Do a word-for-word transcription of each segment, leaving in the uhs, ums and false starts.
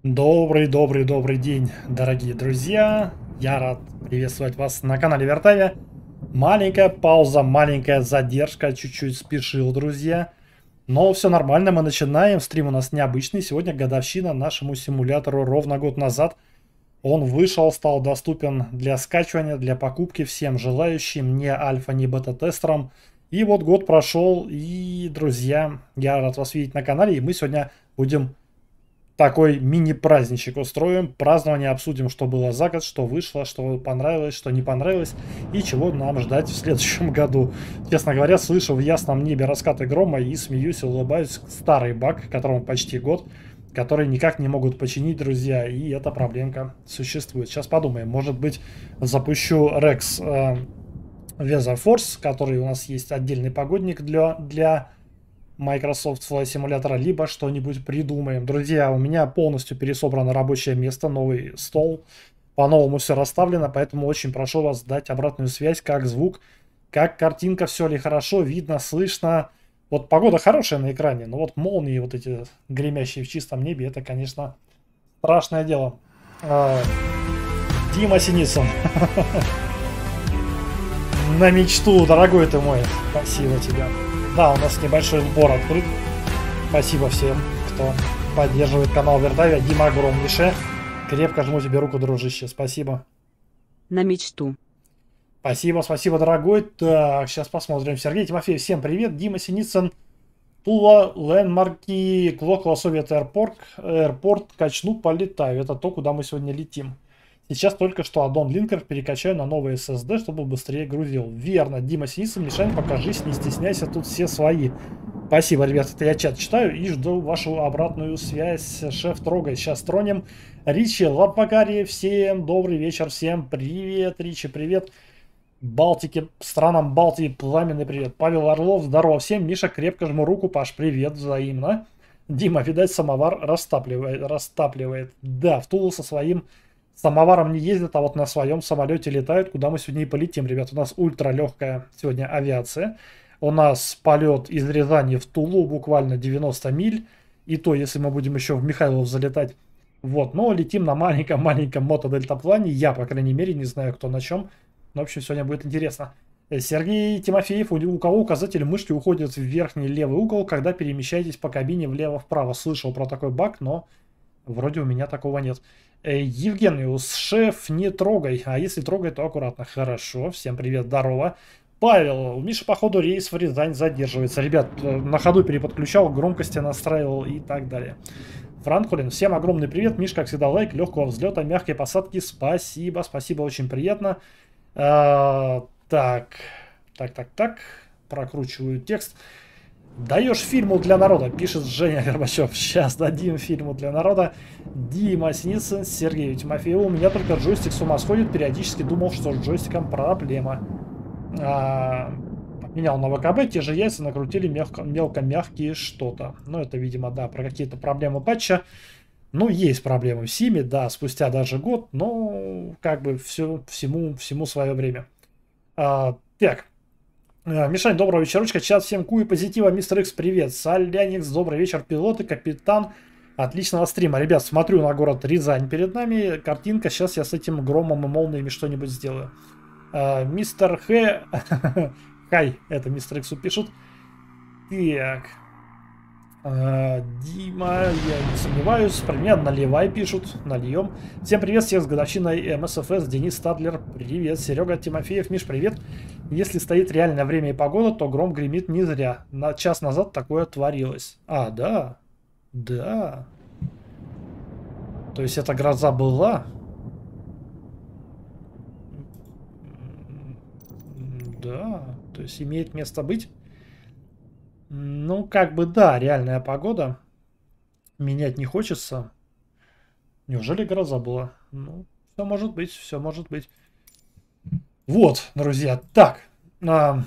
Добрый, добрый, добрый день, дорогие друзья. Я рад приветствовать вас на канале Вертавия. Маленькая пауза, маленькая задержка, чуть-чуть спешил, друзья. Но все нормально, мы начинаем. Стрим у нас необычный. Сегодня годовщина нашему симулятору ровно год назад. Он вышел, стал доступен для скачивания, для покупки всем желающим, не альфа, не бета-тестерам. И вот год прошел, и, друзья, я рад вас видеть на канале. И мы сегодня будем такой мини-праздничек устроим. Празднование обсудим, что было за год, что вышло, что понравилось, что не понравилось и чего нам ждать в следующем году. Честно говоря, слышу в ясном небе раскаты грома и смеюсь, улыбаюсь. Старый баг, которому почти год, который никак не могут починить, друзья, и эта проблемка существует. Сейчас подумаем, может быть, запущу Rex э, Weather Force, который у нас есть отдельный погодник для... для Microsoft Flight Simulator, либо что-нибудь придумаем. Друзья, у меня полностью пересобрано рабочее место, новый стол, по-новому все расставлено, поэтому очень прошу вас дать обратную связь, как звук, как картинка, все ли хорошо, видно, слышно. Вот погода хорошая на экране, но вот молнии вот эти гремящие в чистом небе, это, конечно, страшное дело. Дима Синицын. На мечту, дорогой ты мой. Спасибо тебе. Да, у нас небольшой сбор открыт. Спасибо всем, кто поддерживает канал Вертавия. Дима, огромнейшее. Крепко жму тебе руку, дружище. Спасибо. На мечту. Спасибо, спасибо, дорогой. Так, сейчас посмотрим. Сергей Тимофеев, всем привет. Дима Синицын, Тула, Лендмарки, Клокла, Совет Аэропорт, Аэропорт, качну, полетаю. Это то, куда мы сегодня летим. Сейчас только что аддон линкер перекачаю на новый эс эс ди, чтобы быстрее грузил. Верно, Дима Синицын, Мишань, покажись, не стесняйся, тут все свои. Спасибо, ребят, это я чат читаю и жду вашу обратную связь. Шеф, трогай, сейчас тронем. Ричи, Лапагари, всем добрый вечер, всем привет, Ричи, привет. Балтики, странам Балтии, пламенный привет. Павел Орлов, здорово всем. Миша, крепко жму руку, Паш, привет, взаимно. Дима, видать, самовар растапливает, растапливает. Да, в Тулу со своим... самоваром не ездят, а вот на своем самолете летают, куда мы сегодня и полетим, ребят. У нас ультралегкая сегодня авиация. У нас полет из Рязани в Тулу буквально девяносто миль. И то, если мы будем еще в Михайлов залетать. Вот, но летим на маленьком-маленьком мотодельтаплане. Я, по крайней мере, не знаю, кто на чем. Но, в общем, сегодня будет интересно. Сергей Тимофеев, у кого указатель мышки уходит в верхний левый угол, когда перемещаетесь по кабине влево-вправо. Слышал про такой баг, но вроде у меня такого нет. Евгениус, шеф, не трогай. А если трогай, то аккуратно. Хорошо, всем привет, здорово. Павел, у Миши, походу, рейс в Рязань задерживается. Ребят, на ходу переподключал, громкости настраивал и так далее. Франкулин, всем огромный привет. Миш, как всегда, лайк, легкого взлета, мягкой посадки. Спасибо, спасибо, очень приятно. А, так, так, так, так. Прокручиваю текст. Даешь фильму для народа, пишет Женя Горбачев. Сейчас дадим фильму для народа. Дима Синицын, Сергей Тимофеев. У меня только джойстик с ума сходит. Периодически думал, что с джойстиком проблема. А, поменял на вэ ка бэ. Те же яйца накрутили мелко-мягкие что-то. Ну, это, видимо, да, про какие-то проблемы патча. Ну, есть проблемы в Симе, да, спустя даже год. Но, как бы, все, всему, всему свое время. А, так. Мишань, доброго вечерочка, чат, всем ку и позитива, мистер Икс, привет, Соляникс, добрый вечер, пилоты, капитан, отличного стрима. Ребят, смотрю на город Рязань перед нами, картинка, сейчас я с этим громом и молниями что-нибудь сделаю. А, мистер Х, хай, это мистер Иксу пишут. Так, а, Дима, я не сомневаюсь, про меня наливай пишут, нальем. Всем привет, всех с годовщиной эм эс эф эс, Денис Стадлер, привет, Серега Тимофеев, Миш, привет. Если стоит реальное время и погода, то гром гремит не зря. На час назад такое творилось. А, да. Да. То есть эта гроза была? Да. То есть имеет место быть? Ну, как бы да, реальная погода. Менять не хочется. Неужели гроза была? Ну, все может быть, все может быть. Вот, друзья, так, а,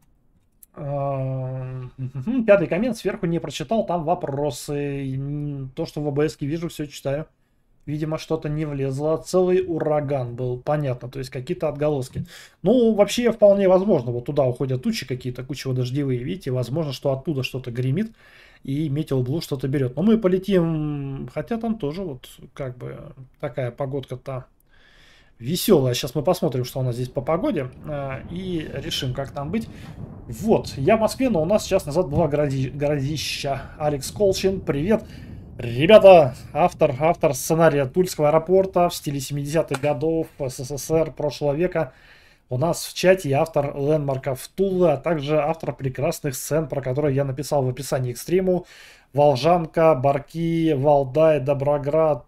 а, пятый коммент сверху не прочитал, там вопросы, то, что в о бэ эс-ке вижу, все читаю, видимо, что-то не влезло, целый ураган был, понятно, то есть какие-то отголоски. Ну, вообще, вполне возможно, вот туда уходят тучи какие-то, кучево-дождевые, видите, возможно, что оттуда что-то гремит, и Метеоблу что-то берет. Но мы полетим, хотя там тоже вот как бы такая погодка-то веселая. Сейчас мы посмотрим, что у нас здесь по погоде, и решим, как там быть. Вот, я в Москве, но у нас сейчас назад была городи... городища. Алекс Колчин, привет. Ребята, автор, автор сценария Тульского аэропорта в стиле семидесятых годов СССР прошлого века. У нас в чате и автор лендмарков Тулы, а также автор прекрасных сцен, про которые я написал в описании к стриму. Волжанка, Барки, Валдай, Доброград.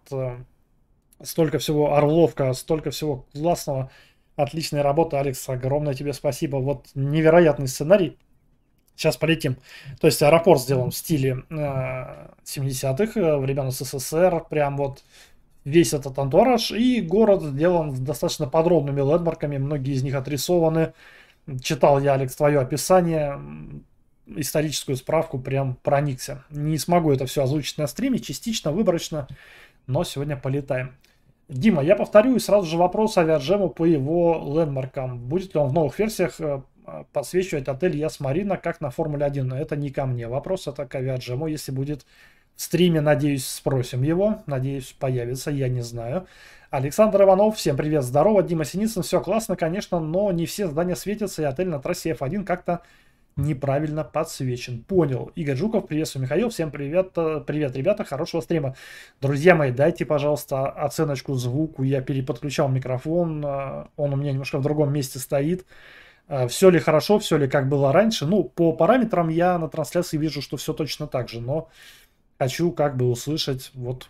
Столько всего, Орловка, столько всего классного. Отличная работа, Алекс, огромное тебе спасибо. Вот невероятный сценарий. Сейчас полетим. То есть аэропорт сделан в стиле э, семидесятых, э, времен СССР. Прям вот весь этот антураж. И город сделан с достаточно подробными лендмарками. Многие из них отрисованы. Читал я, Алекс, твое описание. Историческую справку прям проникся. Не смогу это все озвучить на стриме. Частично, выборочно. Но сегодня полетаем. Дима, я повторю и сразу же вопрос авиаджему по его лендмаркам. Будет ли он в новых версиях подсвечивать отель Яс Марина, как на Формуле один? Это не ко мне вопрос, это к авиаджему. Если будет в стриме, надеюсь, спросим его. Надеюсь, появится, я не знаю. Александр Иванов, всем привет, здорово. Дима Синицын, все классно, конечно, но не все здания светятся, и отель на трассе эф один как-то неправильно подсвечен. Понял. Игорь Жуков, приветствую, Михаил. Всем привет. Привет, ребята. Хорошего стрима. Друзья мои, дайте, пожалуйста, оценочку звуку. Я переподключал микрофон. Он у меня немножко в другом месте стоит. Все ли хорошо, все ли как было раньше. Ну, по параметрам я на трансляции вижу, что все точно так же. Но хочу как бы услышать вот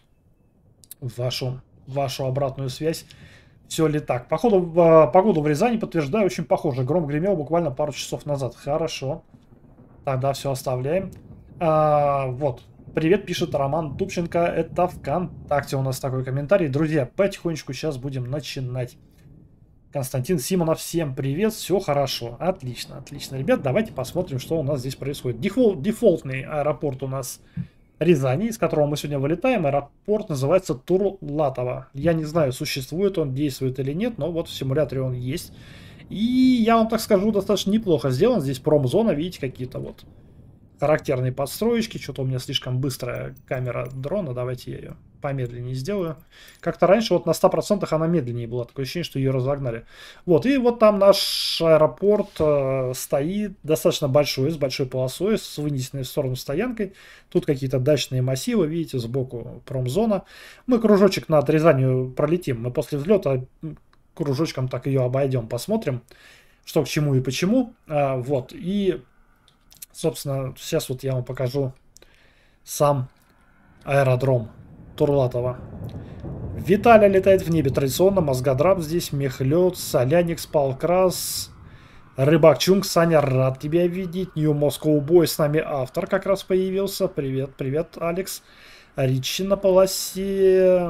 вашу, вашу обратную связь. Все ли так? Походу, в, погоду в Рязани, подтверждаю, очень похоже. Гром гремел буквально пару часов назад. Хорошо. Тогда все оставляем. А, вот. Привет, пишет Роман Тупченко. Это ВКонтакте у нас такой комментарий. Друзья, потихонечку сейчас будем начинать. Константин Симонов, всем привет. Все хорошо. Отлично, отлично. Ребят, давайте посмотрим, что у нас здесь происходит. Дефол, дефолтный аэропорт у нас Рязани, из которого мы сегодня вылетаем. Аэропорт называется Турлатово. Я не знаю, существует он, действует или нет, но вот в симуляторе он есть. И я вам так скажу, достаточно неплохо сделан. Здесь промзона, видите, какие-то вот характерные подстроечки. Что-то у меня слишком быстрая камера дрона. Давайте я ее помедленнее сделаю. Как-то раньше вот на ста процентах она медленнее была. Такое ощущение, что ее разогнали. Вот, и вот там наш аэропорт э, стоит. Достаточно большой, с большой полосой, с вынесенной в сторону стоянкой. Тут какие-то дачные массивы, видите, сбоку промзона. Мы кружочек над Рязанью пролетим. Мы после взлета кружочком так ее обойдем, посмотрим, что к чему и почему. А, вот, и, собственно, сейчас вот я вам покажу сам аэродром Турлатово. Виталя летает в небе традиционно, Мозгодраб здесь, Мехлет, Соляник, Палкрас, Рыбак Чунг, Саня, рад тебя видеть. Нью Москоу Бой, с нами автор как раз появился. Привет, привет, Алекс. Ричи на полосе,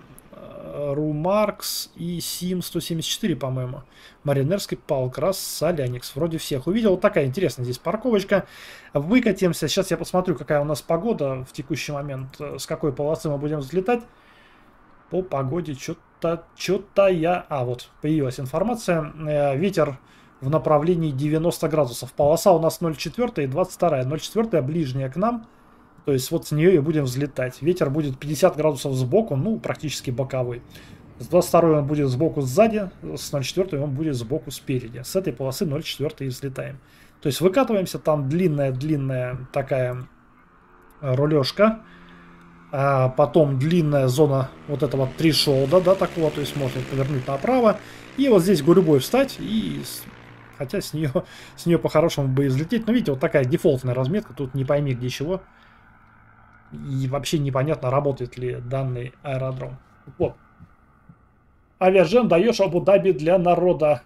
Румаркс и Сим сто семьдесят четыре, по-моему. Маринерский, Палкрас, Соляникс. Вроде всех увидел. Вот такая интересная здесь парковочка. Выкатимся. Сейчас я посмотрю, какая у нас погода в текущий момент. С какой полосы мы будем взлетать. По погоде что-то что-то я... А, вот появилась информация. Ветер в направлении девяносто градусов. Полоса у нас ноль четыре и двадцать два. ноль четыре ближняя к нам. То есть вот с нее и будем взлетать. Ветер будет пятьдесят градусов сбоку, ну, практически боковой. С двадцать второй он будет сбоку сзади, с ноль четыре он будет сбоку спереди. С этой полосы ноль четыре и взлетаем. То есть выкатываемся, там длинная-длинная такая рулежка. А потом длинная зона вот этого тришолда, да, такого. То есть можно повернуть направо. И вот здесь гурьбой встать и... Хотя с нее, с нее по-хорошему бы и взлететь. Но видите, вот такая дефолтная разметка. Тут не пойми где чего. И вообще непонятно, работает ли данный аэродром. Вот. Авиаджем даешь Абу-Даби для народа.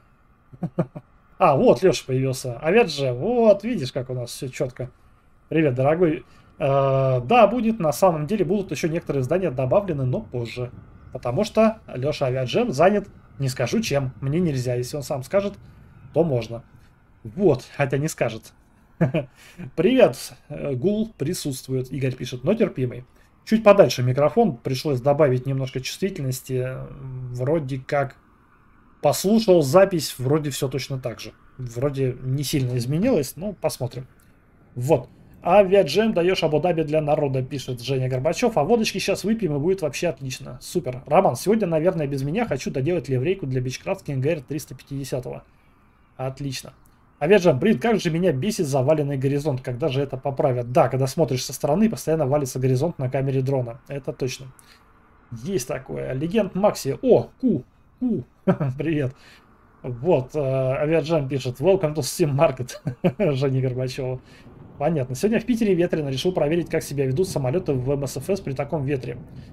А, вот Леша появился. Авиаджем. Вот, видишь, как у нас все четко. Привет, дорогой. Э, да, будет. На самом деле будут еще некоторые здания добавлены, но позже. Потому что Леша Авиаджем занят, не скажу чем. Мне нельзя. Если он сам скажет, то можно. Вот, хотя не скажет. Привет, гул присутствует, Игорь пишет, но терпимый. Чуть подальше микрофон, пришлось добавить немножко чувствительности. Вроде как послушал запись, вроде все точно так же. Вроде не сильно изменилось, но посмотрим. Вот. Авиаджем даешь Абу-Даби для народа, пишет Женя Горбачев. А водочки сейчас выпьем и будет вообще отлично. Супер. Роман, сегодня, наверное, без меня хочу доделать ливрейку для Бичкрафт King Air триста пятьдесят. Отлично. Авиаджем, блин, как же меня бесит заваленный горизонт. Когда же это поправят? Да, когда смотришь со стороны, постоянно валится горизонт на камере дрона. Это точно. Есть такое. Легенд Макси. О, Ку. Ку. Привет. Вот, э, Авиаджем пишет. Welcome to Steam Market. Женя Горбачева. Понятно. Сегодня в Питере ветрено. Решил проверить, как себя ведут самолеты в эм эс эф эс при таком ветре.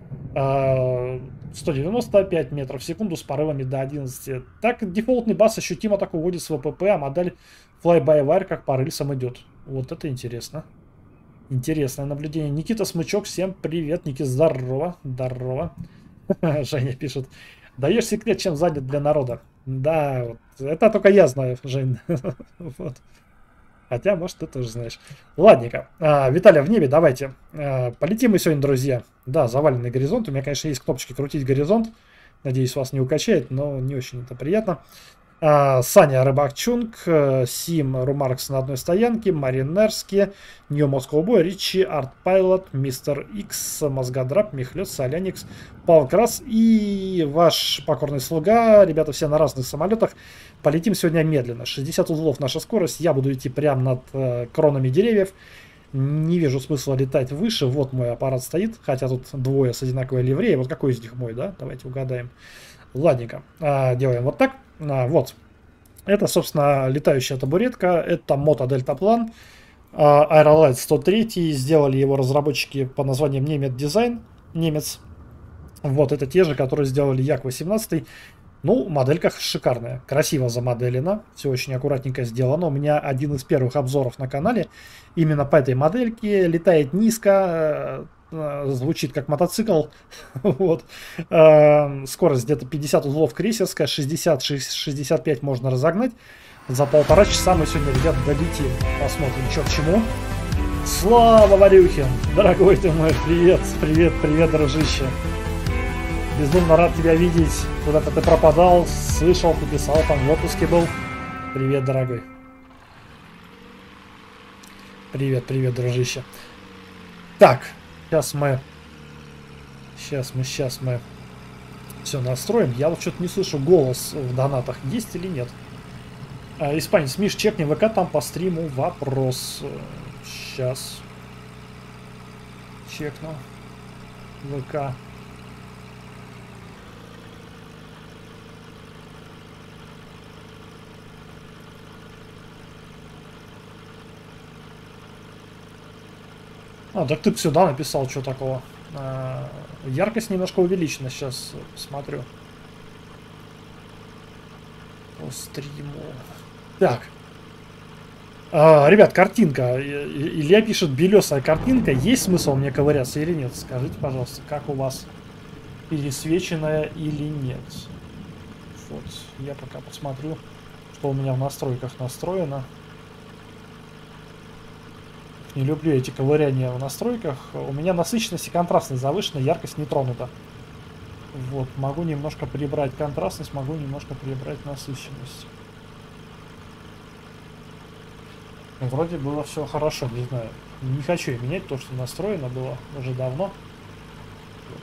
сто девяносто пять метров в секунду с порывами до одиннадцати. Так, дефолтный бас ощутимо так уводит с вэ пэ пэ, а модель Fly-by-Wire как по рельсам идет. Вот это интересно. Интересное наблюдение. Никита Смычок, всем привет. Никита, здорово. Здорово. Женя пишет. Даешь секрет, чем занят для народа. Да, вот. Это только я знаю, Жень. Вот. Хотя, может, ты тоже знаешь. Ладненько. А, Виталий, в небе давайте. А, полетим мы сегодня, друзья. Да, заваленный горизонт. У меня, конечно, есть кнопочки крутить горизонт. Надеюсь, вас не укачает, но не очень это приятно. А, Саня Рыбакчунг, Сим Румаркс на одной стоянке, Маринерский, Нью Москва Бой, Ричи, Арт Пайлот, Мистер Икс, Мозгодраб, Михлёс, Соляникс, Павел Крас и ваш покорный слуга. Ребята, все на разных самолетах. Полетим сегодня медленно. шестьдесят узлов наша скорость. Я буду идти прямо над э, кронами деревьев. Не вижу смысла летать выше. Вот мой аппарат стоит. Хотя тут двое с одинаковой ливреей. Вот какой из них мой, да? Давайте угадаем. Ладненько. А, делаем вот так. А, вот. Это, собственно, летающая табуретка. Это Moto Deltaplane. А, Aerolite сто три. Сделали его разработчики по названием Немец Дизайн. Немец. Вот, это те же, которые сделали Як восемнадцать. Ну, моделька шикарная, красиво замоделена, все очень аккуратненько сделано. У меня один из первых обзоров на канале именно по этой модельке. Летает низко, звучит как мотоцикл. Вот. Скорость где-то пятьдесят узлов крейсерская, шестьдесят шестьдесят пять можно разогнать. За полтора часа мы сегодня, ребят, долетим. Посмотрим, что к чему. Слава Варюхин, дорогой ты мой, привет, привет, привет, дружище. Безумно рад тебя видеть. Куда-то ты пропадал, слышал, ты писал, там в отпуске был. Привет, дорогой. Привет, привет, дружище. Так, сейчас мы... Сейчас мы, сейчас мы... Все настроим. Я вот что-то не слышу, голос в донатах есть или нет. А, испанец, Миш, чекни ВК там по стриму. Вопрос. Сейчас. Чекну. ВК. А, так ты сюда написал, что такого. А, яркость немножко увеличена, сейчас смотрю. По стриму. Так. А, ребят, картинка. Илья пишет, белесая картинка. Есть смысл мне ковыряться или нет? Скажите, пожалуйста, как у вас? Пересвеченная или нет? Вот, я пока посмотрю, что у меня в настройках настроено. Не люблю эти ковыряния в настройках. У меня насыщенность и контрастность завышена, яркость не тронута. Вот, могу немножко прибрать контрастность, могу немножко прибрать насыщенность. Вроде было все хорошо, не знаю. Не хочу я менять то, что настроено было уже давно. Вот.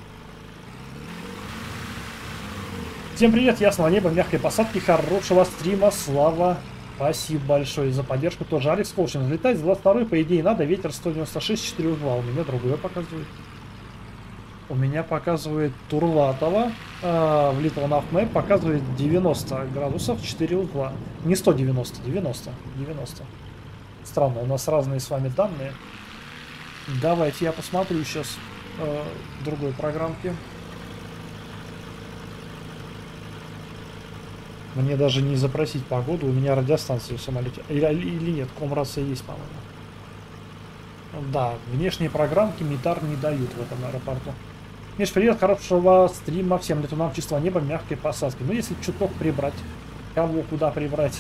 Всем привет, ясного неба, мягкой посадки, хорошего стрима, слава. Спасибо большое за поддержку. Тоже Алекс Колчин. Взлетать с двадцать второй, по идее, надо. Ветер сто девяносто шесть, четыре узла. У меня другое показывает. У меня показывает Турлатова. Э, в Little Enough Map показывает девяносто градусов, четыре узла. Не сто девяносто, девяносто. девяносто. Странно, у нас разные с вами данные. Давайте я посмотрю сейчас э, в другой программке. Мне даже не запросить погоду, у меня радиостанция в самолете. Или, или нет, комрация есть, по-моему. Да, внешние программки Митар не дают в этом аэропорту. Миш, привет, хорошего стрима, всем летунам чистого неба, мягкой посадки. Ну, если чуток прибрать, кого куда прибрать.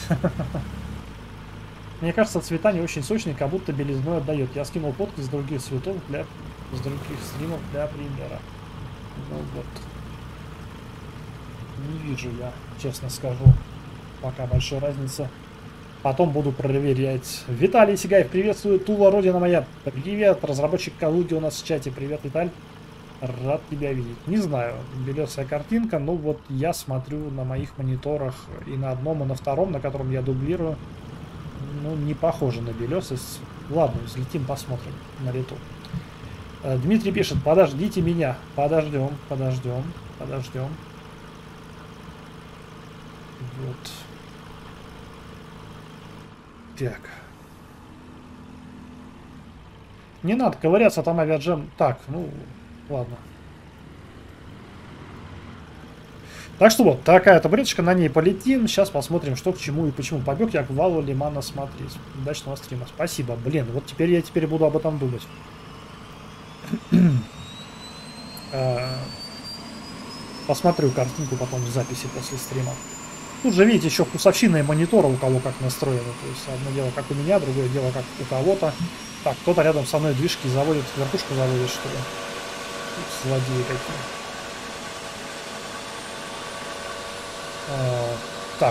Мне кажется, цвета не очень сочные, как будто белизной отдает. Я скинул фотки с других цветов для, с других стримов для примера. Ну вот. Не вижу я, честно скажу, пока большой разницы Потом буду проверять. Виталий Сигаев, приветствую. Тула, родина моя. Привет. Разработчик Калуги у нас в чате. Привет, Виталь. Рад тебя видеть. Не знаю, белесая картинка, но вот я смотрю на моих мониторах и на одном, и на втором, на котором я дублирую. Ну, не похоже на белесость. Ладно, взлетим, посмотрим на лету. Дмитрий пишет, подождите меня. Подождем, подождем, подождем. Вот. Так. Не надо ковыряться, там авиаджем. Так, ну, ладно. Так что вот, такая табуреточка, на ней полетим. Сейчас посмотрим, что к чему и почему. Побег я к валу лимана смотреть. Удачного стрима. Спасибо. Блин, вот теперь я теперь буду об этом думать. Посмотрю картинку потом в записи после стрима. Тут же, видите, еще вкусовщина и монитора у кого как настроены. То есть одно дело как у меня, другое дело как у кого-то. Так, кто-то рядом со мной движки заводит, вертушку заводит, что ли. Тут злодеи какие. А, так.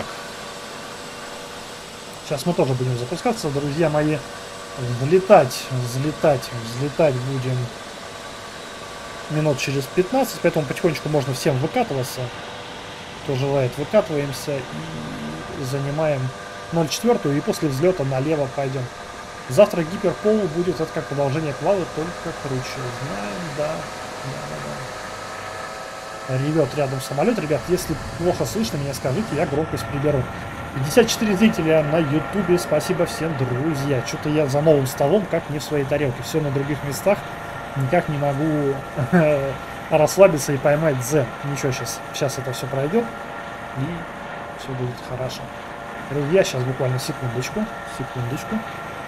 Сейчас мы тоже будем запускаться, друзья мои. Взлетать, взлетать, взлетать будем минут через пятнадцать, поэтому потихонечку можно всем выкатываться. Кто желает, выкатываемся и занимаем ноль четыре, и после взлета налево пойдем. Завтра гиперпол будет, это как продолжение квалы, только круче. Знаем, да, да, да. Ревет рядом самолет. Ребят, если плохо слышно, меня скажите, я громкость приберу. пятьдесят четыре зрителя на ютубе, спасибо всем, друзья. Что-то я за новым столом, как не в своей тарелке. Все на других местах, никак не могу расслабиться и поймать дзен. Ничего, сейчас, сейчас это все пройдет и все будет хорошо. Друзья, сейчас буквально секундочку, секундочку.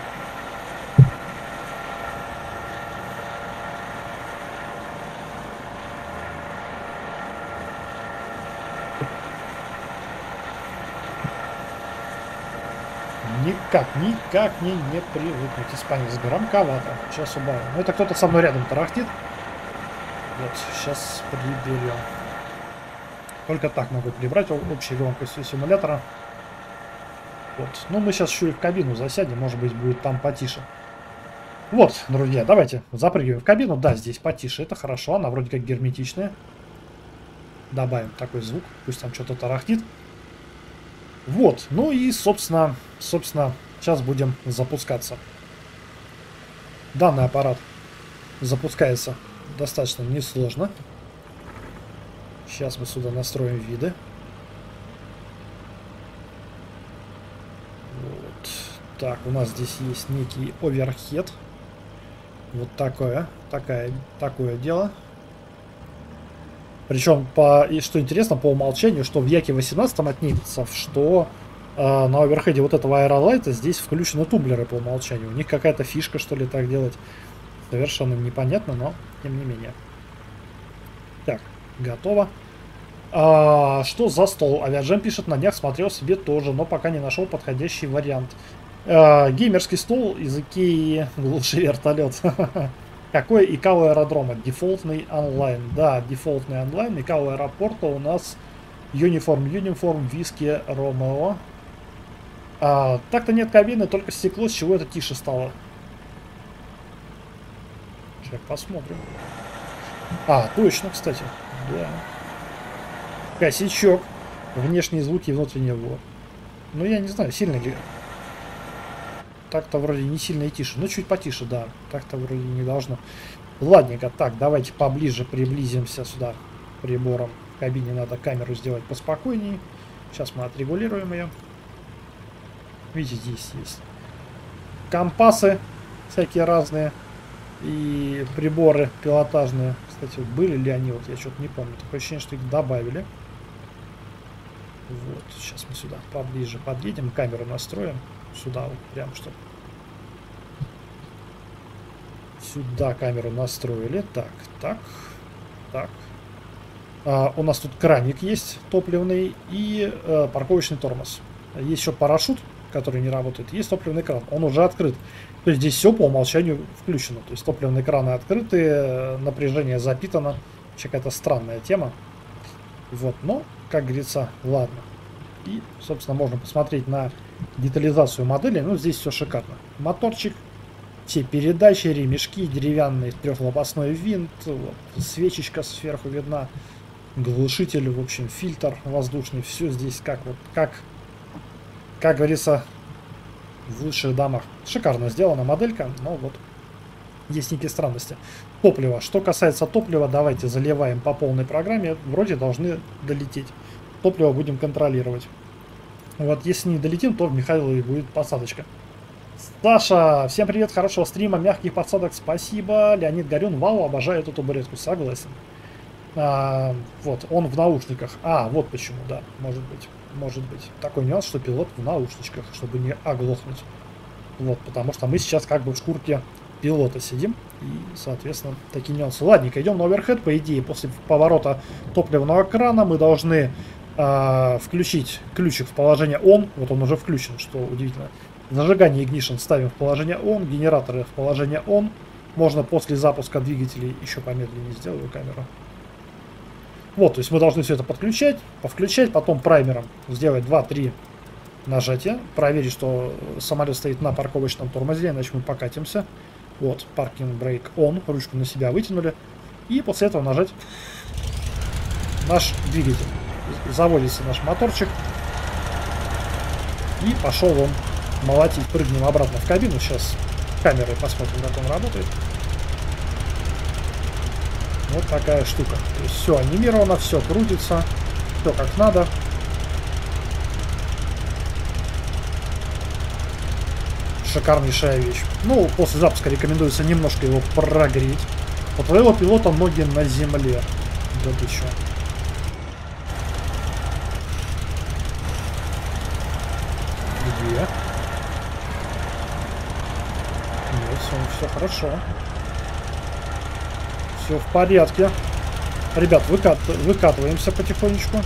Никак, никак не, не привыкнуть. Испанец громковато. Сейчас убавим. Ну, это кто-то со мной рядом тарахтит. Вот, сейчас приберем. Только так могу прибрать общей громкостью симулятора. Вот. Ну, мы сейчас еще и в кабину засядем. Может быть, будет там потише. Вот, друзья, давайте запрыгиваем в кабину. Да, здесь потише. Это хорошо. Она вроде как герметичная. Добавим такой звук. Пусть там что-то тарахтит. Вот. Ну и, собственно, собственно, сейчас будем запускаться. Данный аппарат запускается достаточно несложно. Сейчас мы сюда настроим виды. Вот. Так, у нас здесь есть некий оверхед. Вот такое, такая, такое дело. Причем, по, и что интересно, по умолчанию, что в Яке восемнадцать от немцев, что э, на оверхеде вот этого аэролайта здесь включены тумблеры по умолчанию. У них какая-то фишка, что ли, так делать. Совершенно непонятно, но тем не менее. Так, готово. А, что за стол? Авиаджем пишет, на днях смотрел себе тоже, но пока не нашел подходящий вариант. А, геймерский стол из Икеи, лучший вертолет. Какой ИКАО аэродрома? Дефолтный онлайн. Да, дефолтный онлайн. ИКАО аэропорта у нас Uniform, Uniform, Виски, Ромео. А, так-то нет кабины, только стекло, с чего это тише стало. Сейчас посмотрим. А, точно, кстати. Да. Косячок. Внешние звуки и внутренние. Вот. Ну, я не знаю, сильно ли. Так-то вроде не сильно и тише. Ну, чуть потише, да. Так-то вроде не должно. Ладненько. Так, давайте поближе приблизимся сюда прибором. В кабине надо камеру сделать поспокойнее. Сейчас мы отрегулируем ее. Видите, здесь есть компасы всякие разные. И приборы пилотажные. Кстати, были ли они? Вот я что-то не помню. Такое ощущение, что их добавили. Вот. Сейчас мы сюда поближе подъедем. Камеру настроим. Сюда вот прям, чтобы сюда камеру настроили. Так, так, так. А, у нас тут краник есть топливный и а, парковочный тормоз. Есть еще парашют, который не работает. Есть топливный кран. Он уже открыт. То есть здесь все по умолчанию включено. То есть топливные краны открыты, напряжение запитано. Вообще какая-то странная тема. Вот, но, как говорится, ладно. И, собственно, можно посмотреть на детализацию модели. Ну, здесь все шикарно. Моторчик, все передачи, ремешки, деревянный трехлопастной винт, вот, свечечка сверху видна, глушитель, в общем, фильтр воздушный. Все здесь как вот, как, как говорится, в лучших домах. Шикарно сделана моделька, но вот есть некие странности. Топливо. Что касается топлива, давайте заливаем по полной программе. Вроде должны долететь. Топливо будем контролировать. Вот если не долетим, то в Михайлове будет посадочка. Саша, всем привет, хорошего стрима, мягких подсадок, спасибо. Леонид Горюн, вау, обожаю эту табуретку, согласен. А, вот, он в наушниках. А, вот почему, да, может быть. Может быть. Такой нюанс, что пилот в наушничках, чтобы не оглохнуть. Вот, потому что мы сейчас как бы в шкурке пилота сидим. И, соответственно, такие нюансы. Ладненько, идем на оверхед. По идее, после поворота топливного крана мы должны э, включить ключик в положение он. Вот он уже включен, что удивительно. Зажигание ignition ставим в положение он. Генераторы в положение он. Можно после запуска двигателей еще помедленнее сделаю камеру. Вот, то есть мы должны все это подключать, повключать, потом праймером сделать два-три нажатия, проверить, что самолет стоит на парковочном тормозе, иначе мы покатимся. Вот, паркинг брейк он, ручку на себя вытянули. И после этого нажать наш двигатель. Заводится наш моторчик. И пошел он молотить. Прыгнем обратно в кабину. Сейчас камерой посмотрим, как он работает. Вот такая штука. То есть все анимировано, все крутится, все как надо. Шикарнейшая вещь. Ну, после запуска рекомендуется немножко его прогреть. У твоего пилота ноги на земле. Да ты чё? Где? Нет, все, все хорошо. Все в порядке. Ребят, выкат... выкатываемся потихонечку.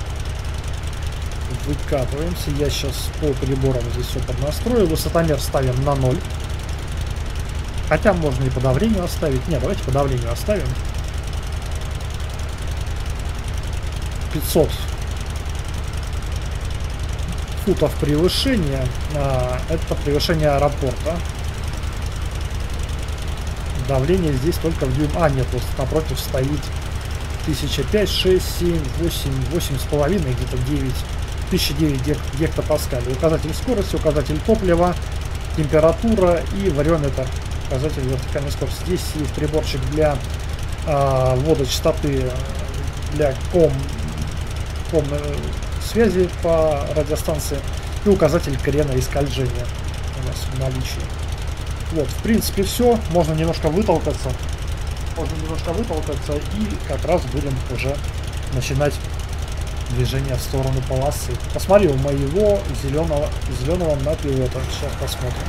Выкатываемся. Я сейчас по приборам здесь все поднастрою. Высотомер ставим на ноль. Хотя можно и по давлению оставить. Не, давайте по давлению оставим. пятьсот футов превышения. А, это превышение аэропорта. Давление здесь только в дюйм. А, нет, вот напротив стоит тысяча пять, шесть, семь, восемь, восемь с половиной, где-то девять, тысяча девять гектопаскалей. Указатель скорости, указатель топлива, температура и вариометр. Указатель вертикальной скорости. Здесь есть приборчик для э, ввода частоты для ком, ком связи по радиостанции и указатель крена и скольжения у нас в наличии. Вот, в принципе, все. Можно немножко вытолкаться. Можно немножко вытолкаться и как раз будем уже начинать движение в сторону полосы. Посмотри, у моего зеленого, зеленого на пилота. Сейчас посмотрим.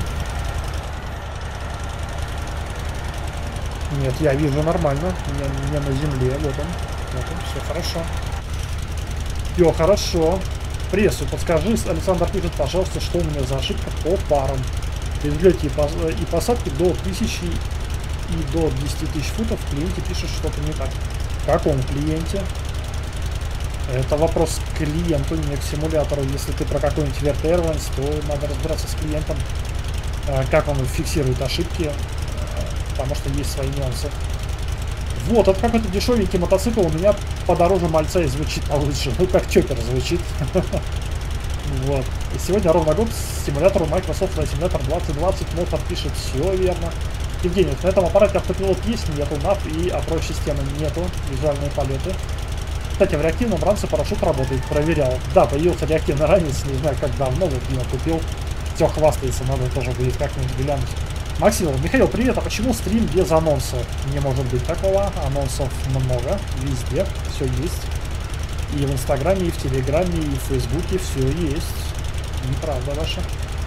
Нет, я вижу нормально. Не, не на земле. Вот он. Вот он. Все хорошо. Все хорошо. Прессу подскажи, Александр пишет, пожалуйста, что у меня за ошибка по парам. При взлете и посадке до тысячи и до десяти тысяч футов в клиенте пишет что-то не так. В каком клиенте? Это вопрос к клиенту, не к симулятору. Если ты про какой-нибудь Vert Airlines, то надо разбираться с клиентом, как он фиксирует ошибки, потому что есть свои нюансы. Вот, это какой-то дешевенький мотоцикл у меня подороже мальца и звучит получше. Ну, как чоппер звучит. Вот. И сегодня ровно год симулятору Microsoft Flight Simulator двадцать двадцать. Мотор пишет, все верно. Евгений, на этом аппарате автопилот есть, нету нав и опроч системы нету, визуальные полеты. Кстати, в реактивном ранце парашют работает, проверял. Да, появился реактивный ранец, не знаю как давно, вот Дима купил. Все хвастается, надо тоже будет как-нибудь глянуть. Максим, Михаил, привет, а почему стрим без анонсов? Не может быть такого, анонсов много, везде, все есть. И в Инстаграме, и в Телеграме, и в Фейсбуке все есть. Неправда ваша.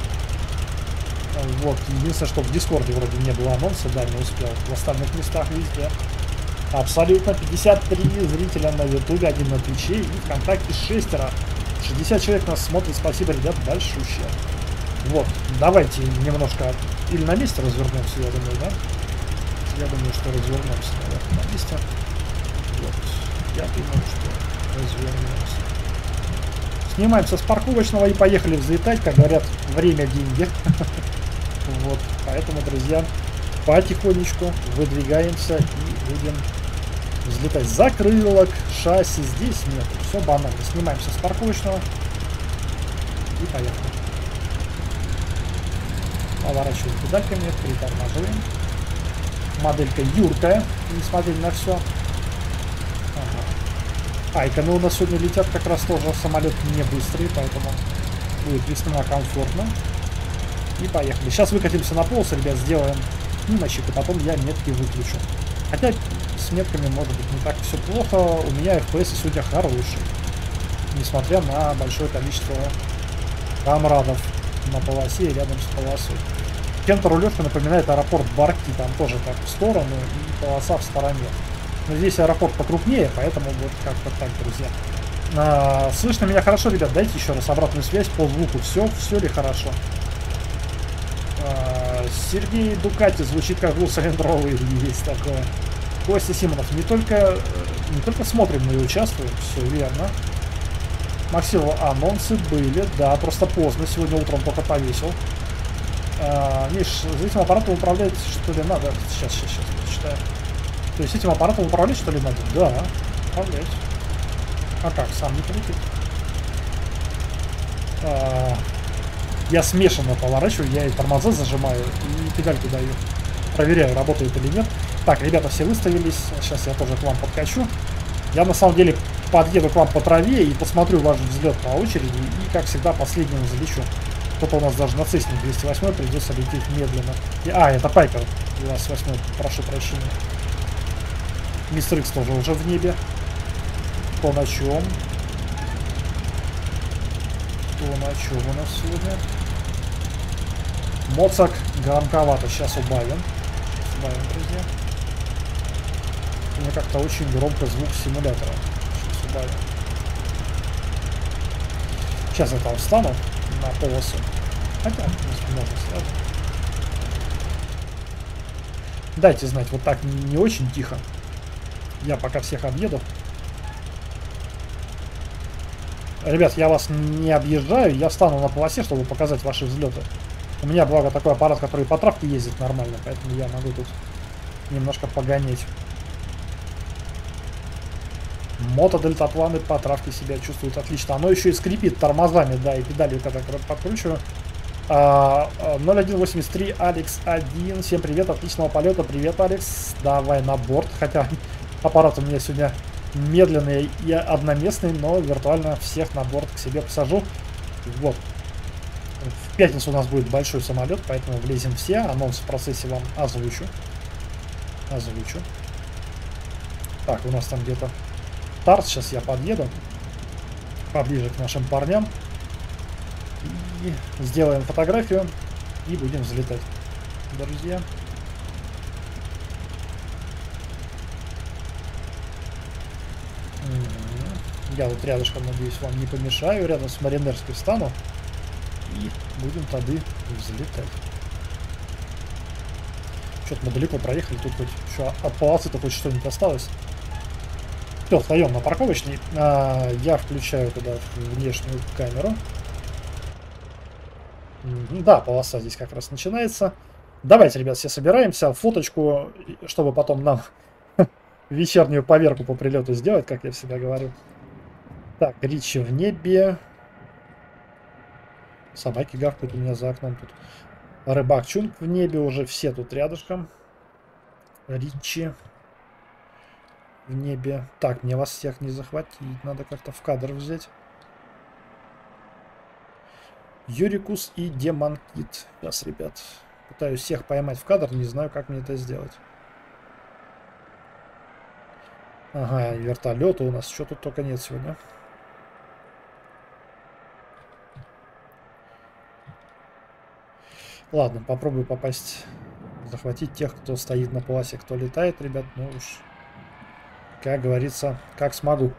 Вот, единственное, что в Дискорде вроде не было анонса, да, не успел. В остальных местах везде. Абсолютно пятьдесят три зрителя на Ютубе, один на Твиче и ВКонтакте шестеро. шестьдесят человек нас смотрит, спасибо, ребят, большущее. Вот, давайте немножко или на месте развернемся, я думаю, да? Я думаю, что развернемся, наверное, на месте. Вот, я думаю, что развернемся. Снимаемся с парковочного и поехали взлетать. Как говорят, время – деньги. Вот, поэтому, друзья, потихонечку выдвигаемся и будем взлетать. Закрылок, шасси здесь нет. Все банально. Снимаемся с парковочного и поехали. Поворачиваем педальками, притормаживаем. Моделька юркая, несмотря на все. Ага. Айконы у нас сегодня летят как раз тоже. Самолет не быстрый, поэтому будет весьма комфортно. И поехали. Сейчас выкатимся на полосу, ребят, сделаем снимочек, и потом я метки выключу. Хотя с метками может быть не так все плохо. У меня эф пи эс сегодня хороший. Несмотря на большое количество камрадов на полосе и рядом с полосой. Чем-то рулежка напоминает аэропорт Барки. Там тоже так в сторону и полоса в стороне. Но здесь аэропорт покрупнее, поэтому вот как-то так, друзья. А, слышно меня хорошо, ребят? Дайте еще раз обратную связь по звуку. Все, все ли хорошо? Сергей Дукати звучит как двухцилиндровый, есть такое. Костя Симонов, не только, не только смотрим, но и участвуем, все верно. Максимова, анонсы были, да, просто поздно, сегодня утром только повесил. А, Миш, за этим аппаратом управлять что ли надо? Сейчас, сейчас, сейчас, прочитаю. То есть этим аппаратом управлять что ли надо? Да, управлять. А как, сам не полетит? А, Я смешанно поворачиваю, я и тормоза зажимаю, и педальку даю. Проверяю, работает или нет. Так, ребята все выставились. Сейчас я тоже к вам подкачу. Я на самом деле подъеду к вам по траве и посмотрю ваш взлет по очереди. И, как всегда, последним залечу. Кто-то у нас даже на Цесне двести восемь придется лететь медленно. И, а, это Пайпер двадцать восемь, прошу прощения. Мистер Икс тоже уже в небе. Кто на чем? Кто на чем у нас сегодня? Моцак громковато. Сейчас убавим. Сейчас убавим, друзья. У меня как-то очень громко звук симулятора. Сейчас убавим. Сейчас я там встану на полосу. Хотя, можно сразу. Дайте знать, вот так не очень тихо. Я пока всех объеду. Ребят, я вас не объезжаю, я встану на полосе, чтобы показать ваши взлеты. У меня, благо, такой аппарат, который по травке ездит нормально, поэтому я могу тут немножко погонять. Мото-дельтапланы по травке себя чувствуют отлично. Оно еще и скрипит тормозами, да, и педалью, когда подкручиваю. ноль один восемьдесят три, Алекс один. Всем привет, отличного полета. Привет, Алекс. Давай на борт. Хотя аппарат у меня сегодня медленный и одноместный, но виртуально всех на борт к себе посажу. Вот. В пятницу у нас будет большой самолет, поэтому влезем все. Анонс в процессе вам озвучу. Озвучу. Так, у нас там где-то Тарс. Сейчас я подъеду поближе к нашим парням. И сделаем фотографию и будем взлетать, друзья. Я тут рядышком, надеюсь, вам не помешаю. Рядом с Маринерской встану. И будем тады взлетать. Что-то мы далеко проехали. Тут хоть еще от полосы-то хоть что-нибудь осталось. Все, встаем на парковочный. А, я включаю туда внешнюю камеру. Да, полоса здесь как раз начинается. Давайте, ребят, все собираемся. Фоточку, чтобы потом нам вечернюю поверку по прилету сделать, как я всегда говорю. Так, Ричи в небе. Собаки гавкают у меня за окном тут. Рыбак Чунг в небе, уже все тут рядышком. Ричи в небе. Так, мне вас всех не захватить. Надо как-то в кадр взять. Юрикус и Демонкит. Сейчас, ребят. Пытаюсь всех поймать в кадр. Не знаю, как мне это сделать. Ага, вертолеты у нас. Что тут только нет сегодня. Ладно, попробую попасть, захватить тех, кто стоит на полосе, кто летает, ребят. Ну уж, как говорится, как смогу.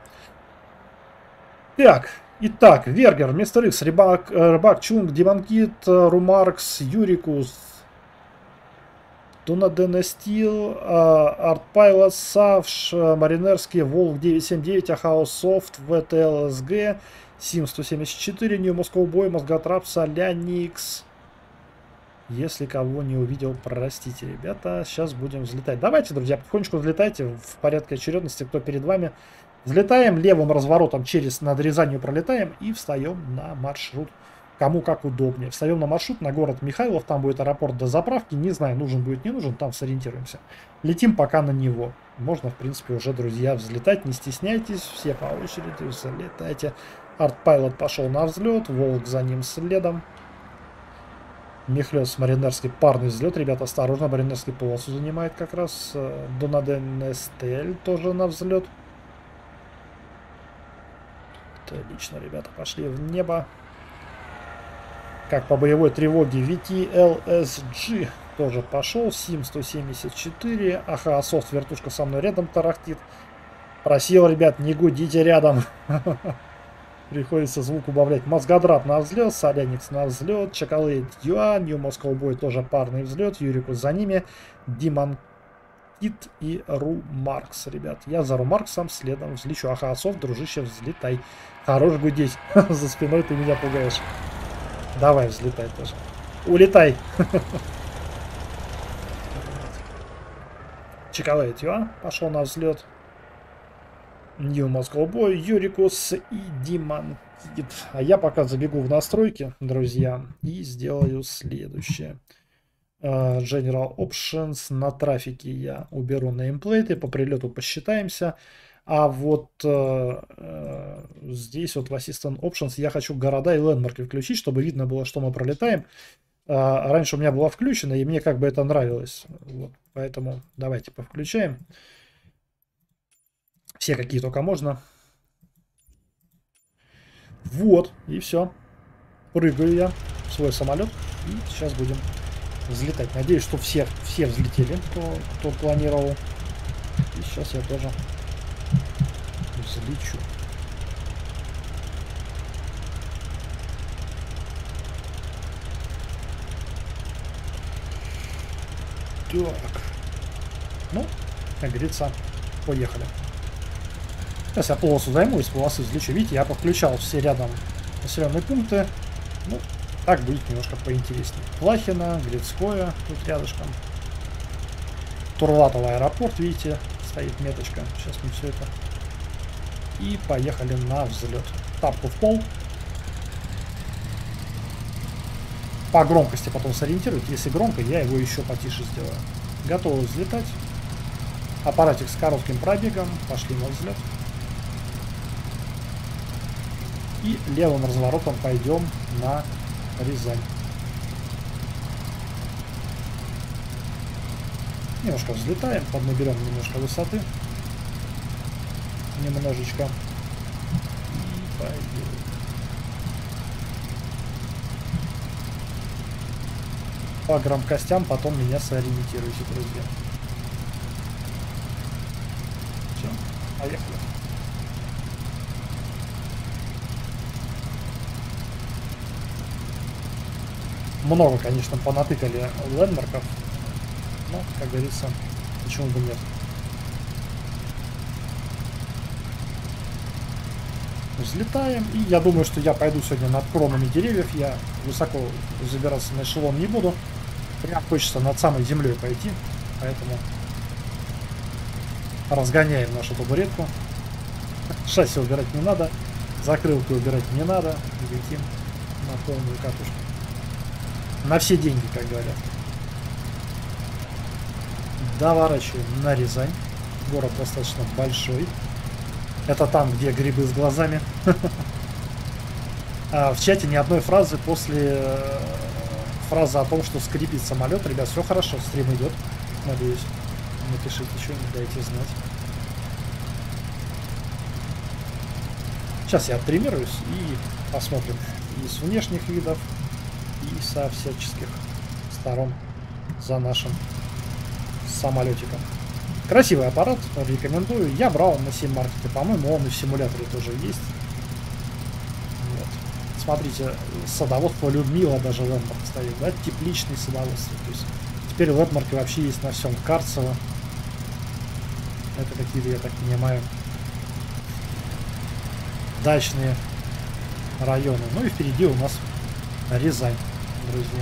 Так, итак, Вергер, Мистер Икс, Рыбак, Рыбак Чунг, Демонкит, Румаркс, Юрикус, Дунаден Стил, Артпайлот, Савш, Маринерский, Волк девятьсот семьдесят девять, Ахаус Софт, ВТЛСГ, Сим сто семьдесят четыре, Нью Москва Бой, Мозготрап, Соляникс. Если кого не увидел, простите, ребята. Сейчас будем взлетать. Давайте, друзья, потихонечку взлетайте в порядке очередности, кто перед вами. Взлетаем левым разворотом через над Рязанью пролетаем и встаем на маршрут. Кому как удобнее. Встаем на маршрут на город Михайлов. Там будет аэропорт до заправки. Не знаю, нужен будет, не нужен. Там сориентируемся. Летим пока на него. Можно, в принципе, уже, друзья, взлетать. Не стесняйтесь. Все по очереди взлетайте. Артпайлот пошел на взлет. Волк за ним следом. Михлёс, Маринерский, парный взлет. Ребята, осторожно. Маринерский полосу занимает как раз. Дунаден Стель тоже на взлет. Отлично, ребята, пошли в небо. Как по боевой тревоге, ви ти эл эс джи тоже пошел. Сим сто семьдесят четыре. Аха, софт, вертушка со мной рядом тарахтит. Просил, ребят, не гудите рядом. Приходится звук убавлять. Мозгодрап на взлет, Соляникс на взлет, Чоколейд Юан, Нью Москва Бой тоже парный взлет, Юрикус за ними, Диман Кит и Ру Маркс, ребят. Я за Ру Марксом следом взлечу. Аха, софт, дружище, взлетай. Хорош гудеть. За спиной ты меня пугаешь. Давай, взлетай тоже. Улетай. Чоколейд Юан пошел на взлет. Нью Москва Бой, Юрикус и Диман Кит. А я пока забегу в настройки, друзья, и сделаю следующее. Uh, General Options. На трафике я уберу неймплейты, по прилету посчитаемся. А вот uh, uh, здесь вот в Assistant Options я хочу города и лендмарки включить, чтобы видно было, что мы пролетаем. Uh, раньше у меня была включена, и мне как бы это нравилось. Вот, поэтому давайте повключаем. Все, какие только можно. Вот, и все. Прыгаю я в свой самолет. И сейчас будем взлетать. Надеюсь, что все, все взлетели, кто, кто планировал. И сейчас я тоже взлечу. Так. Ну, как говорится, поехали. Сейчас я полосу займу, из полосы взлечу. Видите, я подключал все рядом населенные пункты. Ну, так будет немножко поинтереснее. Плахина, Глицкое тут рядышком. Турлатово аэропорт, видите, стоит меточка. Сейчас мы все это. И поехали на взлет. Тапку в пол. По громкости потом сориентируйте. Если громко, я его еще потише сделаю. Готовы взлетать. Аппаратик с коротким пробегом. Пошли на взлет. И левым разворотом пойдем на Рязань. Немножко взлетаем, поднаберем немножко высоты. Немножечко. И пойдем. По громкостям потом меня сориентируйте, друзья. Все, поехали. Много, конечно, понатыкали лендмарков, но, как говорится, почему бы нет. Взлетаем, и я думаю, что я пойду сегодня над кронами деревьев, я высоко забираться на эшелон не буду, прям хочется над самой землей пойти, поэтому разгоняем нашу табуретку. Шасси убирать не надо, закрылки убирать не надо, летим на полную катушку. На все деньги, как говорят. Доворачиваем на Рязань. Город достаточно большой. Это там, где грибы с глазами. В чате ни одной фразы после фразы о том, что скрипит самолет. Ребят, все хорошо, стрим идет. Надеюсь. Напишите что-нибудь, дайте знать. Сейчас я оттримируюсь и посмотрим из внешних видов и со всяческих сторон за нашим самолетиком. Красивый аппарат, рекомендую. Я брал на сим-маркете, по-моему, он и в симуляторе тоже есть. Вот. Смотрите, садоводство Людмила даже лендмарк стоит, да, тепличный садоводство. То есть теперь лэндмарки вообще есть на всем. Карцево. Это какие-то, я так понимаю, дачные районы. Ну и впереди у нас Рязань, друзья.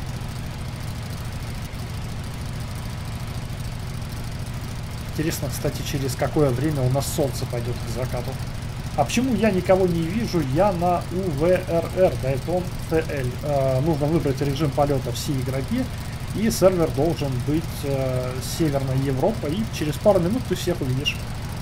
Интересно, кстати, через какое время у нас солнце пойдет к закату. А почему я никого не вижу? Я на У В Р Р, Дайтон Т Л. Э, нужно выбрать режим полета все игроки. И сервер должен быть э, Северная Европа. И через пару минут ты всех увидишь.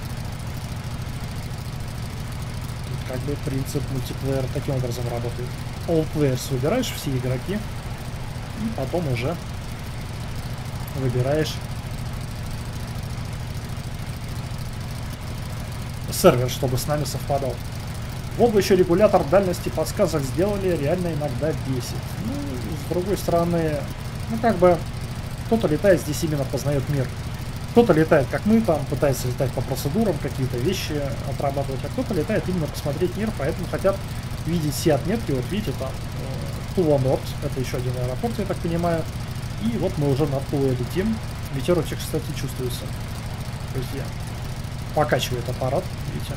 Тут как бы принцип мультиплеера таким образом работает. All players выбираешь, все игроки. И потом уже выбираешь сервер, чтобы с нами совпадал. Вот бы еще регулятор дальности подсказок сделали, реально иногда бесит. Ну, с другой стороны, ну как бы, кто-то летает здесь именно познает мир. Кто-то летает, как мы, там, пытается летать по процедурам, какие-то вещи отрабатывать, а кто-то летает именно посмотреть мир, поэтому хотят видеть все отметки. Вот видите, там, Тула Норд, это еще один аэропорт, я так понимаю. И вот мы уже над Тулой летим. Ветерочек, кстати, чувствуется. Друзья. Покачивает аппарат, видите,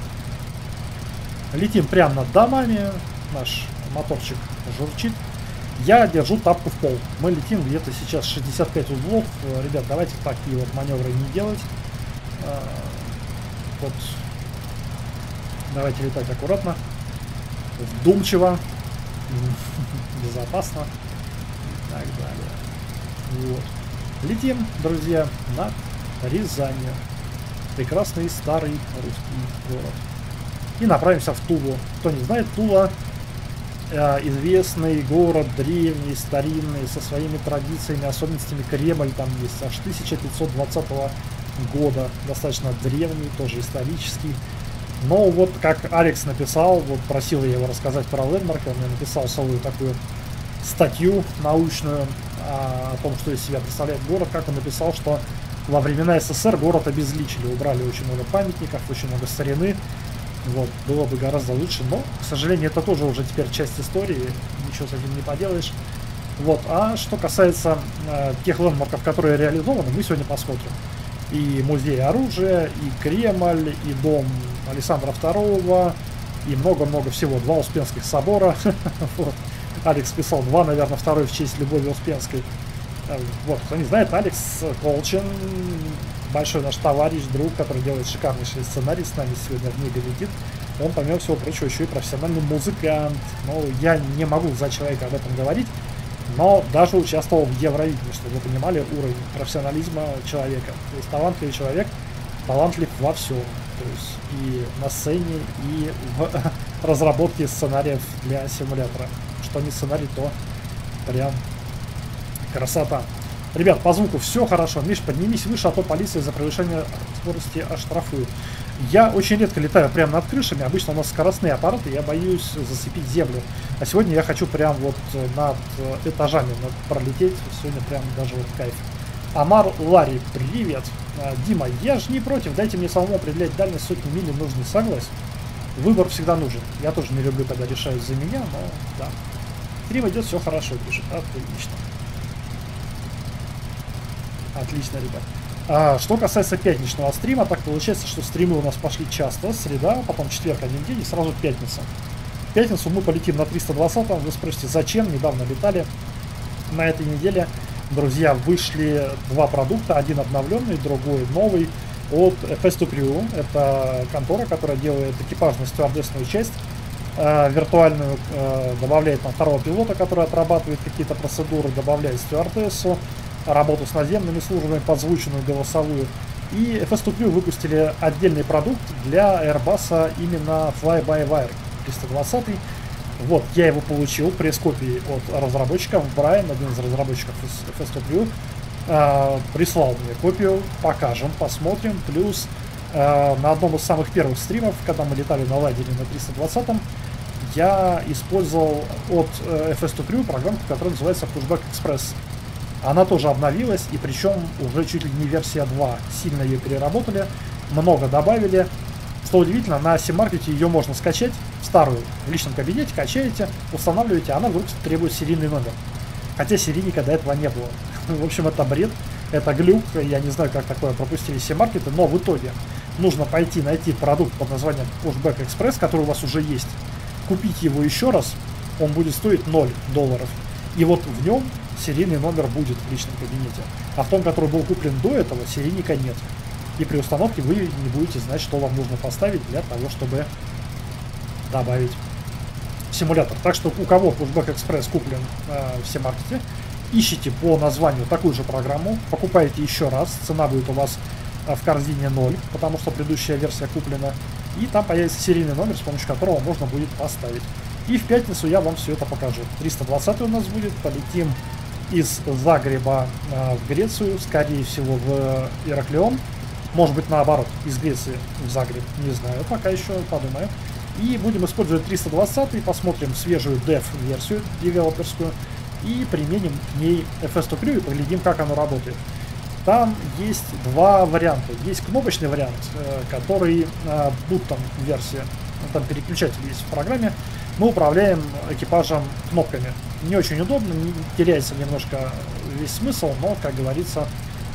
так. Летим прямо над домами, наш моторчик журчит. Я держу тапку в пол. Мы летим где-то сейчас шестьдесят пять узлов. Ребят, давайте такие вот маневры не делать. Вот. Давайте летать аккуратно, вдумчиво, безопасно и так далее. Вот. Летим, друзья, над Рязанью. Прекрасный старый русский город. И направимся в Тулу. Кто не знает, Тула э, известный город, древний, старинный, со своими традициями, особенностями. Кремль там есть, аж тысяча пятьсот двадцатого года. Достаточно древний, тоже исторический. Но вот как Алекс написал, вот просил я его рассказать про лэндмарки, он мне написал целую такую статью научную о, о том, что из себя представляет город. Как он написал, что во времена СССР город обезличили, убрали очень много памятников, очень много старины. Вот, было бы гораздо лучше, но, к сожалению, это тоже уже теперь часть истории, ничего с этим не поделаешь. Вот, а что касается э, тех лэндмарков, которые реализованы, мы сегодня посмотрим. И музей оружия, и Кремль, и дом Александра второго, и много-много всего. Два Успенских собора. Вот. Алекс писал два, наверное, второй в честь Любови Успенской. Вот, кто не знает, Алекс Колчин, большой наш товарищ, друг, который делает шикарнейший сценарий, с нами сегодня в небе летит. Он, помимо всего прочего, еще и профессиональный музыкант. Ну, я не могу за человека об этом говорить, но даже участвовал в Евровидении, чтобы вы понимали уровень профессионализма человека. То есть талантливый человек, талантлив во всем. То есть и на сцене, и в разработке сценариев для симулятора. Что не сценарий, то прям красота. Ребят, по звуку все хорошо. Миш, поднимись выше, а то полиция за превышение скорости оштрафует. Я очень редко летаю прямо над крышами. Обычно у нас скоростные аппараты, я боюсь зацепить землю. А сегодня я хочу прям вот над этажами над пролететь. Сегодня прям даже вот кайф. Амар Ларри, привет. Дима, я же не против. Дайте мне самому определять дальность сотни миль нужный. Согласен. Выбор всегда нужен. Я тоже не люблю, когда решают за меня, но да. Стрим идет, все хорошо, пишет. Отлично. Отлично, ребят. А, что касается пятничного стрима, так получается, что стримы у нас пошли часто. Среда, потом четверг один день и сразу пятница. В пятницу мы полетим на триста двадцатом. Вы спросите, зачем? Недавно летали. На этой неделе, друзья, вышли два продукта. Один обновленный, другой новый. От эф эс два Crew. Это контора, которая делает экипажную стюардессную часть. Э, виртуальную. Э, добавляет там второго пилота, который отрабатывает какие-то процедуры. Добавляет стюардессу. Работу с наземными службами, подзвученную, голосовую. И эф эс два Crew выпустили отдельный продукт для Airbus, именно Fly-by-Wire триста двадцатый. Вот, я его получил, пресс-копии от разработчиков. Брайан, один из разработчиков из эф эс два Crew, э, прислал мне копию. Покажем, посмотрим. Плюс э, на одном из самых первых стримов, когда мы летали на лагере на триста двадцатом, я использовал от э, эф эс два Crew программку, которая называется Pushback Express. Она тоже обновилась, и причем уже чуть ли не версия два. Сильно ее переработали, много добавили. Что удивительно, на Симаркете ее можно скачать, старую, в личном кабинете, качаете, устанавливаете, она вдруг требует серийный номер. Хотя серийника до этого не было. В общем, это бред, это глюк. Я не знаю, как такое пропустили все маркеты, но в итоге нужно пойти найти продукт под названием Pushback Express, который у вас уже есть, купить его еще раз, он будет стоить ноль долларов. И вот в нем серийный номер будет в личном кабинете. А в том, который был куплен до этого, серийника нет. И при установке вы не будете знать, что вам нужно поставить для того, чтобы добавить симулятор. Так что у кого Pushback Express куплен э, в Симаркете, ищите по названию такую же программу, покупаете еще раз, цена будет у вас э, в корзине ноль, потому что предыдущая версия куплена, и там появится серийный номер, с помощью которого можно будет поставить. И в пятницу я вам все это покажу. триста двадцать у нас будет, полетим из Загреба э, в Грецию, скорее всего в Ираклион, может быть наоборот, из Греции в Загреб, не знаю, пока еще подумаю. И будем использовать триста двадцать, посмотрим свежую дев-версию, девелоперскую, и применим к ней эф эс ту Crew и поглядим, как оно работает. Там есть два варианта. Есть кнопочный вариант, который Button версия, там переключатель есть в программе. Мы управляем экипажем кнопками. Не очень удобно, теряется немножко весь смысл, но, как говорится,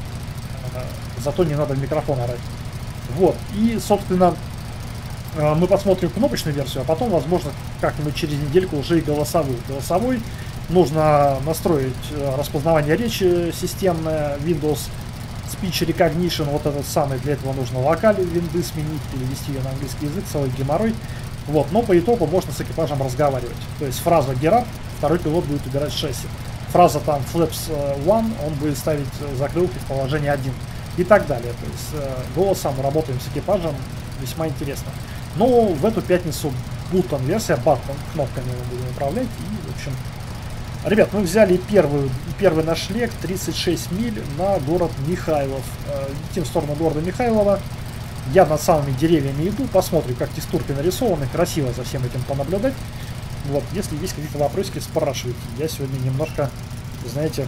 зато не надо в микрофон орать. Вот, и, собственно, мы посмотрим кнопочную версию, а потом, возможно, как-нибудь через недельку уже и голосовую. Голосовой нужно настроить распознавание речи системное, Windows Speech Recognition, вот этот самый, для этого нужно локаль винды сменить, перевести ее на английский язык, целый геморрой. Вот, но по итогу можно с экипажем разговаривать. То есть фраза Get up, второй пилот будет убирать шасси. Фраза там Flaps один, он будет ставить закрылки в положение один. И так далее. То есть голосом работаем с экипажем, весьма интересно. Но в эту пятницу Button версия, Button, кнопками мы будем управлять. И, в общем, ребят, мы взяли первую, первый наш лег, тридцать шесть миль на город Михайлов. Летим в сторону города Михайлова. Я над самыми деревьями иду, посмотрим, как текстурки нарисованы, красиво за всем этим понаблюдать. Вот, если есть какие-то вопросики, спрашивайте. Я сегодня немножко, знаете,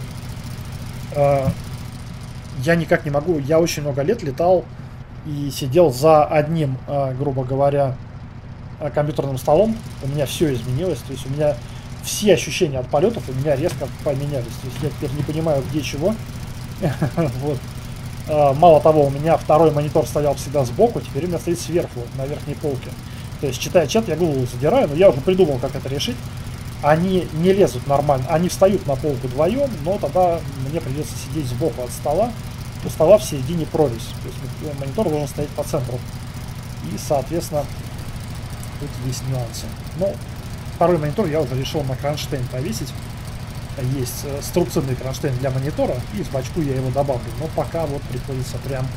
э, я никак не могу, я очень много лет летал и сидел за одним, э, грубо говоря, компьютерным столом. У меня все изменилось, то есть у меня все ощущения от полетов у меня резко поменялись. То есть я теперь не понимаю, где чего. Вот. Мало того, у меня второй монитор стоял всегда сбоку, теперь у меня стоит сверху, на верхней полке. То есть, читая чат, я голову задираю, но я уже придумал, как это решить. Они не лезут нормально, они встают на полку вдвоем, но тогда мне придется сидеть сбоку от стола. У стола в середине прорезь, то есть монитор должен стоять по центру. И, соответственно, тут есть нюансы. Но второй монитор я уже решил на кронштейн повесить. Есть струбцинный кронштейн для монитора, и в бачку я его добавлю. Но пока вот приходится прям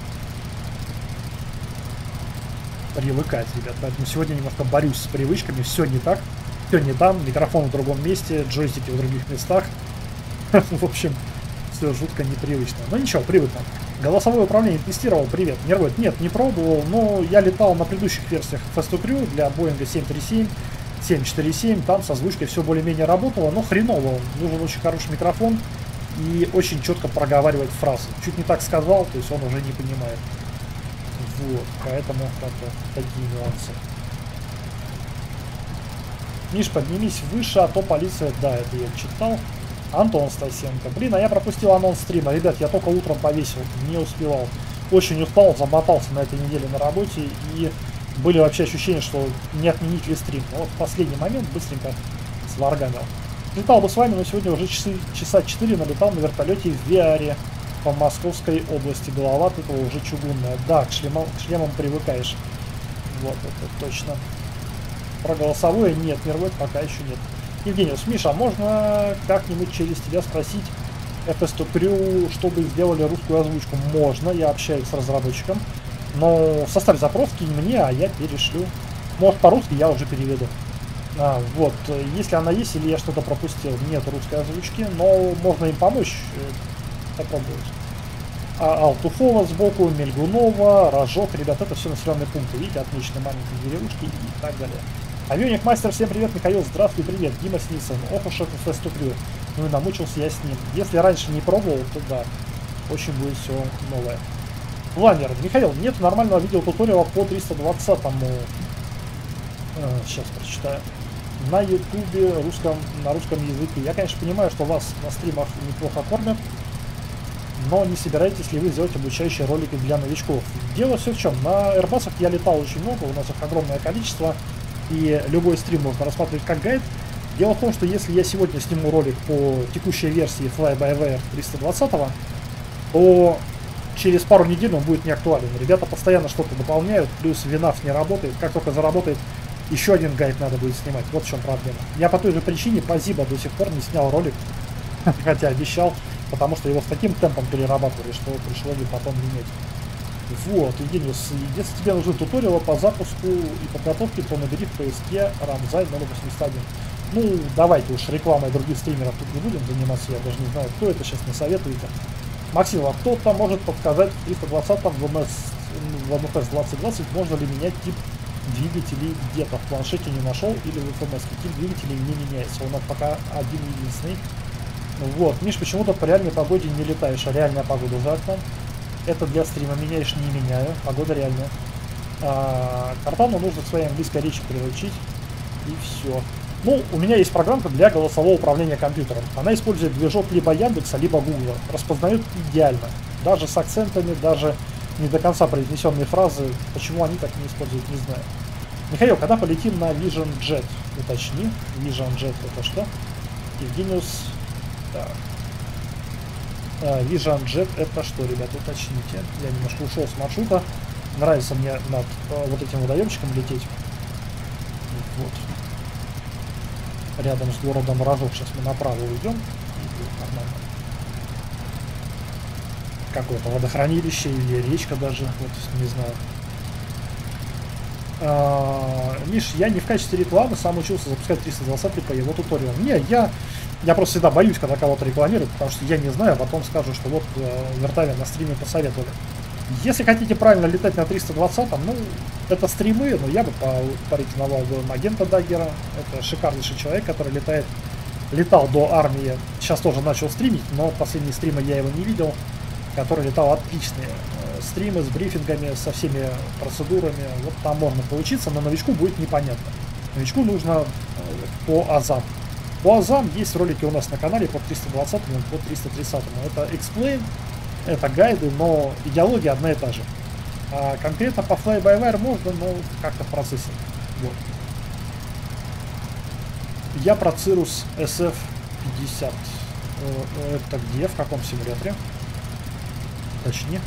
привыкать, ребят. Поэтому сегодня немножко борюсь с привычками. Все не так, все не там. Микрофон в другом месте, джойстики в других местах. В общем, все жутко непривычно. Но ничего, привыкну. Голосовое управление тестировал. Привет. Не рвет. Нет, не пробовал, но я летал на предыдущих версиях эф эс ту Crew для Boeing семь три семь. семь четыре семь, там со озвучкой все более-менее работало, но хреново. Нужен очень хороший микрофон и очень четко проговаривать фразы. Чуть не так сказал, то есть он уже не понимает. Вот, поэтому как-то такие нюансы. Миш, поднимись выше, а то полиция... Да, это я читал. Антон Стасенко. Блин, а я пропустил анонс стрима. Ребят, я только утром повесил, не успевал. Очень устал, замотался на этой неделе на работе и... Были вообще ощущения, что не отменить ли стрим. Но вот в последний момент быстренько сварганил. Летал бы с вами, но сегодня уже часы, часа четыре налетал на вертолете в Виаре по Московской области. Голова от этого уже чугунная. Да, к шлемам, к шлемам привыкаешь. Вот, это точно. Про голосовое нет, не рвет, пока еще нет. Евгениус, Миша, можно как-нибудь через тебя спросить эф эс ту Crew, чтобы сделали русскую озвучку? Можно, я общаюсь с разработчиком. Но составь запрос, кинь мне, а я перешлю. Может, по-русски я уже переведу. А, вот, если она есть или я что-то пропустил, нет русской озвучки, но можно им помочь, попробовать. А, Алтухова сбоку, Мельгунова, Рожок, ребят, это все населенные пункты, видите, отмечены маленькие деревушки и так далее. Авионик Мастер, всем привет, Михаил, здравствуй, привет, Дима Сницын, ох уж этот эф эс ту Crew, ну и намучился я с ним. Если раньше не пробовал, то да, очень будет все новое. Ланер, Михаил, нет нормального видеотуториала по триста двадцатому. А, сейчас прочитаю. на ютубе русском, на русском языке. Я, конечно, понимаю, что вас на стримах неплохо кормят, но не собираетесь ли вы сделать обучающие ролики для новичков? Дело все в чем. На Airbus'ах я летал очень много, у нас их огромное количество, и любой стрим можно рассматривать как гайд. Дело в том, что если я сегодня сниму ролик по текущей версии Fly-by-Wire триста двадцать, то через пару недель он будет не актуален. Ребята постоянно что-то дополняют, плюс Винав не работает. Как только заработает, еще один гайд надо будет снимать. Вот в чем проблема. Я по той же причине по Зиба до сих пор не снял ролик, хотя обещал, потому что его с таким темпом перерабатывали, что пришло бы потом менять. Вот, Евгениус, если тебе нужны туториалы по запуску и подготовке, то набери в поиске Рамзай ноль восемьдесят один. Ну, давайте уж рекламой других стримеров тут не будем заниматься, я даже не знаю, кто это, сейчас не советуете. Максим, а кто-то может подсказать в триста двадцатом в эн эс двадцать двадцать можно ли менять тип двигателей где-то в планшете не нашел или в эф эм эс. Тип двигателей не меняется, он пока один единственный. Вот, Миш, почему-то по реальной погоде не летаешь, а реальная погода за окном. Это для стрима меняешь, не меняю, погода реальная. А, Картану нужно к своей английской речи приручить, и все. Ну, у меня есть программка для голосового управления компьютером. Она использует движок либо Яндекса, либо Гугла. Распознает идеально. Даже с акцентами, даже не до конца произнесенные фразы. Почему они так не используют, не знаю. Михаил, когда полетим на Vision Jet? Уточни. Vision Jet это что? Евгениус. Так. А, Vision Jet это что, ребята, уточните. Я немножко ушел с маршрута. Нравится мне над а, вот этим водоемчиком лететь. Вот. Рядом с городом Рожок. Сейчас мы направо уйдем. Нормально. Какое-то водохранилище или речка даже. Вот, не знаю. А, Миш, я не в качестве рекламы сам учился запускать триста двадцать по его туториалам. Не, я, я просто всегда боюсь, когда кого-то рекламируют, потому что я не знаю, а потом скажу, что вот э, Вертаве на стриме посоветовали. Если хотите правильно летать на триста двадцатом, ну, это стримы, но я бы порекомендовал бы Магента Даггера. Это шикарнейший человек, который летает, летал до армии. Сейчас тоже начал стримить, но последние стримы я его не видел. Который летал отличные э, стримы с брифингами, со всеми процедурами. Вот там можно поучиться, но новичку будет непонятно. Новичку нужно э, по азам. По азам есть ролики у нас на канале по триста двадцатому и по триста тридцатому. Это explain, это гайды, но идеология одна и та же. А конкретно по Fly-by-Wire можно, но как-то в процессе. Вот. Я про Cirrus эс эф пятьдесят. Это где? В каком симуляторе? Точнее.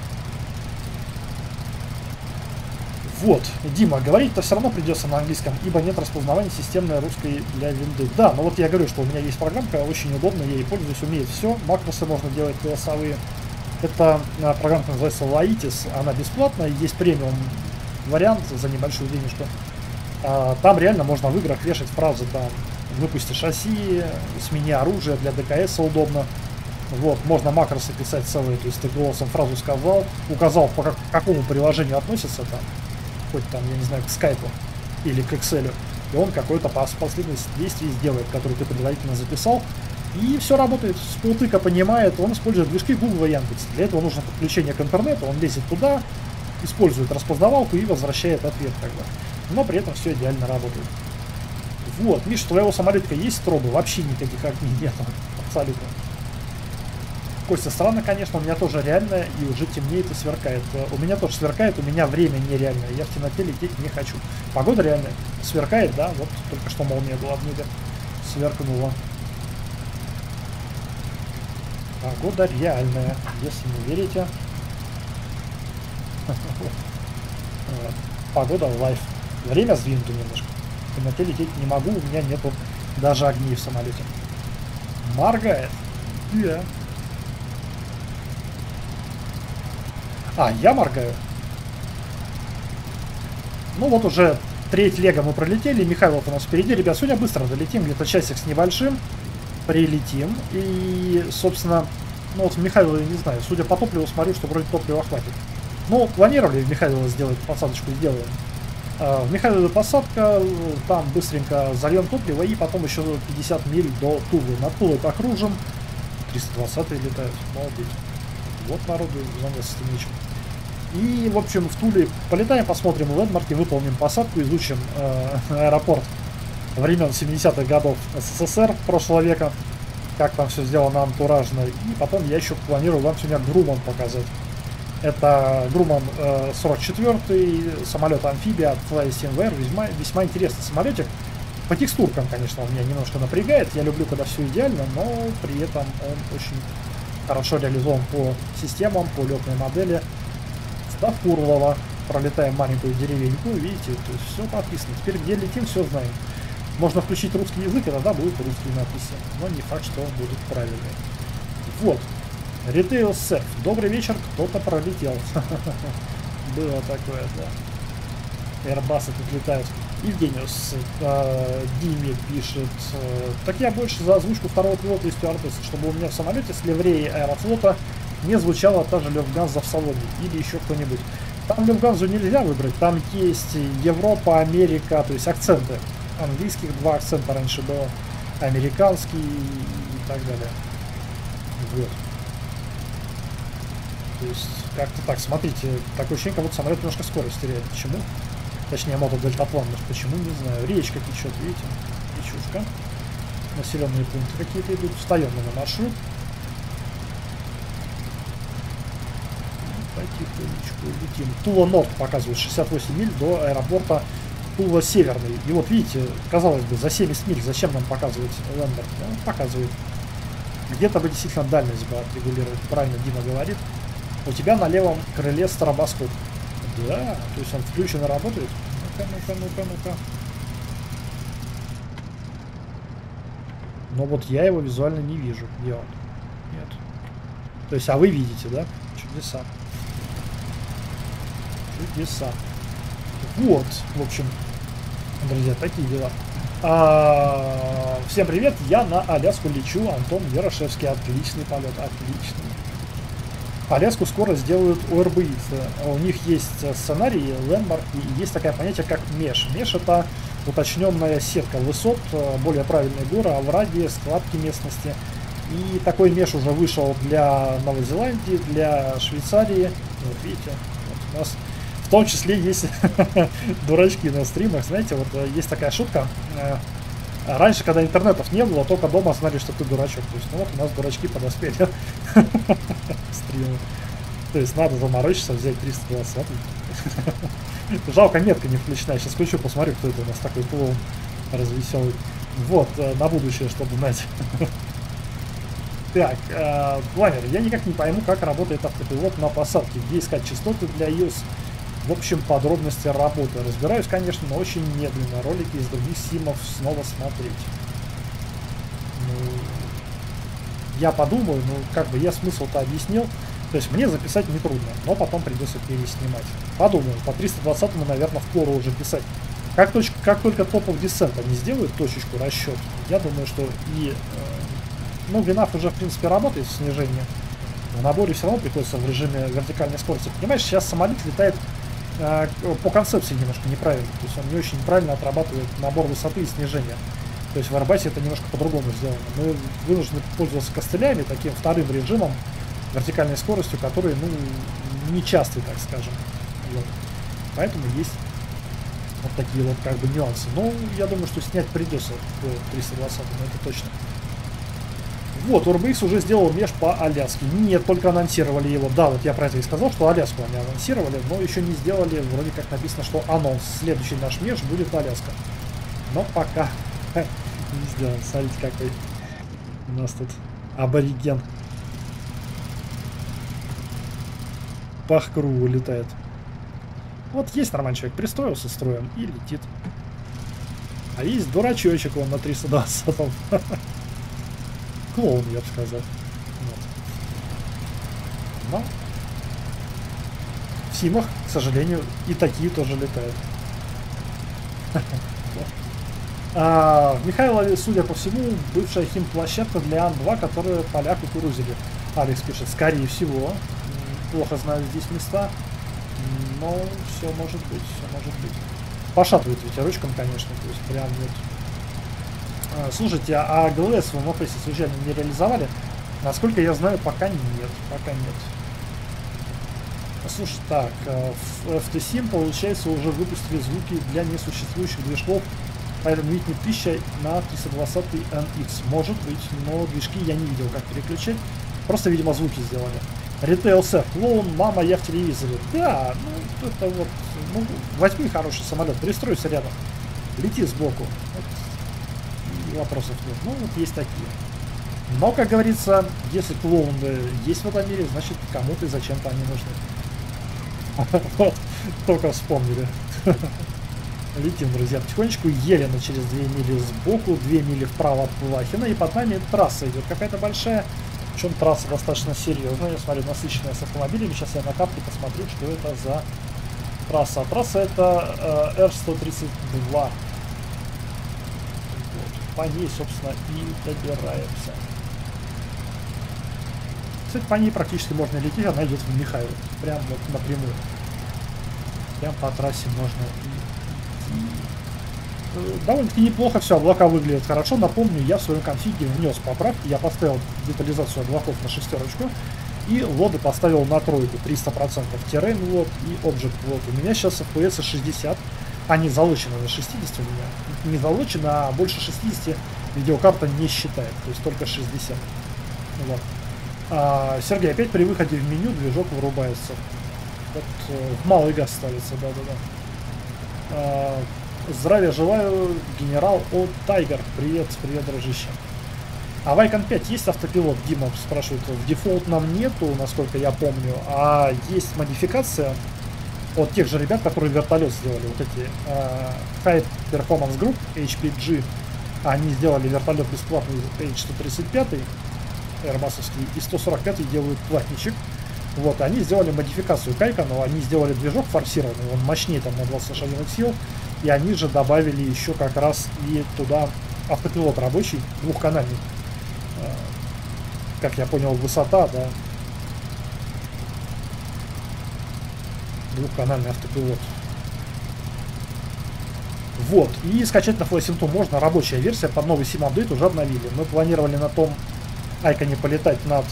Вот, Дима, говорить-то все равно придется на английском, ибо нет распознавания системной русской для винды. Да, но вот я говорю, что у меня есть программка, очень удобно, я ей пользуюсь, умеет все. Макросы можно делать голосовые. Эта программка называется Laitis, она бесплатная, есть премиум вариант за небольшую денежку. А, там реально можно в играх вешать фразы, там, выпусти шасси, смени оружие, для ДКС удобно. Вот, можно макросы писать целые, то есть ты голосом фразу сказал, указал, по как, какому приложению относится там, хоть там, я не знаю, к скайпу или к Excel, и он какой-то последовательность действий сделает, который ты предварительно записал, и все работает, спутыка понимает, он использует движки Google и Яндекс. Для этого нужно подключение к интернету, он лезет туда, использует распознавалку и возвращает ответ, как бы. Но при этом все идеально работает. Вот, Миш, у твоего самолетика есть стробы? Вообще никаких огней нет, абсолютно. Костя, странно, конечно, у меня тоже реально и уже темнеет и сверкает. У меня тоже сверкает, у меня время нереальное. Я в темноте лететь не хочу. Погода реальная. Сверкает, да? Вот только что молния была в небе. Сверкнула. Погода реальная, если не верите. Погода лайф. Время сдвинуто немножко. В темноте лететь не могу, у меня нету даже огней в самолете. Моргает. Да. А, я моргаю. Ну вот уже треть лего мы пролетели. Михайлов у нас впереди. Ребят, сегодня быстро долетим. Где-то часик с небольшим. Прилетим. И, собственно, ну вот в Михайлове, не знаю, судя по топливу, смотрю, что вроде топлива хватит. Ну, планировали в Михайлово сделать посадочку, сделаем. А, в Михайлове посадка. Там быстренько зальем топливо. И потом еще пятьдесят миль до Тулы. Над Тулой покружим. триста двадцатые летают. Молодец. Вот народу заняться нечем. И, в общем, в Туле полетаем, посмотрим лендмарки, выполним посадку, изучим э, аэропорт времен семидесятых годов СССР прошлого века, как там все сделано антуражно. И потом я еще планирую вам сегодня Груман показать. Это Груман э, сорок четвёртый, самолет-амфибия от FlySimware, весьма, весьма интересный самолетик. По текстуркам, конечно, он меня немножко напрягает, я люблю, когда все идеально, но при этом он очень хорошо реализован по системам, по летной модели. Ставкурлова, пролетаем маленькую деревеньку, видите, то есть все подписано. Теперь где летим, все знаем. Можно включить русский язык, и тогда будут русские надписи, но не факт, что будут правильные. Вот. Retail Surf. Добрый вечер, кто-то пролетел. Было такое, да. Airbus тут летают. Евгениус э, Диме пишет: э, так я больше за озвучку второго пилота и стюардессы, чтобы у меня в самолете с ливреей Аэрофлота не звучала та же Люфтганза в салоне. Или еще кто-нибудь. Там Люфтганзу нельзя выбрать, там есть Европа, Америка, то есть акценты. Английских два акцента раньше было, американский и так далее. Вот. То есть, как-то так, смотрите, такое ощущение, как будто самолет немножко скорость теряет. Почему? Точнее, мотодельтаплан, почему, не знаю. Речка течет, видите? Речушка. Населенные пункты какие-то идут. Встаем на маршрут. Потихонечку летим. Тула Норд показывает шестьдесят восемь миль до аэропорта Тула Северный. И вот видите, казалось бы, за семьдесят миль зачем нам показывать лендер? Ну, показывает. Где-то бы действительно дальность бы отрегулировать. Правильно Дима говорит. У тебя на левом крыле стробоскоп. Да, то есть он включен и работает. Ну-ка, ну-ка, ну-ка, ну-ка. Но вот я его визуально не вижу. Где он? Нет. То есть, а вы видите, да? Чудеса. Чудеса. Вот, в общем, друзья, такие дела. А, всем привет, я на Аляску лечу, Антон Ярошевский. Отличный полет, отличный. Аляску скоро сделают ОРБИцы. У них есть сценарий, лендмарк, и есть такое понятие, как меж. Меж — это уточненная сетка высот, более правильные горы, овраги, складки местности. И такой меж уже вышел для Новой Зеландии, для Швейцарии. Вот видите, вот у нас в том числе есть дурачки на стримах. Знаете, вот есть такая шутка. Раньше, когда интернетов не было, только дома знали, что ты дурачок. То есть, ну вот у нас дурачки подоспели. Стримы. То есть надо заморочиться, взять триста двадцать. Жалко, метка не включена. Сейчас включу, посмотрю, кто это у нас такой клоун развеселый. Вот, на будущее, чтобы знать. Так, планер. Я никак не пойму, как работает автопилот на посадке. Где искать частоты для ай о эс. В общем, подробности работы. Разбираюсь, конечно, но очень медленно. Ролики из других симов снова смотреть. Ну, я подумаю, ну, как бы я смысл-то объяснил. То есть мне записать нетрудно, но потом придется переснимать. Подумаю, по триста двадцатому, наверное, впору уже писать. Как, точка, как только топов десент они сделают точечку расчет, я думаю, что и... Э, ну, Винав уже, в принципе, работает в снижении. В наборе все равно приходится в режиме вертикальной скорости. Понимаешь, сейчас самолет летает э, по концепции немножко неправильно. То есть он не очень правильно отрабатывает набор высоты и снижения. То есть в Airbus это немножко по-другому сделано. Мы вынуждены пользоваться костылями, таким вторым режимом, вертикальной скоростью, который, ну, нечастый, так скажем. Вот. Поэтому есть вот такие вот как бы нюансы. Но я думаю, что снять придется по триста двадцатому, это точно. Вот, ОРБХ уже сделал меж по Аляске. Нет, только анонсировали его. Да, вот я про это и сказал, что Аляску они анонсировали, но еще не сделали, вроде как написано, что анонс. Следующий наш меж будет Аляска. Но пока не сделан. Смотрите, какой у нас тут абориген. Пах кругу летает. Вот есть нормальный человек, пристроился строем и летит. А есть дурачочек он на триста двадцатом. Клоун, я бы сказал. Вот. Но в симах, к сожалению, и такие тоже летают. А, в Михайлове, судя по всему, бывшая химплощадка для Ан два, которую поля кукурузили. Алекс пишет, скорее всего. Плохо знаю здесь места, но все может быть, все может быть. Пошатывает ветерочком, конечно, то есть прям вот. А, слушайте, а ГЛС в МФС случайно не реализовали? Насколько я знаю, пока нет, пока нет. Слушай, так, в эф ти сим, получается, уже выпустили звуки для несуществующих движков Поэтому видите, не тысяча на триста двадцать эн икс. Может быть, но движки я не видел, как переключать. Просто, видимо, звуки сделали. Retail Sef. Клоун, мама, я в телевизоре. Да, ну это вот, ну, возьми хороший самолет, пристройся рядом. Лети сбоку. Вот. И вопросов нет. Ну, вот есть такие. Но, как говорится, если клоуны есть в этом мире, значит, кому-то и зачем-то они нужны. Вот, только вспомнили. Летим, друзья, потихонечку. Елена через две мили сбоку, две мили вправо от Плахина, и под нами трасса идет какая-то большая. Причем трасса достаточно серьезная. Я смотрю, насыщенная с автомобилями. Сейчас я на карте посмотрю, что это за трасса. А трасса это э, эр сто тридцать два. Вот. По ней, собственно, и добираемся. Кстати, по ней практически можно лететь. Она идет в Михайлов. Прям вот напрямую. Прям по трассе можно идти. Довольно-таки неплохо все, облака выглядят хорошо. Напомню, я в своем конфиге внес поправки. Я поставил детализацию облаков на шестерочку. И лоды поставил на тройку, триста процентов. Террейн лод и обжект лод. У меня сейчас эф пи эс шестьдесят. Они залочены на шестьдесят у меня. Не залочены, а больше шестидесяти видеокарта не считает. То есть только шестьдесят. Вот. А, Сергей, опять при выходе в меню движок вырубается. Вот, в малый газ ставится, да-да-да. А, здравия желаю, генерал О Тайгер. Привет, привет, дружище. А в Айкон пять есть автопилот? Дима спрашивает. В дефолтном нету, насколько я помню. А есть модификация от тех же ребят, которые вертолет сделали. Вот эти uh, High Performance Group, эйч пи джи. Они сделали вертолет бесплатный эйч сто тридцать пять, Airbus'овский, и сто сорок пять делают платничек. Вот, они сделали модификацию Кайка, но они сделали движок форсированный, он мощнее там на двадцать один сил, и они же добавили еще как раз и туда автопилот рабочий, двухканальный. Как я понял, высота, да. Двухканальный автопилот. Вот, и скачать на FlySim можно, рабочая версия, под новый сим апдейт уже обновили. Мы планировали на том Айконе полетать над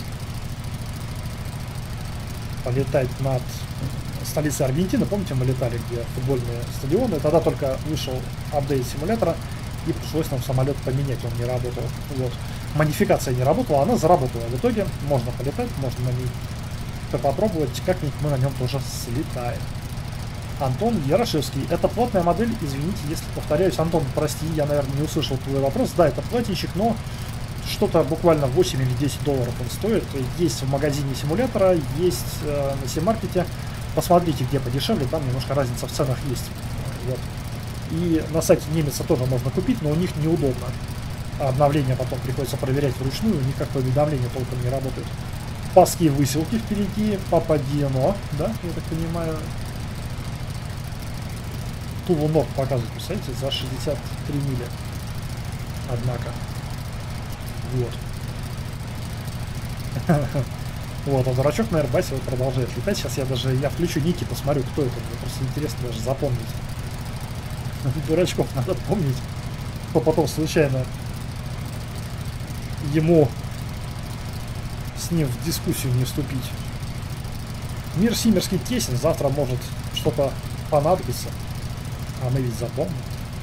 полетать над столицей Аргентины. Помните, мы летали, где футбольные стадионы? Тогда только вышел апдейт симулятора, и пришлось нам самолет поменять, он не работал. Вот. Модификация не работала, она заработала. В итоге можно полетать, можно на ней попробовать, как-нибудь мы на нем тоже слетаем. Антон Ярошевский. Это платная модель, извините, если повторяюсь. Антон, прости, я, наверное, не услышал твой вопрос. Да, это платничек, но что-то буквально восемь или десять долларов он стоит. Есть в магазине симулятора, есть э, на Симаркете. Посмотрите, где подешевле, там немножко разница в ценах есть. Вот. И на сайте немеца тоже можно купить, но у них неудобно. Обновление потом приходится проверять вручную, у них как-то уведомления толком не работают. Паски выселки впереди, Пападино, да, я так понимаю. Тулу ног показывает, представляете, за шестьдесят три мили. Однако. Вот. Вот, а дурачок на Airbus вот продолжает летать. Сейчас я даже, я включу ники, посмотрю, кто это. Мне просто интересно даже запомнить. Дурачков надо помнить, кто потом случайно ему с ним в дискуссию не вступить. Мир симерский тесен, завтра может что-то понадобиться. А мы ведь запомним.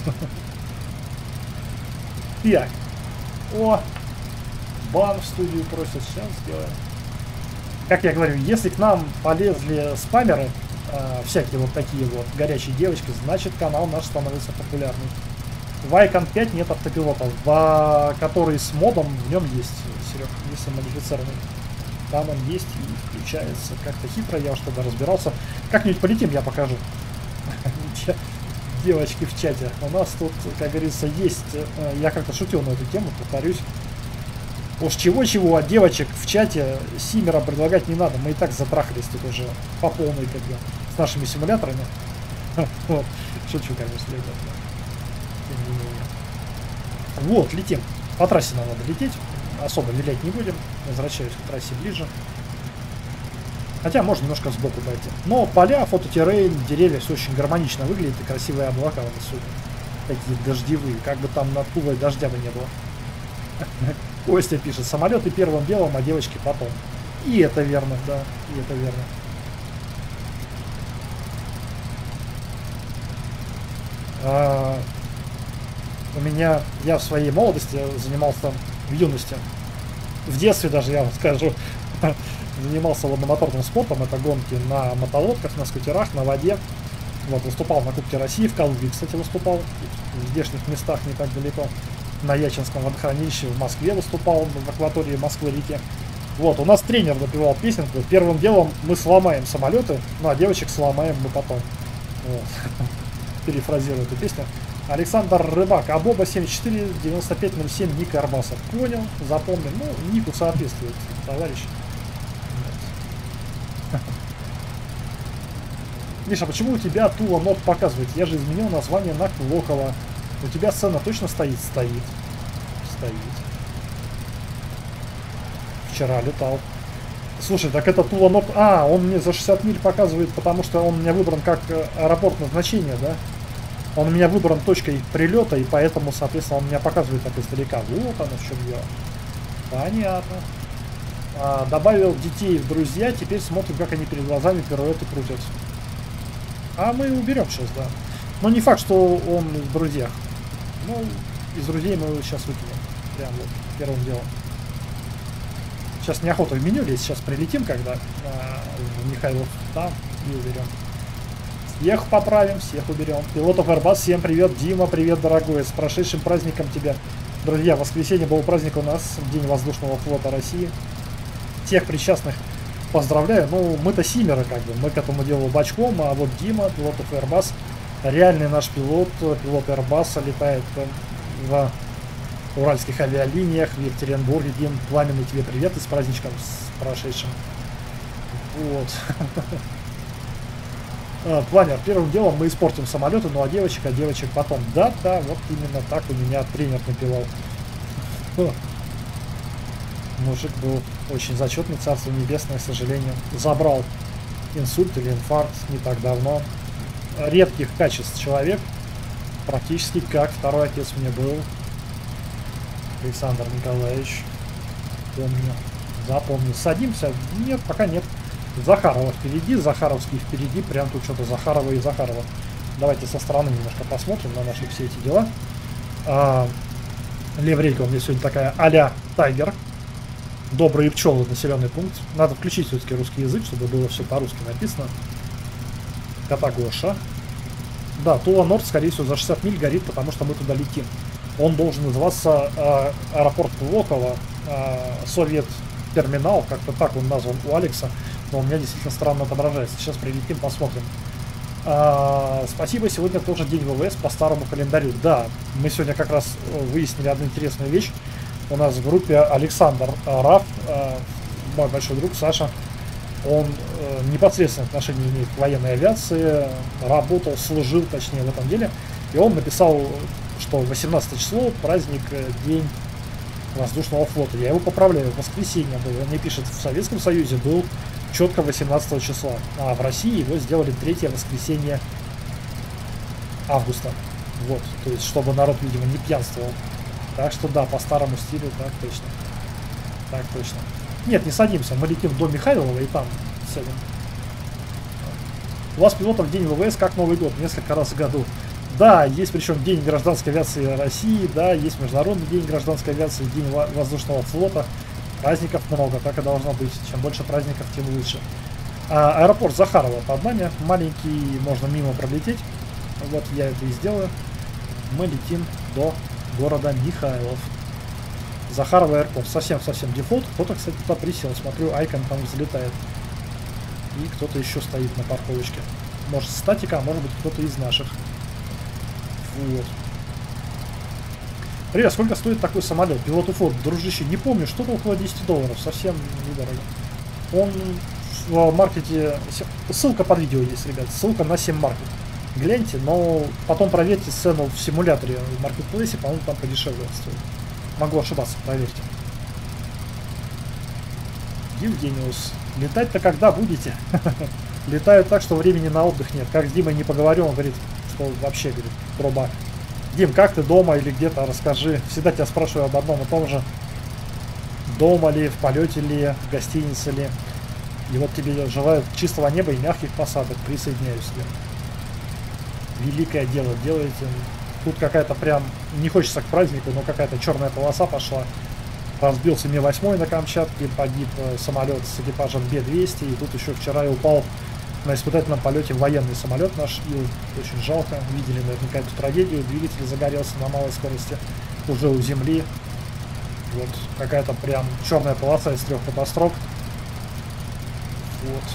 Так. О! Бан в студию просят. Сейчас сделаем. Как я говорю, если к нам полезли спамеры, э, всякие вот такие вот горячие девочки, значит канал наш становится популярным. В Айкон пять нет автопилота, в который с модом в нем есть, Серег, если модифицированный. Там он есть и включается как-то хитро, я уж тогда разбирался. Как-нибудь полетим, я покажу. Девочки в чате. У нас тут, как говорится, есть... Я как-то шутил на эту тему, повторюсь. Уж чего-чего, а девочек в чате Симера предлагать не надо. Мы и так затрахались тут уже по полной, как бы, с нашими симуляторами. Вот. Шучу, конечно, ребят. Вот, летим. По трассе нам надо лететь. Особо вилять не будем. Возвращаюсь к трассе ближе. Хотя можно немножко сбоку пойти. Но поля, фототеррейн, деревья, все очень гармонично выглядит. И красивые облака вот отсюда. Такие дождевые. Как бы там над Тулой дождя бы не было. Костя пишет, самолеты первым делом, а девочки потом. И это верно, да. И это верно. А... У меня, я в своей молодости занимался, в юности, в детстве даже, я вам скажу, занимался водномоторным спортом. Это гонки на мотолодках, на скутерах, на воде. Вот, выступал на Кубке России, в Калуге, кстати, выступал, в здешних местах не так далеко. На Ячинском водохранилище в Москве выступал, в акватории Москвы-реки. Вот, у нас тренер напевал песенку. Первым делом мы сломаем самолеты, ну а девочек сломаем мы потом. Вот. Перефразирую эту песню. Александр Рыбак, Абоба семьдесят четыре девяносто пять ноль семь, ник Арбаса. Понял, запомнил. Ну, нику соответствует, товарищ. Вот. Миша, почему у тебя Тула Нот показывает? Я же изменил название на Клокова. У тебя сцена точно стоит? Стоит. Стоит. Вчера летал. Слушай, так это Тула Нот... А, он мне за шестьдесят миль показывает, потому что он у меня выбран как аэропорт назначения, да? Он у меня выбран точкой прилета, и поэтому, соответственно, он меня показывает так издалека. Вот оно в чем дело. Понятно. А, добавил детей в друзья, теперь смотрим, как они перед глазами пируэты крутят. А мы уберем сейчас, да. Но не факт, что он в друзьях. Ну, из друзей мы его сейчас выкинем. Прям вот, первым делом. Сейчас неохота в меню лезть, сейчас прилетим, когда а, в Михайлов там и уберем. Всех поправим, всех уберем. Пилотов Airbus, всем привет. Дима, привет, дорогой. С прошедшим праздником тебя. Друзья, в воскресенье был праздник у нас, День воздушного флота России. Всех причастных поздравляю. Ну, мы-то симеры, как бы. Мы к этому делу бочком, а вот Дима, пилотов Airbus, реальный наш пилот, пилот Airbus, летает в уральских авиалиниях в Екатеринбурге. Дим, пламенный тебе привет и с праздничком, с прошедшим. Вот. Планер, первым делом мы испортим самолеты, ну а девочек, а девочек потом. Да, да, вот именно так у меня тренер напевал. Мужик был очень зачетный, царство небесное, к сожалению. Забрал инсульт или инфаркт не так давно. Редких качеств человек. Практически как второй отец мне был. Александр Николаевич. Помню. Запомнил. Садимся? Нет, пока нет. Захарова впереди, Захаровский впереди. Прям тут что-то Захарова и Захарова. Давайте со стороны немножко посмотрим на наши все эти дела. А, Леврейка у меня сегодня такая а-ля Тайгер. Добрые пчелы, населенный пункт. Надо включить все-таки русский язык, чтобы было все по-русски написано. Кота Гоша. Да, Тула Норд, скорее всего, за шестьдесят миль горит, потому что мы туда летим. Он должен называться э, аэропорт Клокова, э, Совет терминал, как-то так он назван у Алекса. Но у меня действительно странно отображается. Сейчас прилетим, посмотрим. А, спасибо, сегодня тоже день ВВС по старому календарю. Да, мы сегодня как раз выяснили одну интересную вещь. У нас в группе Александр Раф, мой большой друг Саша, он непосредственное отношение имеет к военной авиации, работал, служил, точнее, в этом деле. И он написал, что восемнадцатое число праздник, день воздушного флота. Я его поправляю, воскресенье было. Он мне пишет, в Советском Союзе был четко восемнадцатого числа, а в России его сделали третье воскресенье августа. Вот, то есть, чтобы народ, видимо, не пьянствовал. Так что да, по старому стилю, так точно. Так точно. Нет, не садимся, мы летим до Михайлова и там сядем. У вас пилотов день ВВС как Новый год, несколько раз в году. Да, есть причем День гражданской авиации России, да, есть Международный день гражданской авиации, День воздушного флота. Праздников много, так и должно быть. Чем больше праздников, тем лучше. А, аэропорт Захарова под нами. Маленький, можно мимо пролететь. Вот я это и сделаю. Мы летим до города Михайлов. Захарова аэропорт. Совсем-совсем дефолт. Кто-то, кстати, туда присел. Смотрю, Айкон там взлетает. И кто-то еще стоит на парковочке. Может, статика, а может быть, кто-то из наших. Вот. Привет, сколько стоит такой самолет? Пилот УФО, дружище, не помню, что-то около десяти долларов, совсем недорого. Он в маркете, ссылка под видео есть, ребят, ссылка на семь маркет. Гляньте, но потом проверьте цену в симуляторе в маркетплейсе, по-моему, там подешевле стоит. Могу ошибаться, проверьте. Евгениус, летать-то когда будете? Летают так, что времени на отдых нет. Как с Димой не поговорю, он говорит, что вообще, говорит, труба. Дим, как ты дома или где-то, расскажи. Всегда тебя спрашиваю об одном и том же. Дома ли, в полете ли, в гостинице ли. И вот тебе желаю чистого неба и мягких посадок. Присоединяюсь к тебе. Великое дело делаете. Тут какая-то прям, не хочется к празднику, но какая-то черная полоса пошла. Разбился Ми восемь на Камчатке, погиб самолет с экипажем Бе двести. И тут еще вчера и упал на испытательном полете военный самолет наш Ил. Очень жалко. Видели наверняка эту трагедию. Двигатель загорелся на малой скорости уже у земли. Вот какая-то прям черная полоса из трех катастроф. Вот.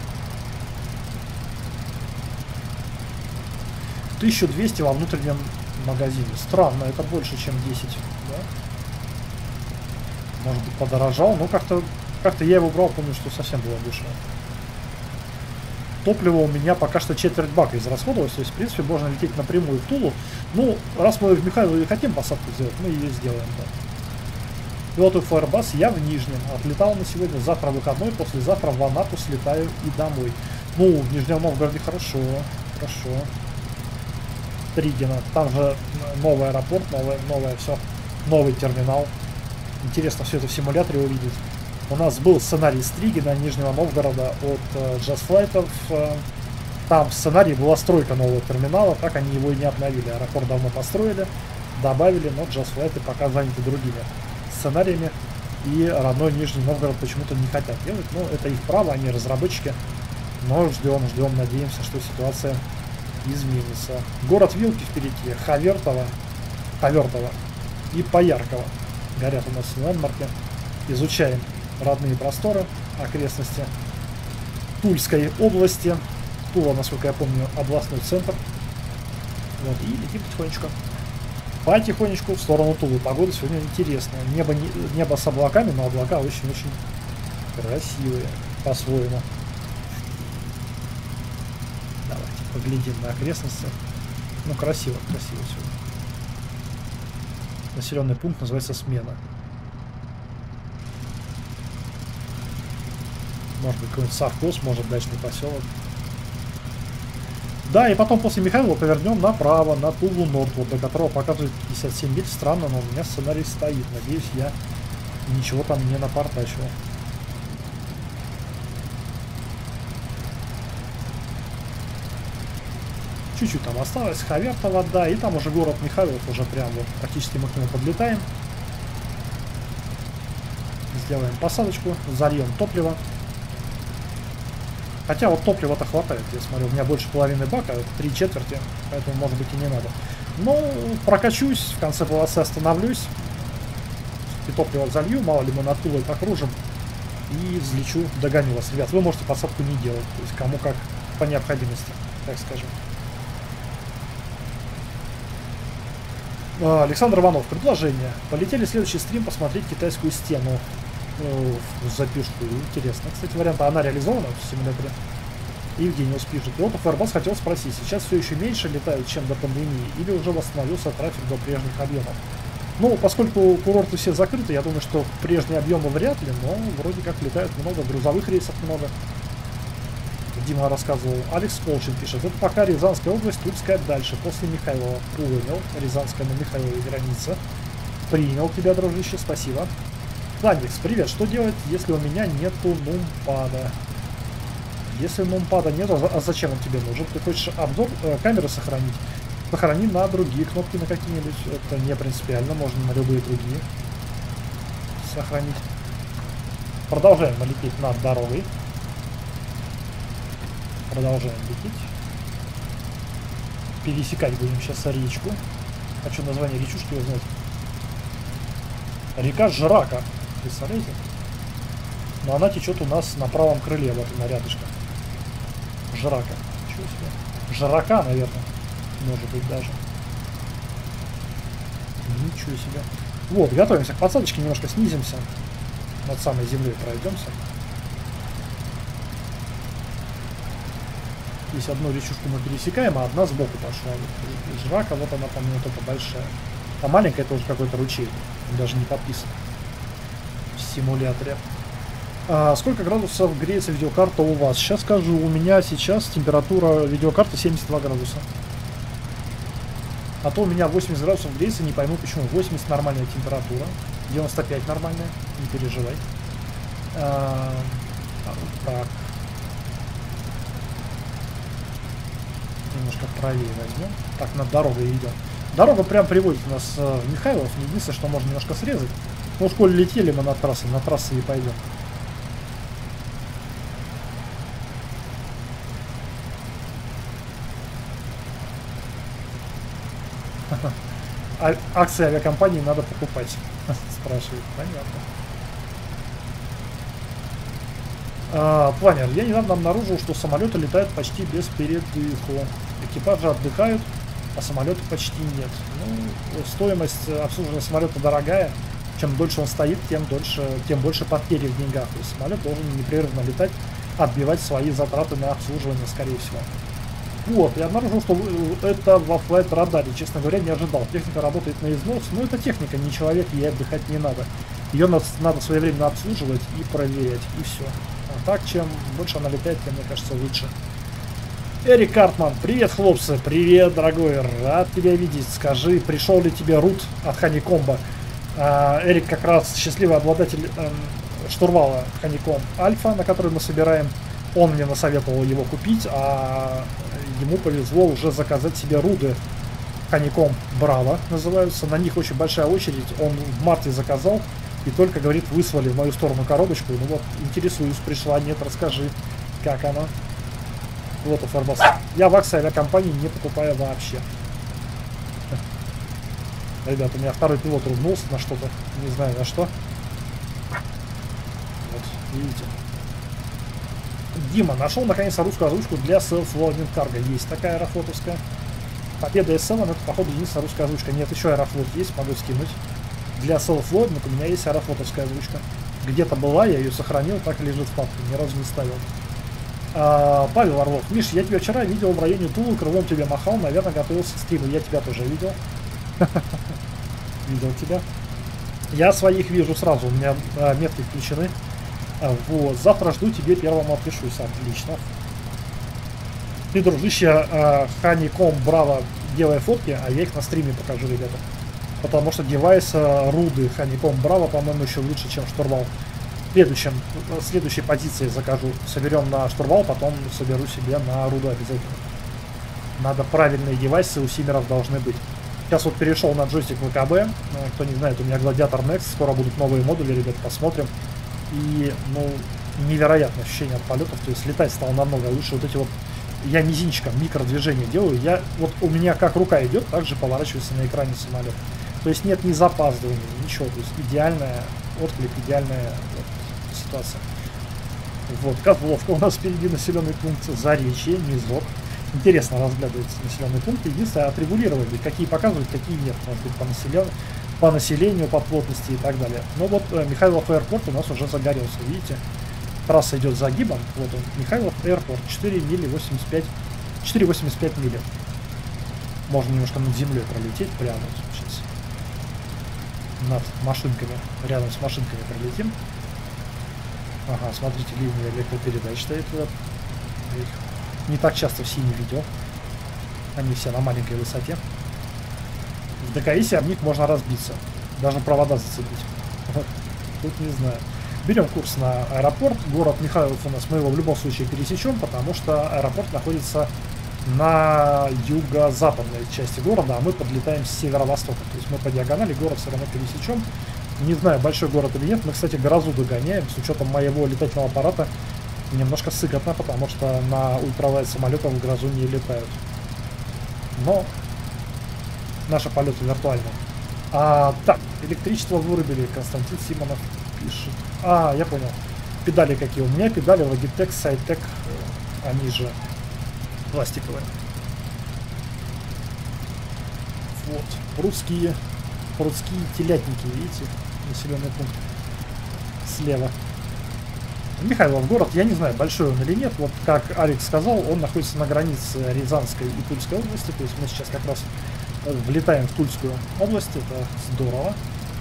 тысяча двести во внутреннем магазине. Странно, это больше, чем десять. Да? Может быть, подорожал. Но как-то как-то я его брал, помню, что совсем было дешево. Топливо у меня пока что четверть бака израсходовалось. То есть, в принципе, можно лететь напрямую в Тулу. Ну, раз мы в Михайлове хотим посадку сделать, мы ее сделаем, да. Пилоту Airbus я в Нижнем. Отлетал на сегодня. Завтра выходной. Послезавтра в Анапу слетаю и домой. Ну, в Нижнем Новгороде хорошо. Хорошо. Тригина. Там же новый аэропорт, новое, новое все. Новый терминал. Интересно все это в симуляторе увидеть. У нас был сценарий Стригина, Нижнего Новгорода от э, Джазфлайтов. Э, там в сценарии была стройка нового терминала, так они его и не обновили. Аэропорт давно построили, добавили, но Джазфлайты пока заняты другими сценариями. И родной Нижний Новгород почему-то не хотят делать. Ну, это их право, они разработчики. Но ждем, ждем, надеемся, что ситуация изменится. Город Вилки впереди, Хавертово, Хавертово и Поярково горят у нас в лендмарке. Изучаем родные просторы, окрестности Тульской области. Тула, насколько я помню, областной центр. Вот, и летим потихонечку. Потихонечку в сторону Тулы. Погода сегодня интересная. Небо, не, небо с облаками, но облака очень-очень красивые по-своему. Давайте поглядим на окрестности. Ну, красиво, красиво сегодня. Населенный пункт называется Смена. Может быть, какой-нибудь совхоз, может, дачный поселок. Да, и потом после Михайлова повернем направо, на Тулу Нордвуд, до которого показывает пятьдесят семь миль. Странно, но у меня сценарий стоит. Надеюсь, я ничего там не напортачил. Чуть-чуть там осталось. Хавертово, да, и там уже город Михайлов, уже прям вот практически мы к нему подлетаем. Сделаем посадочку, зальем топливо. Хотя вот топлива-то хватает, я смотрю, у меня больше половины бака, это три четверти, поэтому, может быть, и не надо. Ну, прокачусь, в конце полосы остановлюсь, и топливо залью, мало ли мы над Тулой покружим, и взлечу, догоню вас. Ребят, вы можете посадку не делать, то есть кому как по необходимости, так скажем. Александр Иванов, предложение. Полетели следующий стрим посмотреть китайскую стену. Запишу. Интересно. Кстати, вариант, она реализована в симуляторе. Евгений пишет. Пилотов Airbus хотел спросить, сейчас все еще меньше летают, чем до пандемии, или уже восстановился трафик до прежних объемов? Ну, поскольку курорты все закрыты, я думаю, что прежние объемы вряд ли, но вроде как летают много, грузовых рейсов много. Дима рассказывал. Алекс Колчин пишет. Это пока Рязанская область, Тульская дальше, после Михайлова. Понял. Рязанская на Михайловой границе. Принял тебя, дружище, спасибо. Ландикс, привет. Что делать, если у меня нету нумпада? Если нумпада нету, а зачем он тебе нужен? Ты хочешь обзор э, камеры сохранить? Сохрани на другие кнопки, на какие-нибудь. Это не принципиально, можно на любые другие сохранить. Продолжаем лететь над дорогой. Продолжаем лететь. Пересекать будем сейчас речку. Хочу название речушки узнать. Река Жрака. Представляете? Но она течет у нас на правом крыле, вот она рядышком. Жрака. Ничего себе. Жрака, наверное. Может быть даже. Ничего себе. Вот, готовимся к посадочке, немножко снизимся. Над самой землей пройдемся. Здесь одну речушку мы пересекаем, а одна сбоку пошла. Вот, Жрака, вот она, по-моему, только большая. А маленькая это уже какой-то ручей. Он даже не подписан в симуляторе. А сколько градусов греется видеокарта у вас? Сейчас скажу, у меня сейчас температура видеокарты семьдесят два градуса. А то у меня восемьдесят градусов греется, не пойму почему. восемьдесят нормальная температура, девяносто пять нормальная, не переживай. А, так. Немножко правее возьмем. Так, над дорогой идем. Дорога прям приводит нас в Михайлов. Единственное, что можно немножко срезать. Ну, в школе летели мы на трассы, на трассы и пойдем. А акции авиакомпании надо покупать. Спрашивает. Понятно. А, планер. Я недавно обнаружил, что самолеты летают почти без передыху. Экипажи отдыхают, а самолета почти нет. Ну, стоимость обслуживания самолета дорогая. Чем дольше он стоит, тем дольше, тем больше потери в деньгах. То есть самолет должен непрерывно летать, отбивать свои затраты на обслуживание, скорее всего. Вот, я обнаружил, что это во флайт радаре. Честно говоря, не ожидал. Техника работает на износ, но это техника, не человек, ей отдыхать не надо. Ее надо, надо своевременно обслуживать и проверять, и все. А так, чем больше она летает, тем, мне кажется, лучше. Эрик Картман, привет, хлопцы, привет, дорогой, рад тебя видеть. Скажи, пришел ли тебе рут от Ханикомба? А, Эрик как раз счастливый обладатель э, штурвала Хаником Альфа, на который мы собираем. Он мне насоветовал его купить, а ему повезло уже заказать себе руды Хаником Браво называются. На них очень большая очередь. Он в марте заказал и только, говорит, выслали в мою сторону коробочку. Ну вот, интересуюсь, пришла, нет, расскажи, как она. Вот оформился. Я в акции авиакомпании не покупаю вообще. Ребята, у меня второй пилот ругнулся на что-то. Не знаю на что. Вот, видите. Дима, нашел наконец русскую озвучку для Self-Loading Cargo. Есть такая аэрофлотовская. Победа эс семь, это, походу, единственная русская озвучка. Нет, еще аэрофлот есть, могу скинуть. Для Self-Loading у меня есть аэрофлотовская озвучка. Где-то была, я ее сохранил, так и лежит в папке, ни разу не ставил. А, Павел Орлов, Миш, я тебя вчера видел в районе Тулы, крылом тебе махал, наверное, готовился к стриму. Я тебя тоже видел. Видел тебя. Я своих вижу сразу, у меня метки включены. Вот, завтра жду, тебе первому отпишусь. Отлично. Ты, дружище, э, Хаником Браво, делай фотки, а я их на стриме покажу, ребята. Потому что девайс э, руды Хаником Браво, по-моему, еще лучше, чем штурвал. В следующем, в следующей позиции закажу. Соберем на штурвал, потом соберу себе на руду обязательно. Надо правильные девайсы, у симеров должны быть. Сейчас вот перешел на джойстик вэ ка бэ. Кто не знает, у меня Гладиатор Next. Скоро будут новые модули, ребят, посмотрим. И, ну, невероятное ощущение от полетов. То есть летать стало намного лучше. Вот эти вот, я мизинчиком микродвижения делаю. Я, вот у меня как рука идет, так же поворачивается на экране самолет. То есть нет ни запаздывания, ничего. То есть идеальная отклик, идеальная вот, ситуация. Вот, Козловка у нас впереди, населенный пункт Заречье, Низок. Интересно разглядывается населенный пункт. Единственное, отрегулировали, какие показывают, какие нет. Может быть, по населению. По населению, по плотности и так далее. Но вот э, Михайлов Аэропорт у нас уже загорелся, видите? Трасса идет загибом. Вот он, Михайлов Аэропорт, четыре мили восемьдесят пять, четыре восемьдесят пять мили. Можно немножко над землей пролететь прямо вот сейчас. Над машинками, рядом с машинками пролетим. Ага, смотрите, линия электропередач стоит. Вот. Я их не так часто в синий видел. Они все на маленькой высоте. В ДКСе об них можно разбиться. Даже провода зацепить. Вот. Тут не знаю. Берем курс на аэропорт. Город Михайлов у нас, мы его в любом случае пересечем, потому что аэропорт находится на юго-западной части города, а мы подлетаем с северо-востока. То есть мы по диагонали город все равно пересечем. Не знаю, большой город или нет. Мы, кстати, грозу догоняем. С учетом моего летательного аппарата немножко сыкотно, потому что на ультралайт самолетах в грозу не летают. Но наши полеты виртуальные. А, так, электричество вырубили, Константин Симонов пишет. А, я понял. Педали какие у меня? Педали Logitech, Sitec, они же пластиковые. Вот, прусские, прусские телятники, видите? Населенный пункт слева. Михайлов город, я не знаю, большой он или нет. Вот как Алекс сказал, он находится на границе Рязанской и Тульской области. То есть мы сейчас как раз влетаем в Тульскую область, это здорово.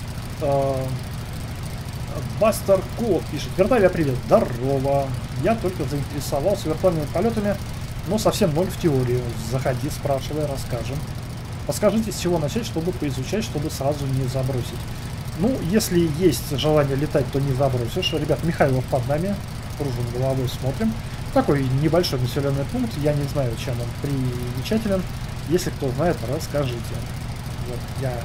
Бастер Кот пишет: Виртавия, привет, здорово. Я только заинтересовался виртуальными полетами, но совсем ноль в теорию. Заходи, спрашивай, расскажем. Подскажите, с чего начать, чтобы поизучать, чтобы сразу не забросить. Ну, если есть желание летать, то не забросишь. Ребят, Михайлов под нами, кружим головой, смотрим. Такой небольшой населенный пункт, я не знаю, чем он примечателен. Если кто знает, расскажите. Вот, я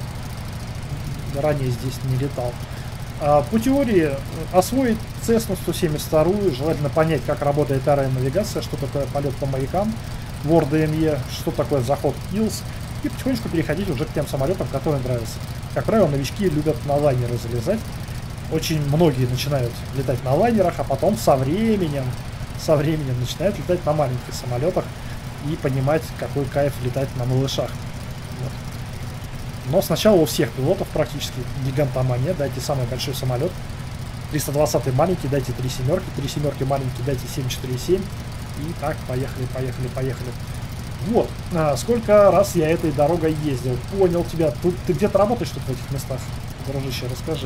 ранее здесь не летал. А, по теории, освоить Cessna сто семьдесят два, желательно понять, как работает аэронавигация, что такое полет по маякам, Word эм и, что такое заход Илс, и потихонечку переходить уже к тем самолетам, которые нравятся. Как правило, новички любят на лайнеры залезать. Очень многие начинают летать на лайнерах, а потом со временем, со временем начинают летать на маленьких самолетах и понимать, какой кайф летать на малышах. Вот. Но сначала у всех пилотов практически гигантомания, дайте самый большой самолет, триста двадцатый маленький, дайте три семерки, три семерки маленький, дайте семь четыре семь, и так, поехали, поехали, поехали. Вот, а, сколько раз я этой дорогой ездил, понял тебя, тут ты где-то работаешь тут в этих местах, дружище, расскажи.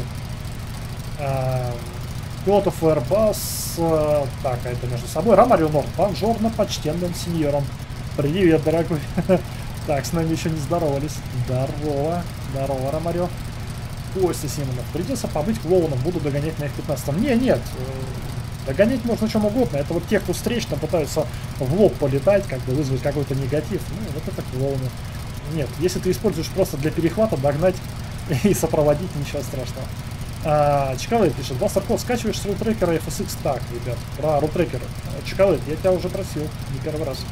А, пилотов Airbus, а, так, а это между собой, Ромарио Норд, бонжорно почтенным сеньором, привет, дорогой. Так, с нами еще не здоровались. Здорово. Здорово, Ромарио. Костя Симонов. Придется побыть клоуном. Буду догонять на эф пятнадцать. Не, нет. Догонять можно чем угодно. Это вот те, кто встречно пытаются в лоб полетать, как бы вызвать какой-то негатив. Ну, вот это клоуны. Нет, если ты используешь просто для перехвата, догнать и сопроводить, ничего страшного. А, Чекалейт пишет. Бастер-код, скачиваешь с рутрекера эф эс икс. Так, ребят, про рутрекер. Чекалейт, я тебя уже просил. Не первый раз.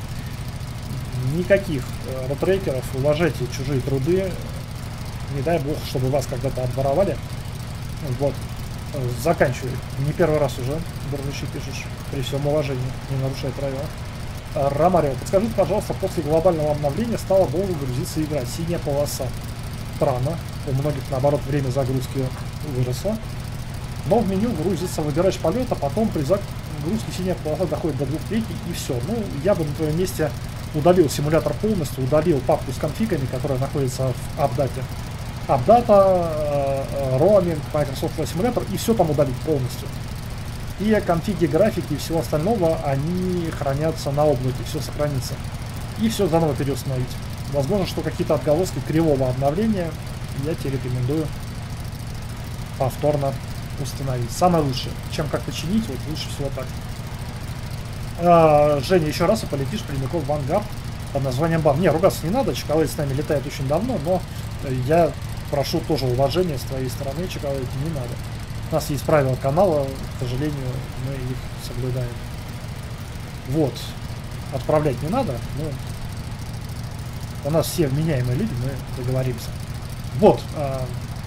Никаких э, рутрекеров, уважайте чужие труды, не дай бог, чтобы вас когда-то обворовали. Вот, э, заканчивай, не первый раз уже, дружище, пишешь, при всем уважении, не нарушай правила. э, Ромарио, подскажите, пожалуйста, после глобального обновления стало долго грузиться игра, синяя полоса. Странно, у многих, наоборот, время загрузки выросло, но в меню грузится, выбираешь полет, а потом при загрузке синяя полоса доходит до двух третий и все. Ну, я бы на твоем месте удалил симулятор полностью, удалил папку с конфигами, которая находится в апдате. Апдата, роуминг, Microsoft Flight Simulator, и все там удалить полностью. И конфиги, графики и всего остального, они хранятся на облаке, все сохранится. И все заново переустановить. Возможно, что какие-то отголоски кривого обновления я тебе рекомендую повторно установить. Самое лучшее, чем как-то чинить, вот лучше всего так. А, Женя, еще раз и полетишь прямиком в ангар под названием БАМ. Не, ругаться не надо, Чекалейт с нами летает очень давно, но я прошу тоже уважения с твоей стороны, Чекалейт, не надо. У нас есть правила канала, к сожалению, мы их соблюдаем. Вот, отправлять не надо, но у нас все вменяемые люди, мы договоримся. Вот. А...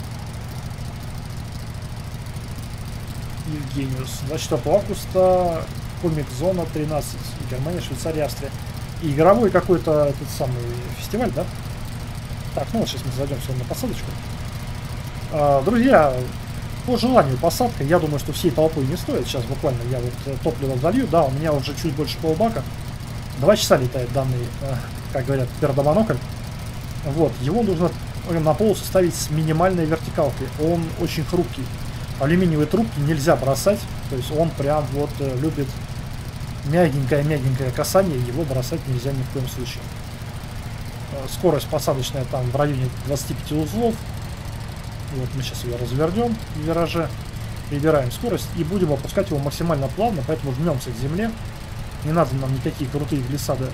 Евгениус, двадцать четвёртого августа, Комик Зона тринадцать, Германия, Швейцария, Австрия. И игровой какой-то этот самый фестиваль, да? Так, ну вот сейчас мы зайдем все на посадочку. А, друзья, по желанию посадка, я думаю, что всей толпой не стоит. Сейчас буквально я вот топливо залью, да, у меня уже чуть больше полбака. Два часа летает данный, как говорят, пердомонокль. Вот, его нужно на полосу ставить с минимальной вертикалкой. Он очень хрупкий. Алюминиевые трубки нельзя бросать, то есть он прям вот любит мягенькое-мягенькое касание, его бросать нельзя ни в коем случае. Скорость посадочная там в районе двадцати пяти узлов. Вот мы сейчас ее развернем в вираже, прибираем скорость и будем опускать его максимально плавно, поэтому жмемся к земле. Не надо нам никакие крутые глиссады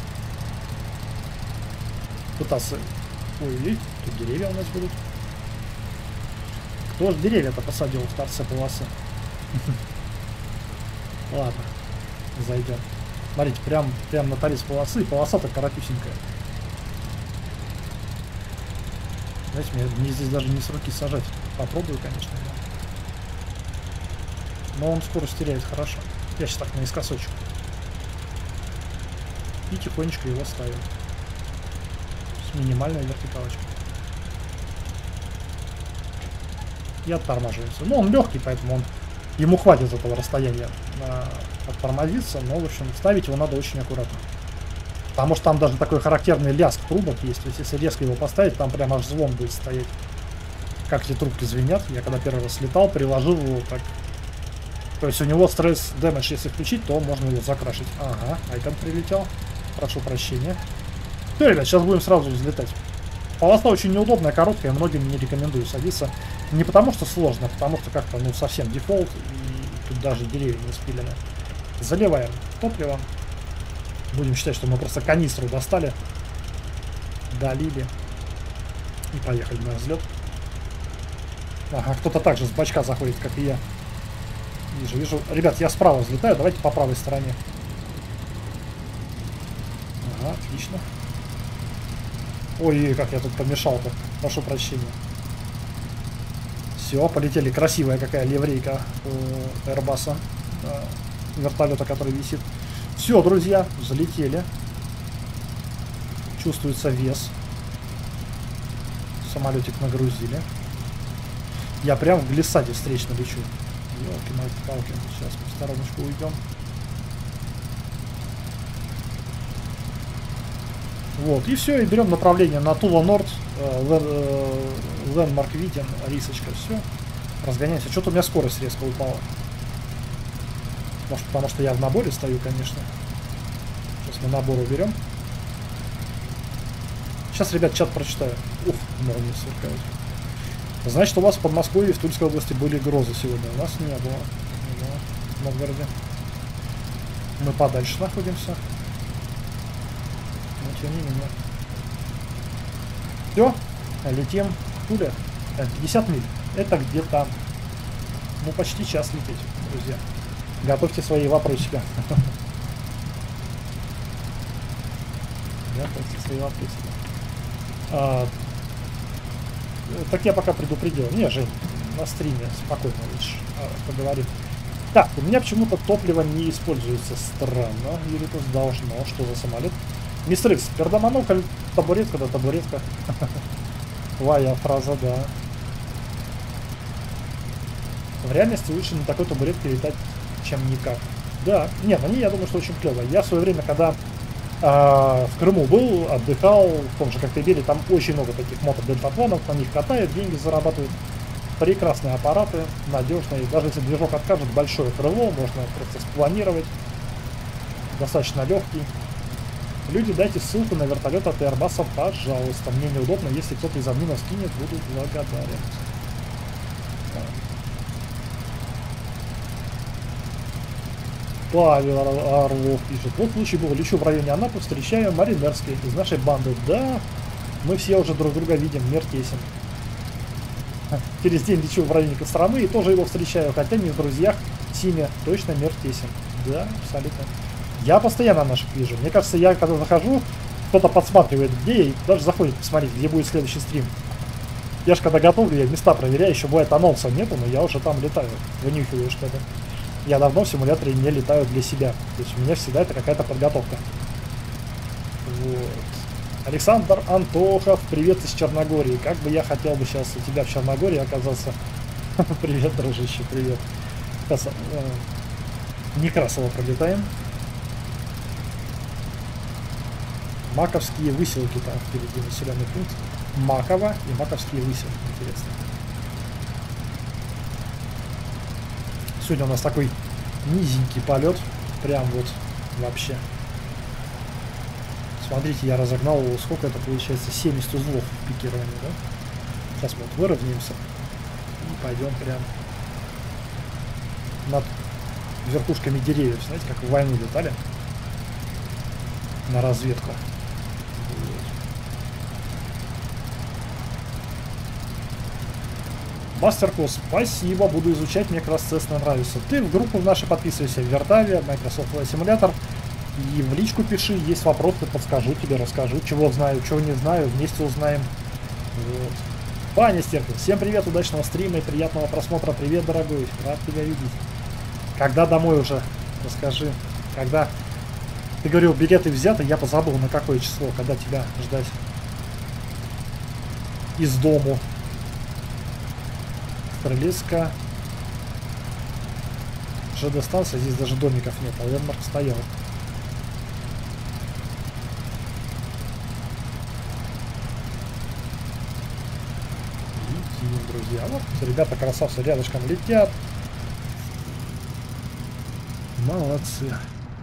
пытаться... Ой, тут деревья у нас будут. Кто же деревья-то посадил в торце полосы? Ладно, зайдем. Смотрите, прям, прям на торец полосы, и полоса-то коротюсенькая. Знаете, мне, мне здесь даже не с руки сажать. Попробую, конечно. Но он скорость теряет хорошо. Я сейчас так наискосочек. И тихонечко его ставим. С минимальной вертикалочкой. И оттормаживаемся. Ну, он легкий, поэтому он, ему хватит этого расстояния э, оттормозиться. Но, в общем, ставить его надо очень аккуратно. Потому что там даже такой характерный лязг трубок есть. То есть, если резко его поставить, там прям аж звон будет стоять. Как эти трубки звенят. Я когда первый раз летал, приложил его так. То есть, у него стресс дэмэдж, если включить, то можно его закрашить. Ага, Айкон прилетел. Прошу прощения. Все, ребят, сейчас будем сразу взлетать. Полоса очень неудобная, короткая, многим не рекомендую садиться. Не потому что сложно, а потому что как-то, ну, совсем дефолт, и тут даже деревья не спилены. Заливаем топливо. Будем считать, что мы просто канистру достали. Долили. И поехали на взлет. Ага, кто-то также с бачка заходит, как и я. Вижу, вижу. Ребят, я справа взлетаю, давайте по правой стороне. Ага, отлично. Ой, как я тут помешал-то. Прошу прощения. Все, полетели. Красивая какая ливрейка у Airbus. Вертолета, который висит. Все, друзья, залетели. Чувствуется вес. Самолетик нагрузили. Я прям в глиссаде встречно лечу. Ёлки-палки. Сейчас мы в стороночку уйдем. Вот, и все, и берем направление на Тула Норд, Лэндмарк виден, рисочка, все. Разгоняемся. Что-то у меня скорость резко упала. Может, потому что я в наборе стою, конечно. Сейчас мы набор уберем. Сейчас, ребят, чат прочитаю. Ух, молнии сверкают. Значит, у вас в Подмосковье и в Тульской области были грозы сегодня. У нас не было. Не было в Новгороде. Мы подальше находимся. Но тем не менее. Все, летим. Туля. пятьдесят миль. Это где-то, ну, почти час лететь, друзья. Готовьте свои вопросики. Готовьте свои вопросики. А, так я пока предупредил. Не, Жень, на стриме спокойно лучше а, поговорим. Так, у меня почему-то топливо не используется. Странно. Или это должно. Что за самолет? Мистер Икс, пердомонокль, табуретка, да табуретка. Твоя фраза, да. В реальности лучше на такой табуретке летать, чем никак. Да, нет, они, я думаю, что очень клево. Я в свое время, когда э, в Крыму был, отдыхал, в том же Коктебеле, там очень много таких мото-дельтапланов, на них катают, деньги зарабатывают. Прекрасные аппараты, надежные. Даже если движок откажет, большое крыло, можно просто спланировать. Достаточно легкий. Люди, дайте ссылку на вертолет от Airbus, пожалуйста. Мне неудобно, если кто-то из админов скинет, буду благодарен. Павел Орлов пишет. Вот случай был, лечу в районе Анапы, встречаю Маринерские из нашей банды. Да, мы все уже друг друга видим, мир тесен. Через день лечу в районе Костромы и тоже его встречаю, хотя не в друзьях, Симе, точно мир тесен. Да, абсолютно. Я постоянно наших вижу. Мне кажется, я когда захожу, кто-то подсматривает, где, и даже заходит посмотреть, где будет следующий стрим. Я же когда готовлю, я места проверяю, еще бывает анонса нету, но я уже там летаю, вынюхиваю что-то. Я давно в симуляторе не летаю для себя. То есть у меня всегда это какая-то подготовка. Вот. Александр Антохов, привет из Черногории. Как бы я хотел бы сейчас у тебя в Черногории оказаться. Привет, дружище, привет. Некрасово пролетаем. Маковские выселки там впереди, населенный пункт. Маково и Маковские выселки, интересно. Сегодня у нас такой низенький полет. Прям вот вообще. Смотрите, я разогнал его. Сколько это получается? семьдесят узлов в пикировании, да? Сейчас вот выровняемся. И пойдем прям над верхушками деревьев. Знаете, как в войну летали? На разведку. Мастер-класс, спасибо, буду изучать, мне как раз цесно нравится. Ты в группу наши подписывайся в Вертаве, Microsoft Flight Simulator, и в личку пиши, есть вопросы, подскажу тебе, расскажу, чего знаю, чего не знаю, вместе узнаем. Вот. Ваня Стеркин, всем привет, удачного стрима и приятного просмотра, привет, дорогой, рад тебя видеть. Когда домой уже, расскажи, когда ты говорил, билеты взяты, я позабыл, на какое число, когда тебя ждать из дому. Стрелецка. ЖД станция, здесь даже домиков нет, а Лэндмарк стоял. Летим, друзья. Вот ребята красавцы рядышком летят. Молодцы.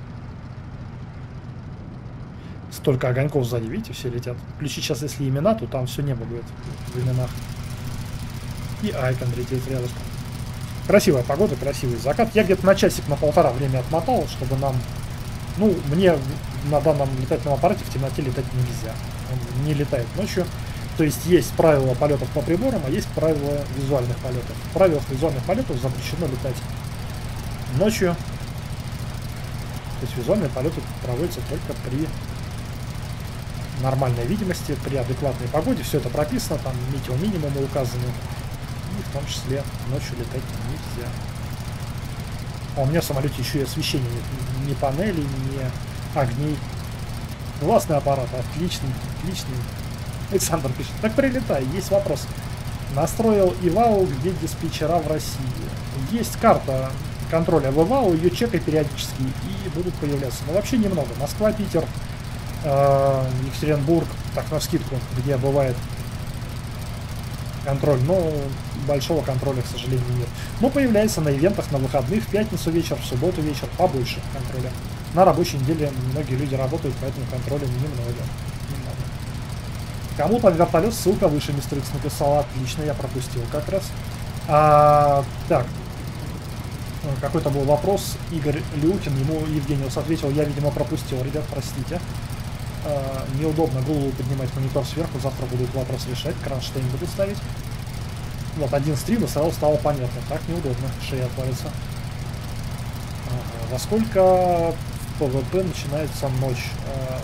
Столько огоньков сзади, видите, все летят. Включить сейчас, если имена, то там все небо будет в именах. И Айкон летит рядышком. Красивая погода, красивый закат. Я где-то на часик, на полтора время отмотал, чтобы нам... Ну, мне на данном летательном аппарате в темноте летать нельзя. Он не летает ночью. То есть есть правила полетов по приборам, а есть правила визуальных полетов. В правилах визуальных полетов запрещено летать ночью. То есть визуальные полеты проводятся только при нормальной видимости, при адекватной погоде. Все это прописано, там метеоминимумы указаны. И в том числе ночью летать нельзя. А у меня в самолете еще и освещения нет. Ни панелей, ни огней. Классный аппарат, отличный, отличный. Александр пишет: так прилетай, есть вопрос. Настроил ИВАУ, где диспетчера в России. Есть карта контроля в ИВАУ, ее чекай периодически и будут появляться. Но вообще немного. Москва, Питер, э, Екатеринбург, так навскидку, где бывает контроль, но большого контроля, к сожалению, нет. Но появляется на ивентах на выходных, в пятницу вечер, в субботу вечер побольше контроля. На рабочей неделе многие люди работают, поэтому контроля немного. немного. Кому-то вертолет, ссылка выше, мистер Икс написал. Отлично, я пропустил как раз. А, так. Какой-то был вопрос. Игорь Люкин, ему Евгениус ответил: я, видимо, пропустил. Ребят, простите. А, неудобно голову поднимать, монитор сверху. Завтра будут вопрос решать. Кронштейн буду ставить. Вот, один стрим, и сразу стало понятно. Так неудобно. Шея отвалится. Ага. Во сколько ПВП начинается ночь? А,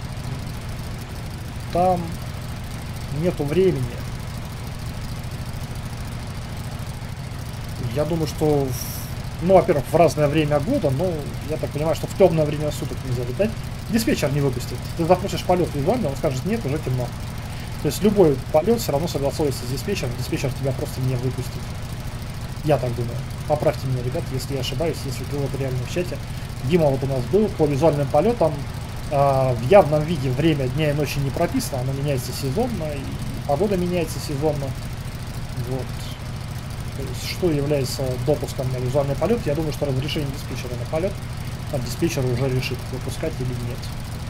там нету времени. Я думаю, что, ну, во-первых, в разное время года, но я так понимаю, что в темное время суток нельзя летать. Диспетчер не выпустит. Ты запросишь полет визуально, он скажет: нет, уже темно. То есть любой полет все равно согласуется с диспетчером, диспетчер тебя просто не выпустит. Я так думаю. Поправьте меня, ребят, если я ошибаюсь, если вы вот реально в чате. Дима вот у нас был по визуальным полетам. Э, в явном виде время дня и ночи не прописано, оно меняется сезонно, и погода меняется сезонно. Вот. То есть, что является допуском на визуальный полет, я думаю, что разрешение диспетчера на полет, а диспетчер уже решит, выпускать или нет.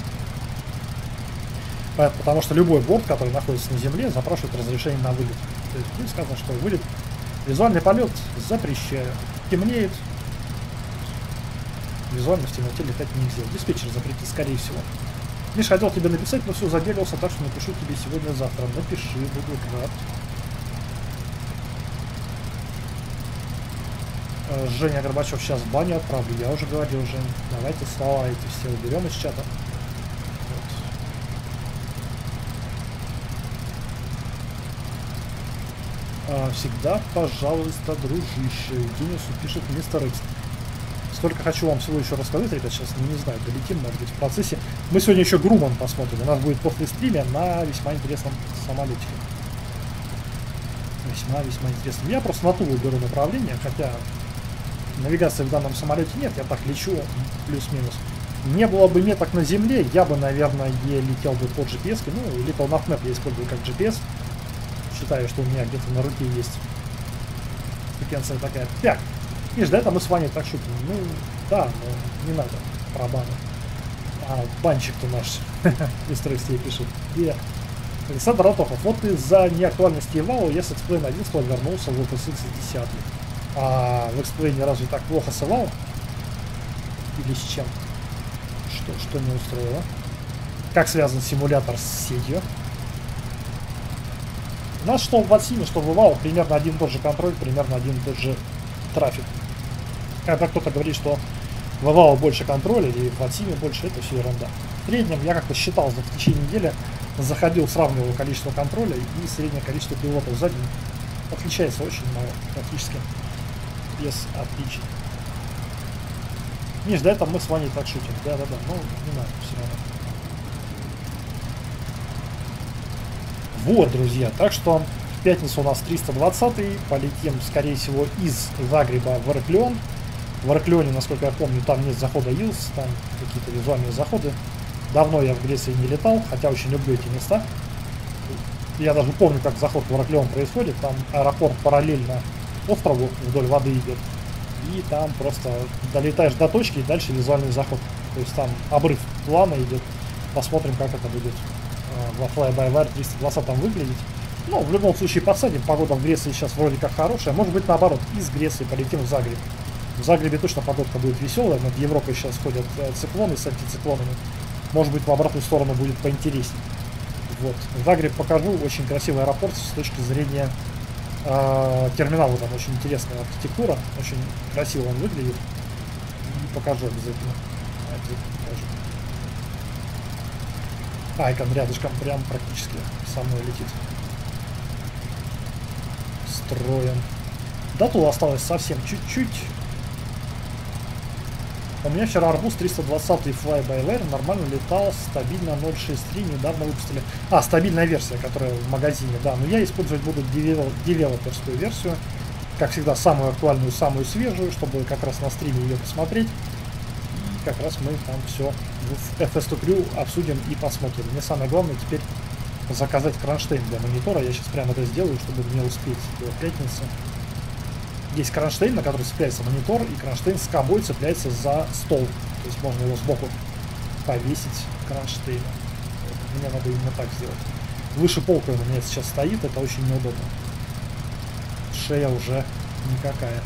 Потому что любой борт, который находится на земле, запрашивает разрешение на вылет. То есть будет сказано, что вылет, визуальный полет запрещаю. Темнеет, визуально в темноте летать нельзя. Диспетчер запретит, скорее всего. Миша, хотел тебе написать, но все, забегался, так что напишу тебе сегодня-завтра. Напиши, буду рад. Женя Горбачев сейчас в баню отправлю. Я уже говорил, Жень, давайте слова эти все уберем из чата. Вот. Всегда, пожалуйста, дружище. Денису пишет мистер Икс. Столько хочу вам всего еще рассказать, ребят, сейчас не, не знаю, долетим, может быть, в процессе. Мы сегодня еще Груман посмотрим. У нас будет после стрима на весьма интересном самолете. Весьма-весьма интересно. Я просто на Тулу беру направление, хотя навигации в данном самолете нет, я так лечу плюс-минус. Не было бы меток на земле, я бы, наверное, летел бы по джи пи эс-ке. Ну, Little Map Map я использую как джи пи эс. Считаю, что у меня где-то на руке есть секвенция такая. Так, видишь, до этого мы с Ваней так шутим. Ну, да, но не надо про баны. А, банчик-то наш, мистер Икс пишет. И Александр Антохов, вот из-за неактуальности ИВАУ я с X-Plane одиннадцать вернулся в ви эф эс икс десять. А в X-Plane разве так плохо с ИВАУ? Или с чем? Что, что не устроило? Как связан симулятор с сетью? У нас что в Ватсиме, что в ИВАУ примерно один и тот же контроль, примерно один и тот же трафик. Когда кто-то говорит, что в ИВАУ больше контроля или в Ватсиме больше, это все ерунда. В среднем я как-то считал за в течение недели, заходил, сравнивал количество контроля и среднее количество пилотов за день. Отличается очень мало, практически без отличий. Миш, до этого мы с Ваней так шутим. Да-да-да, но не надо все равно. Вот, друзья, так что в пятницу у нас триста двадцатый, полетим, скорее всего, из Загреба в Ираклион. В Ираклионе, насколько я помню, там нет захода Илс, там какие-то визуальные заходы. Давно я в Греции не летал, хотя очень люблю эти места. Я даже помню, как заход в Ираклион происходит. Там аэропорт параллельно острову вдоль воды идет. И там просто долетаешь до точки и дальше визуальный заход. То есть там обрыв плана идет. Посмотрим, как это будет во Fly-by-Wire триста двадцать там выглядеть. Ну, в любом случае подсадим. Погода в Греции сейчас вроде как хорошая. Может быть, наоборот, из Греции полетим в Загреб. В Загребе точно погодка будет веселая. Над Европой сейчас ходят циклоны с антициклонами. Может быть, в обратную сторону будет поинтереснее. Вот. В Загреб покажу. Очень красивый аэропорт с точки зрения э, терминала. Там очень интересная архитектура. Очень красиво он выглядит. И покажу обязательно. Обязательно покажу. Айкон рядышком прям практически со мной летит. Строен. До Тула осталось совсем чуть-чуть. У меня вчера арбуз триста двадцать Fly-by-Wire нормально летал, стабильно ноль шесть три, недавно выпустили. А, стабильная версия, которая в магазине, да. Но я использовать буду девелоперскую версию. Как всегда, самую актуальную, самую свежую, чтобы как раз на стриме ее посмотреть. И как раз мы там все в эф эс два Crew обсудим и посмотрим. Мне самое главное теперь заказать кронштейн для монитора. Я сейчас прямо это сделаю, чтобы мне успеть до пятницы. Есть кронштейн, на который цепляется монитор, и кронштейн с скобой цепляется за стол. То есть можно его сбоку повесить кронштейном. Мне надо именно так сделать. Выше полка у меня сейчас стоит, это очень неудобно. Шея уже никакая.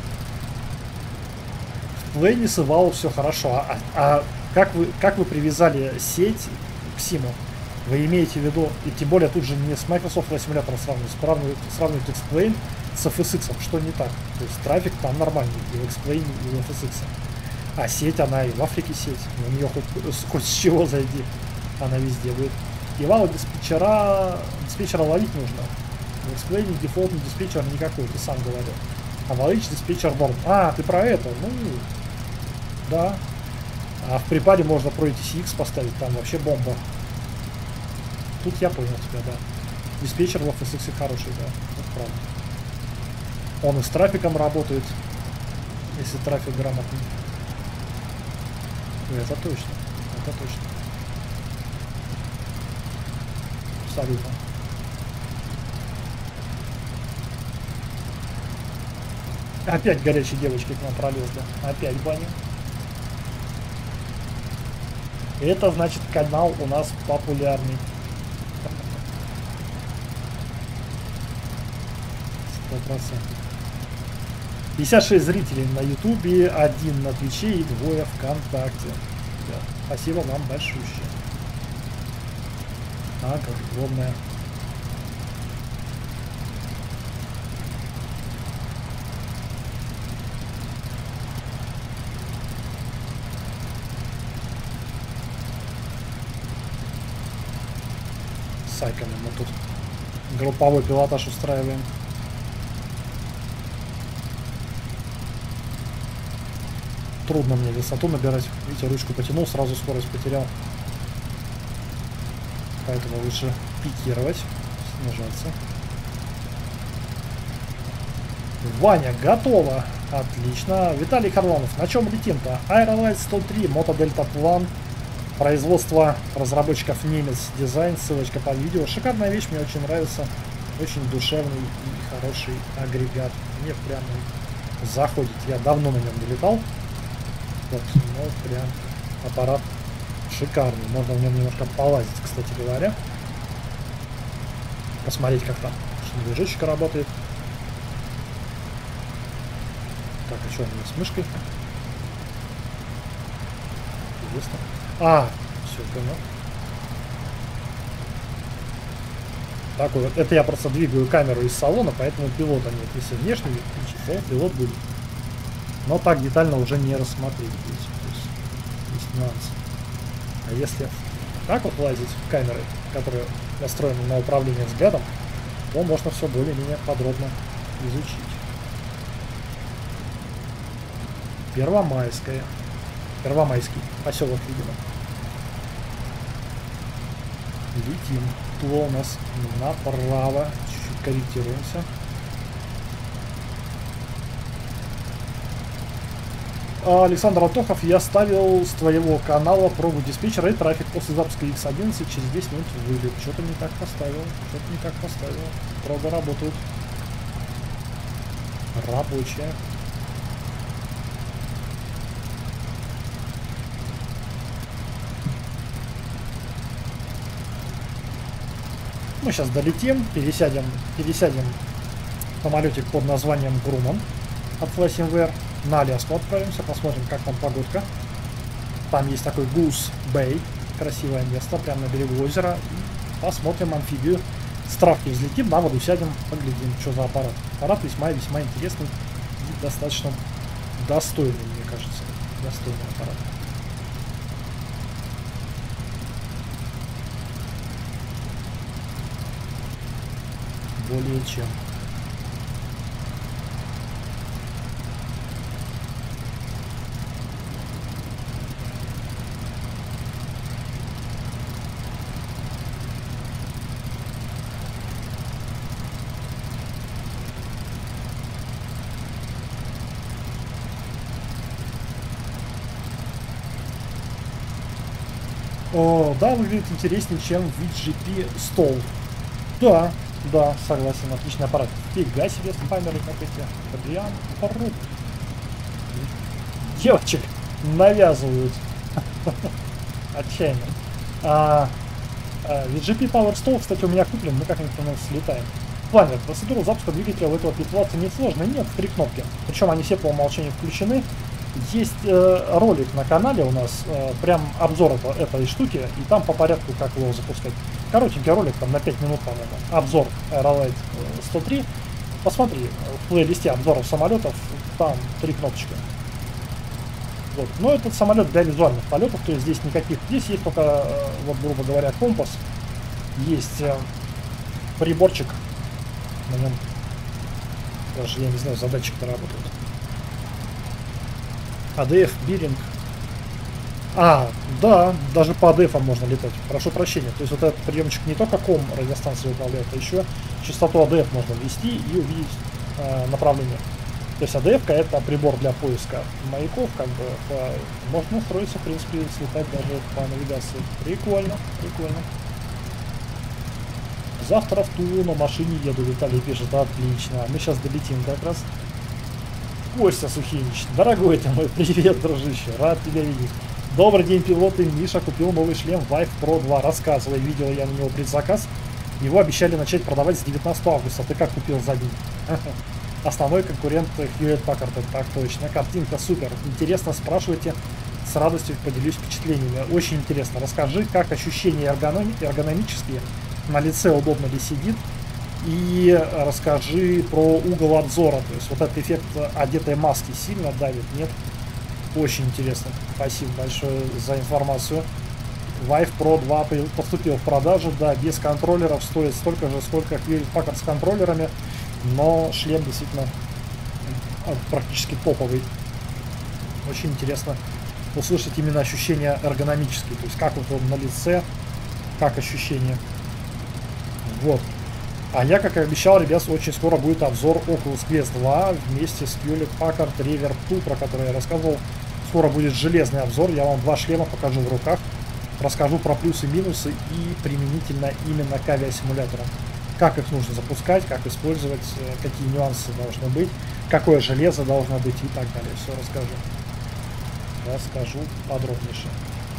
В плейне с Ивалу все хорошо. А, а как, вы, как вы привязали сеть к Симу? Вы имеете в виду, и тем более тут же не с Microsoft Flight Simulator сравнивать, сравнивать, сравнивать X-Plane с эф эс икс, что не так. То есть трафик там нормальный, и в X-Plane, и в эф эс икс. А сеть, она и в Африке сеть. У нее хоть, хоть с чего зайди, она везде будет. Ивалу диспетчера, диспетчера ловить нужно. В X-Plane дефолтный диспетчер никакой, ты сам говорил. А в Лович диспетчер борт. А, ты про это? Ну, да. А в припаде можно про и ти си икс поставить, там вообще бомба. Тут я понял тебя, да. Диспетчер в эф эс икс хороший, да, это правда. Он и с трафиком работает, если трафик грамотный. Это точно, это точно. Абсолютно. Опять горячие девочки к нам пролезли. Опять баня. Это значит, канал у нас популярный. сто процентов. пятьдесят шесть зрителей на ютубе, один на твиче и двое вконтакте. Да. Спасибо вам большое. А, как удобная. С Айконом мы тут групповой пилотаж устраиваем. Трудно мне высоту набирать. Видите, ручку потянул, сразу скорость потерял. Поэтому лучше пикировать, снижаться. Ваня, готово. Отлично. Виталий Харламов, на чем летим-то? Aerolite сто три, Moto Delta Plan. Производство разработчиков немец, дизайн, ссылочка под видео. Шикарная вещь, мне очень нравится. Очень душевный и хороший агрегат. Мне прям заходит. Я давно на нем не летал. Вот, ну прям аппарат шикарный. Можно в нем немножко полазить, кстати говоря. Посмотреть, как там движочек работает. Так, а что у меня с мышкой? Интересно. А, все, понял. Так вот, это я просто двигаю камеру из салона, поэтому пилота нет. Если внешний включить, то пилот будет. Но так детально уже не рассмотреть. Здесь, здесь есть нюансы. А если так вот лазить камерой, которая настроена на управление взглядом, то можно все более-менее подробно изучить. Первомайская. Первомайский поселок, видимо. Летим. Тула у нас направо. Чуть-чуть корректируемся. Александр Антохов, я ставил с твоего канала пробу диспетчера и трафик после запуска икс одиннадцать через десять минут вылет. Что-то не так поставил. Что-то не так поставил. Пробы работают. Рабочая. Мы сейчас долетим, пересядем, пересядем в самолетик под названием Груман от FlySimWare. На Аляску отправимся, посмотрим, как там погодка. Там есть такой Goose Bay, красивое место, прямо на берегу озера. посмотрим амфибию. С травки взлетим, на воду сядем, поглядим, что за аппарат. Аппарат весьма-весьма интересный и достаточно достойный, мне кажется. Достойный аппарат. Более чем. О, да, выглядит интереснее, чем ви джи пи стол. Да, да, согласен, отличный аппарат. Фига себе спамеры, как эти. Прям поруб. Девочек навязывают. Отчаянно. А, а, ви джи пи Power Stall, кстати, у меня куплен, мы как-нибудь на нас слетаем. Планер. Процедура запуска двигателя у этого питватца несложная. Нет, три кнопки. Причем они все по умолчанию включены. Есть э, ролик на канале у нас, э, прям обзор это, этой штуки, и там по порядку, как его запускать. Коротенький ролик, там на пять минут, по-моему. Обзор Aerolite сто три. Посмотри, в плейлисте обзоров самолетов, там три кнопочки. Вот. Но этот самолет для визуальных полетов, то есть здесь никаких. Здесь есть только, э, вот грубо говоря, компас. Есть э, приборчик на нем. Даже я не знаю, задатчик-то работает. эй ди эф, биринг. А, да, даже по эй ди эф можно летать. Прошу прощения. То есть вот этот приемчик не только ком радиостанции управляет, а еще частоту эй ди эф можно ввести и увидеть э, направление. То есть эй ди эф это прибор для поиска маяков, как бы по... можно устроиться, в принципе, слетать даже по навигации. Прикольно, прикольно. Завтра в Тулу на машине еду, Виталий пишет, отлично. Мы сейчас долетим как раз. Костя Сухинич, дорогой ты мой, привет, дружище, рад тебя видеть. Добрый день, пилоты. Миша купил новый шлем Vive Pro два. Рассказывай, видел я на него предзаказ. Его обещали начать продавать с девятнадцатого августа. Ты как купил за день? Основной конкурент Hewlett Packard, так точно. Картинка супер. Интересно, спрашивайте. С радостью поделюсь впечатлениями. Очень интересно. Расскажи, как ощущения эргономи эргономические. На лице удобно ли сидит. И расскажи про угол обзора. То есть вот этот эффект одетой маски сильно давит, нет? Очень интересно. Спасибо большое за информацию. Vive Pro два поступил в продажу. Да, без контроллеров стоит столько же, сколько Hewlett Packard с контроллерами. Но шлем действительно практически топовый. Очень интересно услышать именно ощущения эргономические. То есть как вот он на лице, как ощущения. Вот. А я, как и обещал, ребят, очень скоро будет обзор Oculus Quest два вместе с Hewlett Packard Reverb два, про который я рассказывал. Скоро будет железный обзор, я вам два шлема покажу в руках. Расскажу про плюсы и минусы и применительно именно к авиасимуляторам. Как их нужно запускать, как использовать, какие нюансы должны быть, какое железо должно быть и так далее. Все расскажу. Расскажу подробнейше.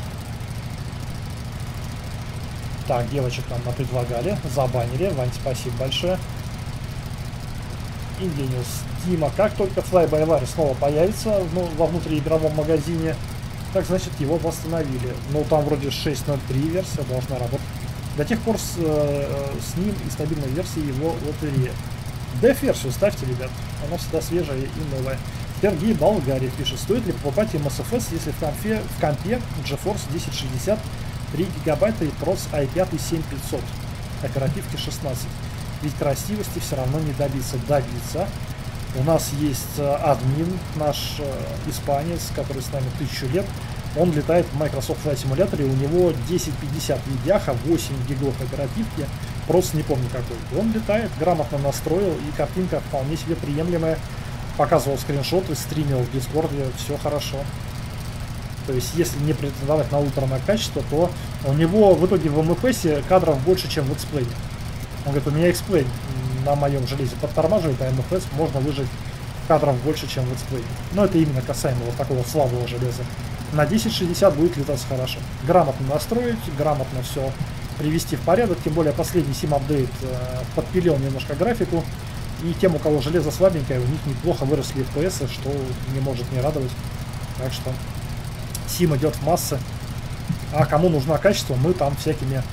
Так, девочек нам напредлагали, забанили. Вань, спасибо большое. Индениус. Дима, как только Fly-by-Wire снова появится ну, во внутриигровом магазине, так значит его восстановили. Ну, там вроде шесть ноль три версия должна работать. До тех пор с, э, с ним и стабильной версией его лотерея. Деф-версию ставьте, ребят. Она всегда свежая и новая. Сергей Болгарий пишет, стоит ли покупать эм эс эф эс, если в компе, в компе GeForce десять шестьдесят три гигабайта и прос ай пять семь пятьсот, оперативки шестнадцать. Ведь красивости все равно не добиться. Добиться. У нас есть админ, наш э, испанец, который с нами тысячу лет. Он летает в Microsoft Flight Simulator, и у него десять пятьдесят видяха, восемь гигов оперативки, просто не помню какой. Он летает, грамотно настроил, и картинка вполне себе приемлемая. Показывал скриншоты, стримил в Дискорде, все хорошо. То есть, если не претендовать на ультра качество, то у него в итоге в эм эф эс кадров больше, чем в эксплейне. Он говорит, у меня эксплейн на моем железе подтормаживает, а эм эф эс можно выжать кадров больше, чем в эксплейне. Но это именно касаемо вот такого слабого железа. На десять шестьдесят будет летаться хорошо. Грамотно настроить, грамотно все привести в порядок. Тем более последний сим апдейт э, подпилил немножко графику. И тем, у кого железо слабенькое, у них неплохо выросли эф пи эс, что не может не радовать. Так что сим идет в массы. А кому нужно качество, мы там всякими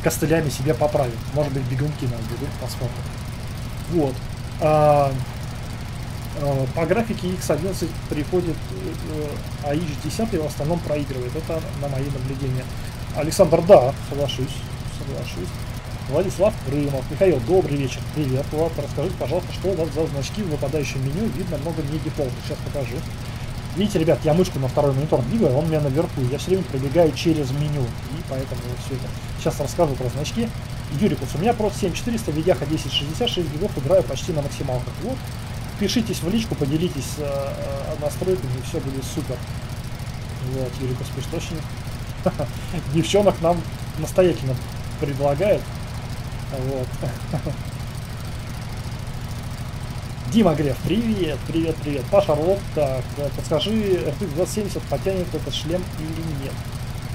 костылями себе поправим. Может быть, бегунки нас бегут, посмотрим. Вот. А, а, по графике икс одиннадцать приходит эй эйч десять, в основном проигрывает. Это на мои наблюдения. Александр, да, соглашусь. Соглашусь. Владислав Крымов. Михаил, добрый вечер. Привет, Влад. Расскажите, пожалуйста, что у вас за значки в выпадающем меню. Видно много медиполов. Сейчас покажу. Видите, ребят, я мышку на второй монитор двигаю, он у меня наверху. Я все время пробегаю через меню. И поэтому все это. Сейчас расскажу про значки. Юрикус, у меня просто семь четыреста, Видяха десять шестьдесят, шесть гигов, играю почти на максималках. Вот. Пишитесь в личку, поделитесь э, настройками, и все будет супер. Вот, Юрикус пишет, очень. Девчонок нам настоятельно предлагает. Вот. Дима Греф, привет, привет, привет. Паша Орлов, так, подскажи, эр ти икс двадцать семьдесят потянет этот шлем или нет?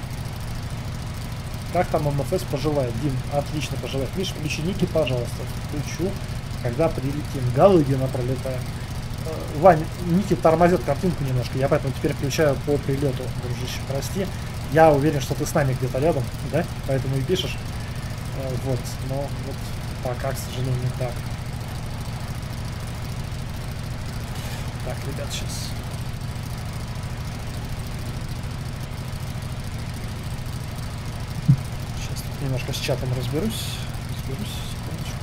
Как там эм эф эс поживает? Дим, отлично поживает. Миш, включи ники, пожалуйста. Включу, когда прилетим. Галыгина пролетаем. Вань, ники тормозит картинку немножко, я поэтому теперь включаю по прилету, дружище, прости. Я уверен, что ты с нами где-то рядом, да? Поэтому и пишешь. Вот, но вот пока, к сожалению, не так. Так, ребят, сейчас. Сейчас тут немножко с чатом разберусь. Разберусь, секундочку.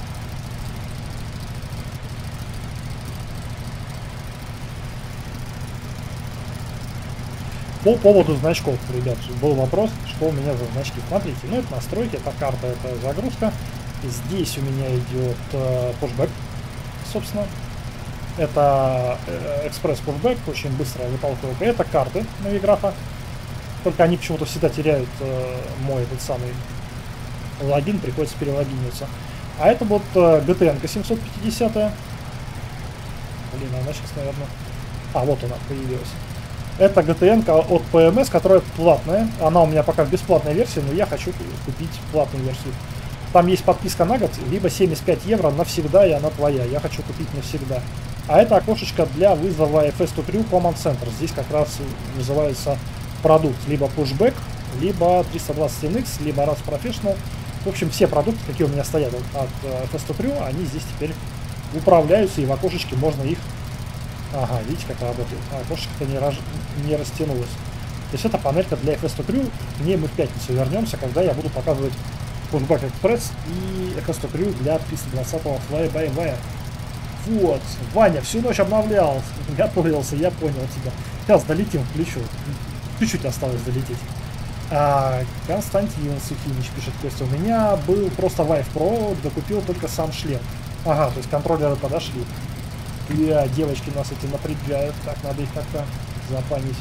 По поводу значков, ребят, был вопрос, что у меня за значки. Смотрите, ну это настройки, это карта, это загрузка. Здесь у меня идет э, pushback, собственно. Это э, экспресс pushback, очень быстрая выталкивалка. Это карты навиграфа. Только они почему-то всегда теряют э, мой этот самый логин, приходится перелогиниться. А это вот э, джи ти эн семьсот пятьдесят. Блин, она сейчас, наверное... А, вот она появилась. Это джи ти эн от пи эм эс, которая платная. Она у меня пока в бесплатной версии, но я хочу купить платную версию. Там есть подписка на год, либо семьдесят пять евро навсегда, и она твоя. Я хочу купить навсегда. А это окошечко для вызова эф эс два Crew Command Center. Здесь как раз вызывается продукт. Либо Pushback, либо триста двадцать эн икс, либо раз Professional. В общем, все продукты, какие у меня стоят от эф эс два Crew, они здесь теперь управляются, и в окошечке можно их... Ага, видите, как работает. А, окошечко-то не, раж... не растянулось. То есть это панелька для эф эс два Crew. К ней мы в пятницу вернемся, когда я буду показывать Pushback Express и эф эс два Crew для триста двадцатого Fly-by-Wire. Вот, Ваня всю ночь обновлял, готовился, я понял тебя. Сейчас долетим, включу. Чуть-чуть осталось долететь. А, Константин Сухинич пишет, Костя, у меня был просто Vive Pro, докупил только сам шлем. Ага, то есть контроллеры подошли. Бля, девочки нас эти напрягают, так надо их как-то запанить.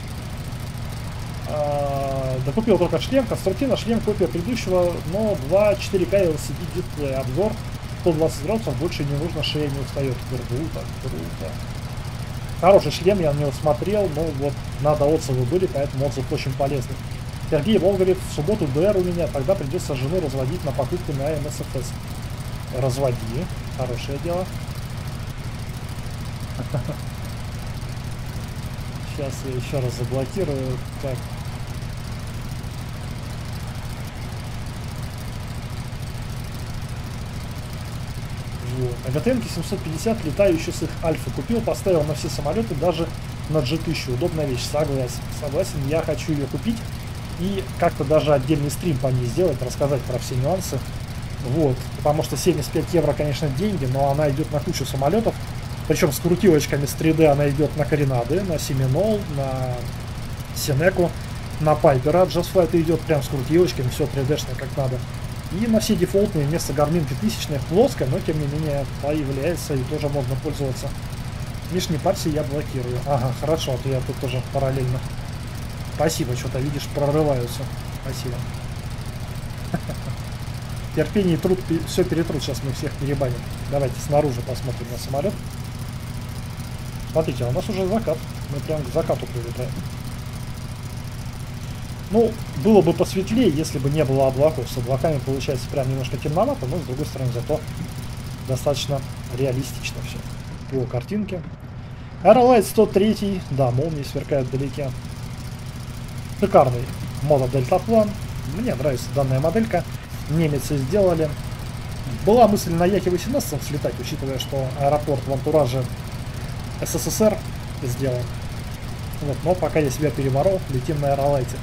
А, докупил только шлем, конструктивно шлем, копия предыдущего, но два четыре ка эл си ди дисплей, обзор сто двадцать градусов, больше не нужно, шея не устает. Круто, круто. Хороший шлем, я на него смотрел, но вот надо отзывы были, поэтому отзыв очень полезный. Сергей Волк говорит, в субботу ДР у меня, тогда придется жену разводить на покупку на эм эс эф эс. Разводи, хорошее дело. Сейчас я еще раз заблокирую. Так. Вот. А джи ти эн семьсот пятьдесят, летающий с их альфа, купил, поставил на все самолеты, даже на джи тысячу. Удобная вещь, согласен. Согласен, я хочу ее купить и как-то даже отдельный стрим по ней сделать, рассказать про все нюансы. Вот. Потому что семьдесят пять евро, конечно, деньги, но она идет на кучу самолетов. Причем с крутилочками с три дэ она идет на Коринады, на Семинол, на Синеку, на Пайпера. Джастфлайт идет прям с крутилочками, все три дэ-шное как надо. И на все дефолтные вместо Garmin пятитысячных плоская, но тем не менее появляется и тоже можно пользоваться. Миш, не парься, я блокирую. Ага, хорошо, а то я тут тоже параллельно. Спасибо, что-то видишь, прорываются. Спасибо. Терпение и труд, все перетрут, сейчас мы всех перебаним. Давайте снаружи посмотрим на самолет. Смотрите, а у нас уже закат. Мы прям к закату прилетаем. Ну, было бы посветлее, если бы не было облаков. С облаками получается прям немножко темновато, но с другой стороны зато достаточно реалистично все. По картинке. Aerolite сто три, да, молнии сверкают вдалеке. Шикарный моно дельтаплан. Мне нравится данная моделька. немцы сделали. Была мысль на Яке восемнадцать слетать, учитывая, что аэропорт в антураже СССР сделан. Вот, но пока я себя переборол, летим на Аэролайте.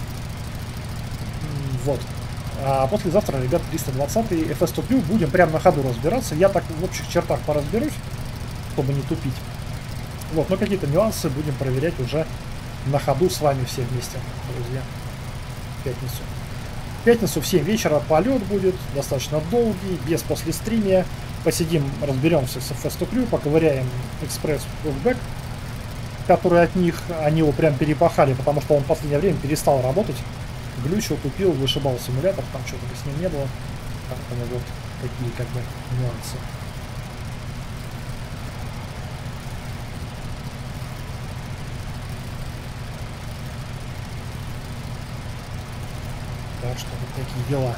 Вот. А послезавтра, ребят, триста двадцатый эф эс сто Crew будем прямо на ходу разбираться. Я так в общих чертах поразберусь, чтобы не тупить. Вот, но какие-то нюансы будем проверять уже на ходу с вами все вместе, друзья. В пятницу. В пятницу в семь вечера полет будет, достаточно долгий, без послестримия. Посидим, разберемся с эф эс сто Crew, поковыряем экспресс Walkback, который от них, они его прям перепахали, потому что он в последнее время перестал работать. Глючил, тупил, вышибал симулятор, там что-то с ним не было. Поэтому вот такие как бы нюансы. Так что вот такие дела.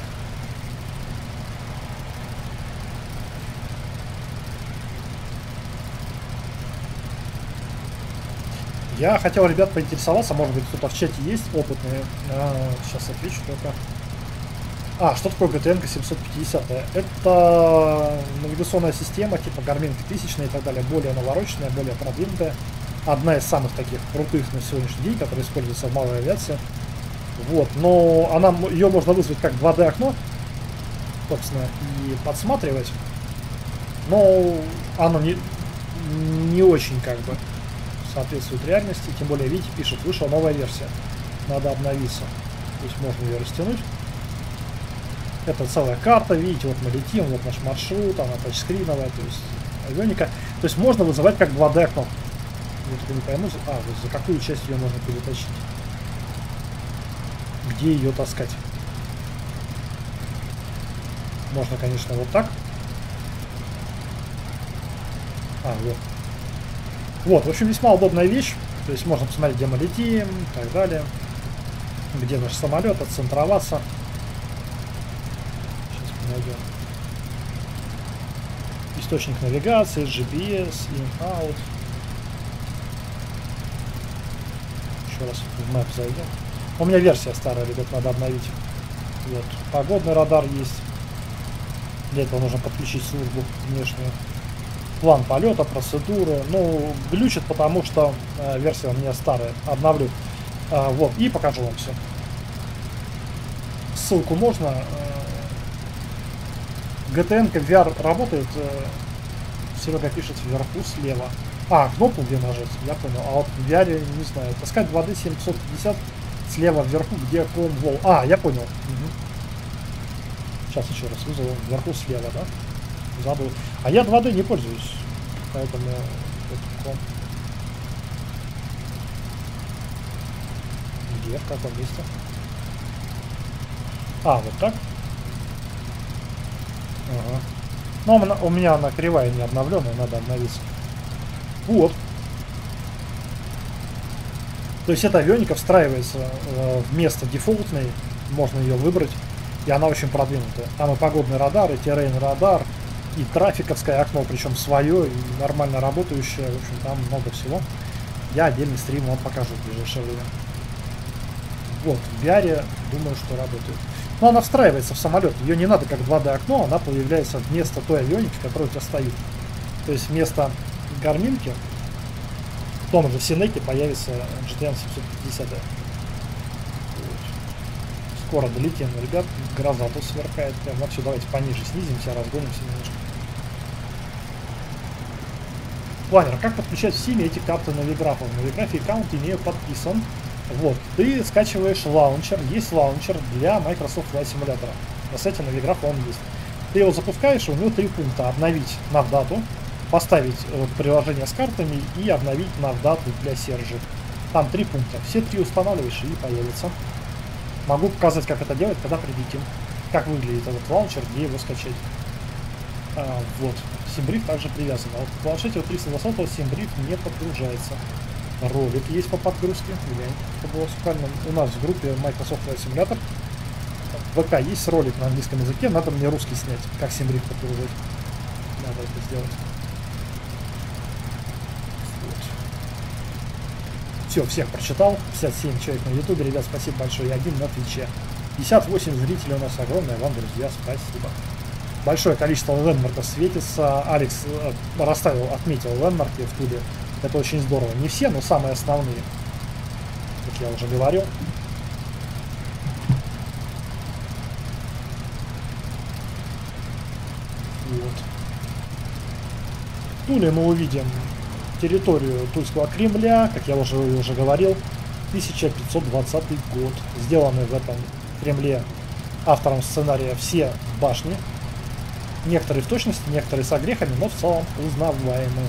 Я хотел, ребят, поинтересоваться, может быть, кто-то в чате есть опытные. А, сейчас отвечу только. А, что такое джи ти эн семьсот пятьдесят? Это навигационная система, типа Garmin тысяча и так далее, более навороченная, более продвинутая. Одна из самых таких крутых на сегодняшний день, которая используется в малой авиации. Вот, но она, ее можно вызвать как два дэ окно, собственно, и подсматривать. Но оно не, не очень как бы соответствует реальности, тем более, видите, пишет, вышла новая версия, надо обновиться, то есть можно ее растянуть. Это целая карта, видите, вот мы летим, вот наш маршрут, она тачскриновая, то есть авионика, то есть можно вызывать как два дэ окно. Я только не пойму, а, вот за какую часть ее можно перетащить, где ее таскать. Можно, конечно, вот так. А, вот. Вот, в общем, весьма удобная вещь. То есть можно посмотреть, где мы летим и так далее. Где наш самолет, отцентроваться. Сейчас мы найдем. Источник навигации, джи пи эс, in-out. Еще раз в Map зайдем. У меня версия старая, ребят, надо обновить. Вот, погодный радар есть. Для этого нужно подключить службу внешнюю. План полета, процедуры. Ну, глючит, потому что э, версия у меня старая. Обновлю. А, вот, и покажу вам все. Ссылку можно. Э, джи ти эн ви ар работает. Э, Серега пишет вверху слева. А, кнопку где нажать, я понял. А вот в ви ар, не знаю. Таскать два дэ семьсот пятьдесят слева вверху, где комвол. А, я понял. Угу. Сейчас еще раз вызову. Вверху слева, да? Забыл. А я два дэ не пользуюсь, поэтому ком. Где, в каком месте? А, вот так? Ага. Но она, у меня она кривая, не обновленная, надо обновиться. Вот. То есть эта авионика встраивается э, вместо дефолтной, можно ее выбрать, и она очень продвинутая. Там и погодный радар, и террейн-радар, и трафиковское окно, причем свое, и нормально работающее, в общем, там много всего. Я отдельный стрим вам покажу в ближайшее время. Вот, в ви ар, думаю, что работает. Но она встраивается в самолет, ее не надо как два дэ окно, она появляется вместо той авионики, которая у тебя стоит. То есть вместо гарминки в том же Синеке появится джи ти эн семьсот пятьдесят. Скоро долетим, ребят, гроза тут сверкает. Прям вообще давайте пониже снизимся, разгонимся немножко. Планер, как подключать в Симе эти карты навиграфа? В навиграфе аккаунт имею подписан. Вот, ты скачиваешь лаунчер, есть лаунчер для Microsoft Flight Simulator. На сайте навиграфа он есть. Ты его запускаешь, у него три пункта. Обновить навдату, поставить э, приложение с картами и обновить навдату для Сержи. Там три пункта. Все три устанавливаешь и появится. Могу показать, как это делать, когда прилетим. Как выглядит этот лаунчер, где его скачать. А, вот. Симбриф также привязан. А вот в планшете у триста двадцатого Симбриф не подгружается. Ролик есть по подгрузке. Глянь, это было шикарно. У нас в группе Microsoft Flight Simulator в ВК есть ролик на английском языке. Надо мне русский снять. Как Симбриф подгружать. Надо это сделать. Все, всех прочитал. пятьдесят семь человек на ютубе. Ребят, спасибо большое. И один на твиче. пятьдесят восемь зрителей у нас, огромное вам, друзья, спасибо. Большое количество лендмарков светится. Алекс э, расставил, отметил лендмарки в Туле. Это очень здорово. Не все, но самые основные. Как я уже говорил. Вот. В Туле мы увидим территорию Тульского Кремля, как я уже, уже говорил, тысяча пятьсот двадцатый год. Сделаны в этом Кремле автором сценария все башни. Некоторые в точности, некоторые с огрехами, но в целом узнаваемы.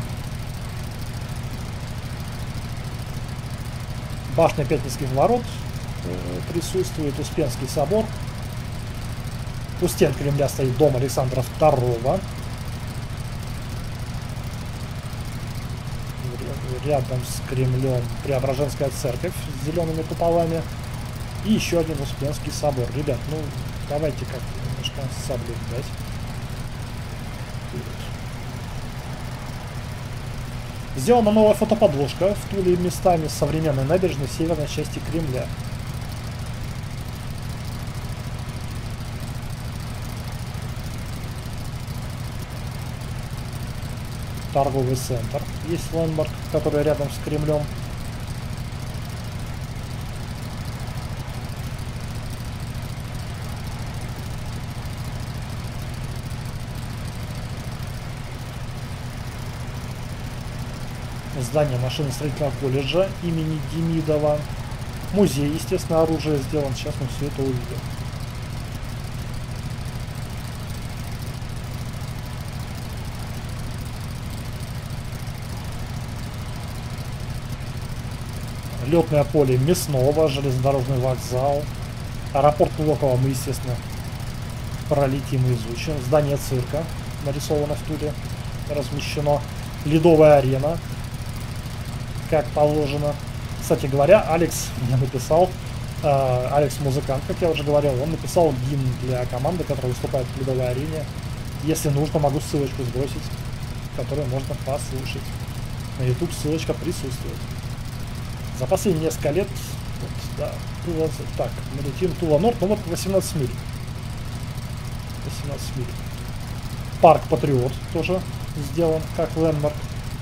Башня Пятницких ворот э, присутствует, Успенский собор. У стен Кремля стоит дом Александра второго. Рядом с Кремлем Преображенская церковь с зелеными куполами. И еще один Успенский собор. Ребят, ну давайте как немножко соблюдать. Сделана новая фотоподложка в Туле местами современной набережной северной части Кремля. Торговый центр. Есть лендмарк, который рядом с Кремлем. Здание машиностроительного колледжа имени Демидова. Музей, естественно, оружия сделан. Сейчас мы все это увидим. Летное поле Мясного, железнодорожный вокзал. Аэропорт Внуково мы, естественно, пролетим и изучим. Здание цирка нарисовано в Туле, размещено. Ледовая арена, как положено. Кстати говоря, Алекс мне написал, э, Алекс музыкант, как я уже говорил, он написал гимн для команды, которая выступает в Ледовой арене. Если нужно, могу ссылочку сбросить, которую можно послушать. На YouTube ссылочка присутствует. За последние несколько лет, вот, да, Тула, так, мы летим Тула-Норд, ну вот восемнадцать миль. восемнадцать миль. Парк Патриот тоже сделан как лендмарк.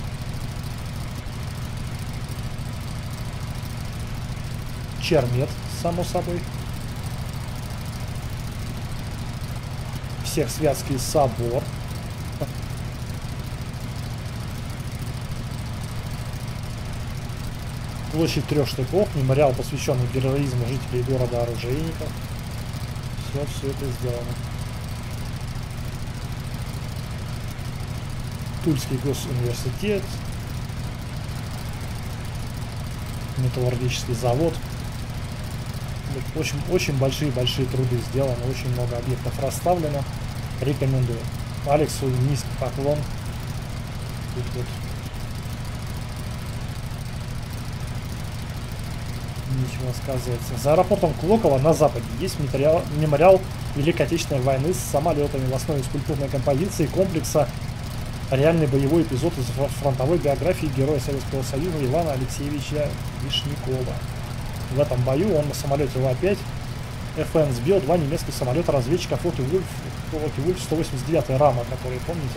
Чермет, само собой. Всехсвятский собор. Площадь трех штыков, мемориал, посвященный героизму жителей города оружейников. Все, все это сделано. Тульский госуниверситет. Металлургический завод. Очень, очень большие-большие труды сделаны, очень много объектов расставлено. Рекомендую. Алексу низкий поклон. Тут вот. Ничего сказать. За аэропортом Клокова на западе есть мемориал, мемориал Великой Отечественной войны с самолетами в основе скульптурной композиции комплекса. Реальный боевой эпизод из фронтовой биографии героя Советского Союза Ивана Алексеевича Вишнякова. В этом бою он на самолете Ла пять эф эн сбил два немецких самолета-разведчика Фокке-Вульф сто восемьдесят девять рама, которые помните.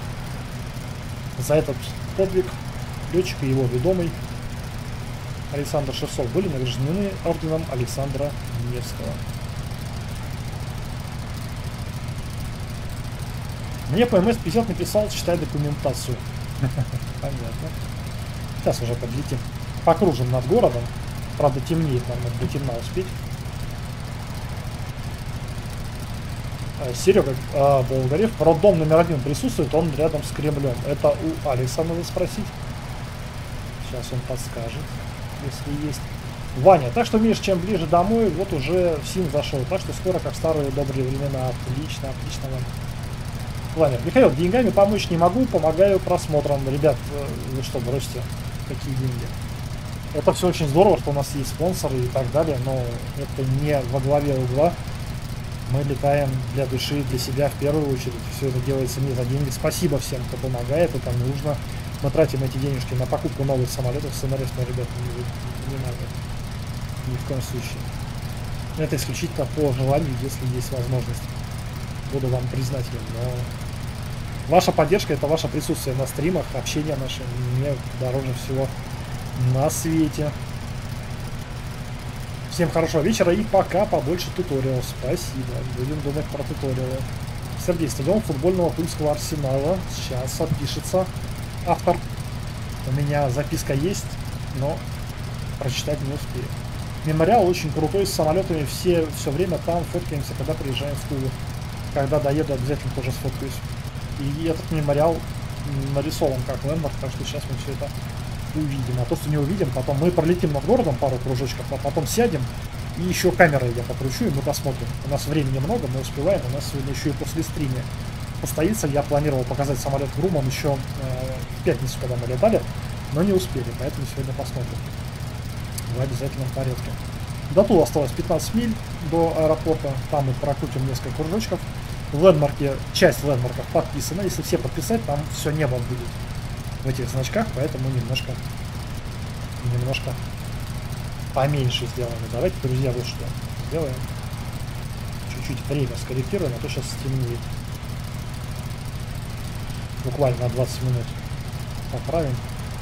За этот подвиг летчик и его ведомый Александр Шевцов были награждены орденом Александра Невского. Мне по эм эс пятьдесят написал, читай документацию. Понятно. Сейчас уже подлетим. Покружим над городом. Правда, темнеет, нам надо до темна успеть. Серега э, Болгарев. Роддом номер один присутствует, он рядом с Кремлем. Это у Алекса надо спросить. Сейчас он подскажет, если есть. Ваня, так что, Миш, чем ближе домой, вот уже в Сим зашел. Так что скоро, как в старые добрые времена. Отлично, отлично, Ваня. Ваня, Михаил, деньгами помочь не могу, помогаю просмотром. Ребят, вы что, бросьте? Какие деньги? Это все очень здорово, что у нас есть спонсоры и так далее, но это не во главе угла. Мы летаем для души, для себя в первую очередь. Все это делается не за деньги. Спасибо всем, кто помогает, это нужно. Мы тратим эти денежки на покупку новых самолетов. Сценаристов, ребята, не, не надо. Ни в коем случае. Это исключительно по желанию, если есть возможность. Буду вам признателен, но ваша поддержка — это ваше присутствие на стримах, общение наше мне дороже всего на свете. Всем хорошего вечера и пока, побольше туториалов. Спасибо. Будем думать про туториалы. Сергей, стадион футбольного тульского Арсенала. Сейчас отпишется автор. У меня записка есть, но прочитать не успею. Мемориал очень крутой, с самолетами. Все, все время там фоткаемся, когда приезжаем в Тулу. Когда доеду, обязательно тоже сфоткаюсь. И этот мемориал нарисован как лендмарк, так что сейчас мы все это увидим. А то, что не увидим, потом мы пролетим над городом пару кружочков, а потом сядем и еще камерой я покручу, и мы посмотрим. У нас времени много, мы успеваем, у нас сегодня еще и после стрима постоится. Я планировал показать самолет Груман еще э, в пятницу, когда мы летали, но не успели, поэтому сегодня посмотрим в обязательном порядке. До Тула осталось пятнадцать миль до аэропорта, там мы прокрутим несколько кружочков. В лендмарке, часть лендмарков подписана, если все подписать, там все небо будет в этих значках, поэтому немножко немножко поменьше сделаем. Давайте, друзья, вот что сделаем. Чуть-чуть время скорректируем, а то сейчас стемнеет. Буквально на двадцать минут поправим.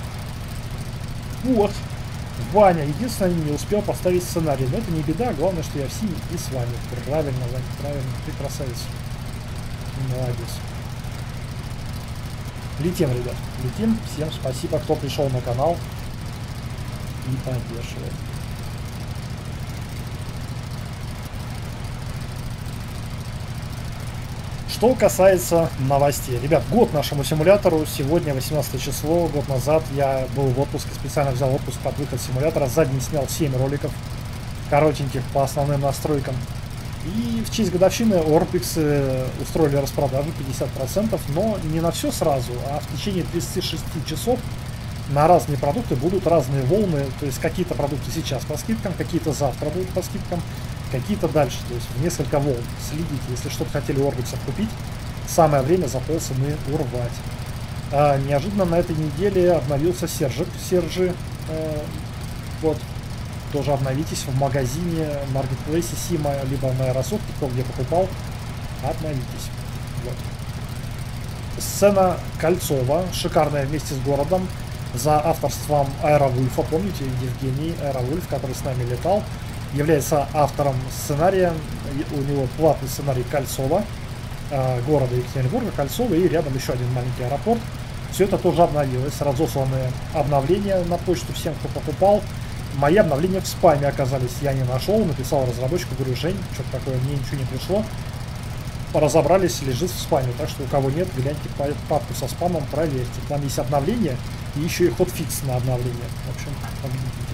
Вот. Ваня. Единственное, не успел поставить сценарий. Но это не беда. Главное, что я в синий и с вами. Правильно, Ваня, правильно. Ты красавец. Молодец. Летим, ребят. Летим. Всем спасибо, кто пришел на канал и поддерживает. Что касается новостей. Ребят, год нашему симулятору. Сегодня восемнадцатое число. Год назад я был в отпуске. Специально взял отпуск под выход симулятора. За день снял семь роликов. Коротеньких по основным настройкам. И в честь годовщины Орбиксы устроили распродажу пятьдесят процентов. Но не на все сразу, а в течение тридцати шести часов на разные продукты будут разные волны. То есть какие-то продукты сейчас по скидкам, какие-то завтра будут по скидкам, какие-то дальше. То есть в несколько волн. Следите, если что-то хотели у Орбиксов купить, самое время за полцены урвать. А, неожиданно на этой неделе обновился Сержик. Сержи. Э, вот. Тоже обновитесь в магазине, маркетплейсе Сима, либо на Аэрософте, кто где покупал. Обновитесь. Вот. Сцена Кольцова. Шикарная вместе с городом. За авторством Аэровульфа. Помните, Евгений Аэровульф, который с нами летал, является автором сценария. У него платный сценарий Кольцова, э, города Екатеринбурга, Кольцова, и рядом еще один маленький аэропорт. Все это тоже обновилось. Разосланы обновления на почту всем, кто покупал. Мои обновления в спаме оказались. Я не нашел, написал разработчику, говорю: Жень, что-то такое, мне ничего не пришло. Разобрались, лежит в спаме. Так что у кого нет, гляньте папку со спамом, проверьте. Там есть обновления и еще и хотфикс на обновление. В общем, поглядите.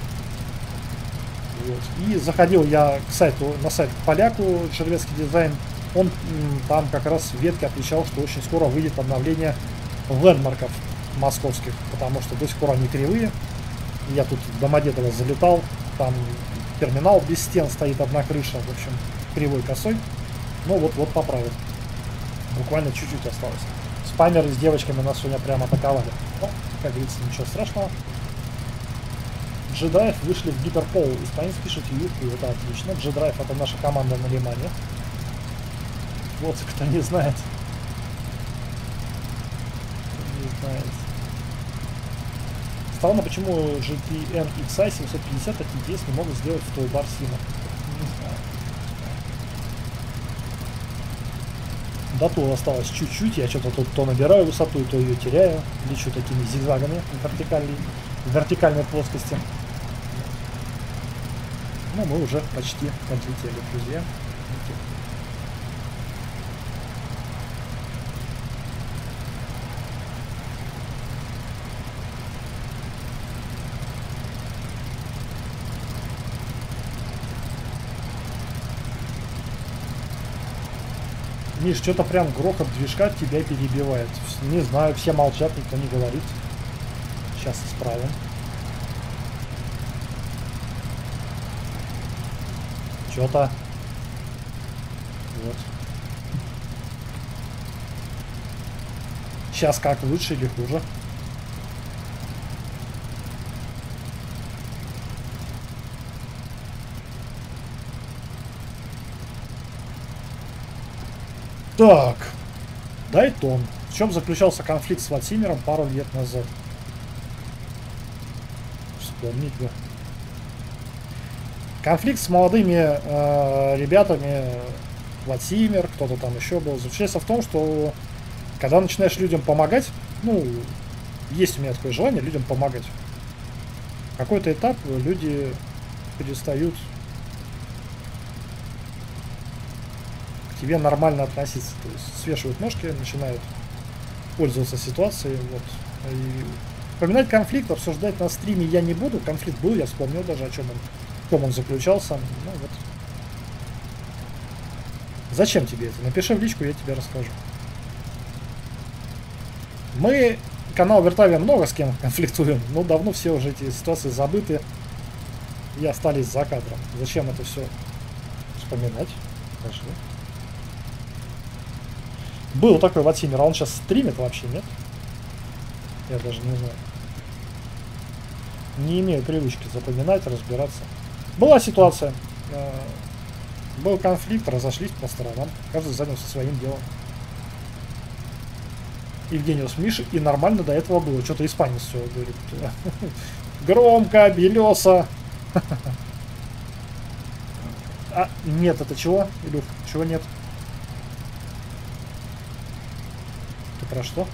Вот. И заходил я к сайту, на сайт к поляку, Червецкий дизайн. Он там как раз в ветке отвечал, что очень скоро выйдет обновление лендмарков московских, потому что до сих пор они кривые. Я тут в Домодедово залетал, там терминал без стен стоит, одна крыша, в общем, кривой косой. Ну вот-вот поправил. Буквально чуть-чуть осталось. Спамеры с девочками нас сегодня прямо атаковали. Но, как говорится, ничего страшного. G-Drive вышли в гиперпол. Испанец пишет юбку, это отлично. G-Drive — это наша команда на Лимане. Вот, кто не знает. Кто не знает. Странно, почему джи ти эн икс ай семьсот пятьдесят от и ди эс не могут сделать в Toolbar Сима. Не знаю. До Тула осталось чуть-чуть. Я что-то тут то набираю высоту, то ее теряю. Лечу такими зигзагами в вертикальной, в вертикальной плоскости. Но мы уже почти подлетели, друзья. Миш, что-то прям грохот движка тебя перебивает. Не знаю, все молчат, никто не говорит. Сейчас исправим. Что-то. Вот. Сейчас как, лучше или хуже? Так, Дайтон. В чем заключался конфликт с Владимиром пару лет назад? Вспомнить бы. Конфликт с молодыми э, ребятами, Владимир, кто-то там еще был, заключается в том, что когда начинаешь людям помогать, ну, есть у меня такое желание людям помогать. В какой-то этап люди перестают к тебе нормально относиться. То есть свешивают ножки, начинают пользоваться ситуацией. Вот. И вспоминать конфликт, обсуждать на стриме я не буду. Конфликт был, я вспомнил даже, о чем он, в чем он заключался. Ну, вот. Зачем тебе это? Напиши в личку, я тебе расскажу. Мы, канал Вертавия, много с кем конфликтуем, но давно все уже эти ситуации забыты и остались за кадром. Зачем это все вспоминать? Хорошо. Был такой Владимир, а он сейчас стримит вообще, нет? Я даже не знаю. Не имею привычки запоминать, разбираться. Была ситуация. Был конфликт, разошлись по сторонам. Каждый занялся своим делом. Евгениус Миши, и нормально до этого было. Что-то испанец все говорит. Громко, белесо. А, нет, это чего, Илюх? Чего нет? Ты про что?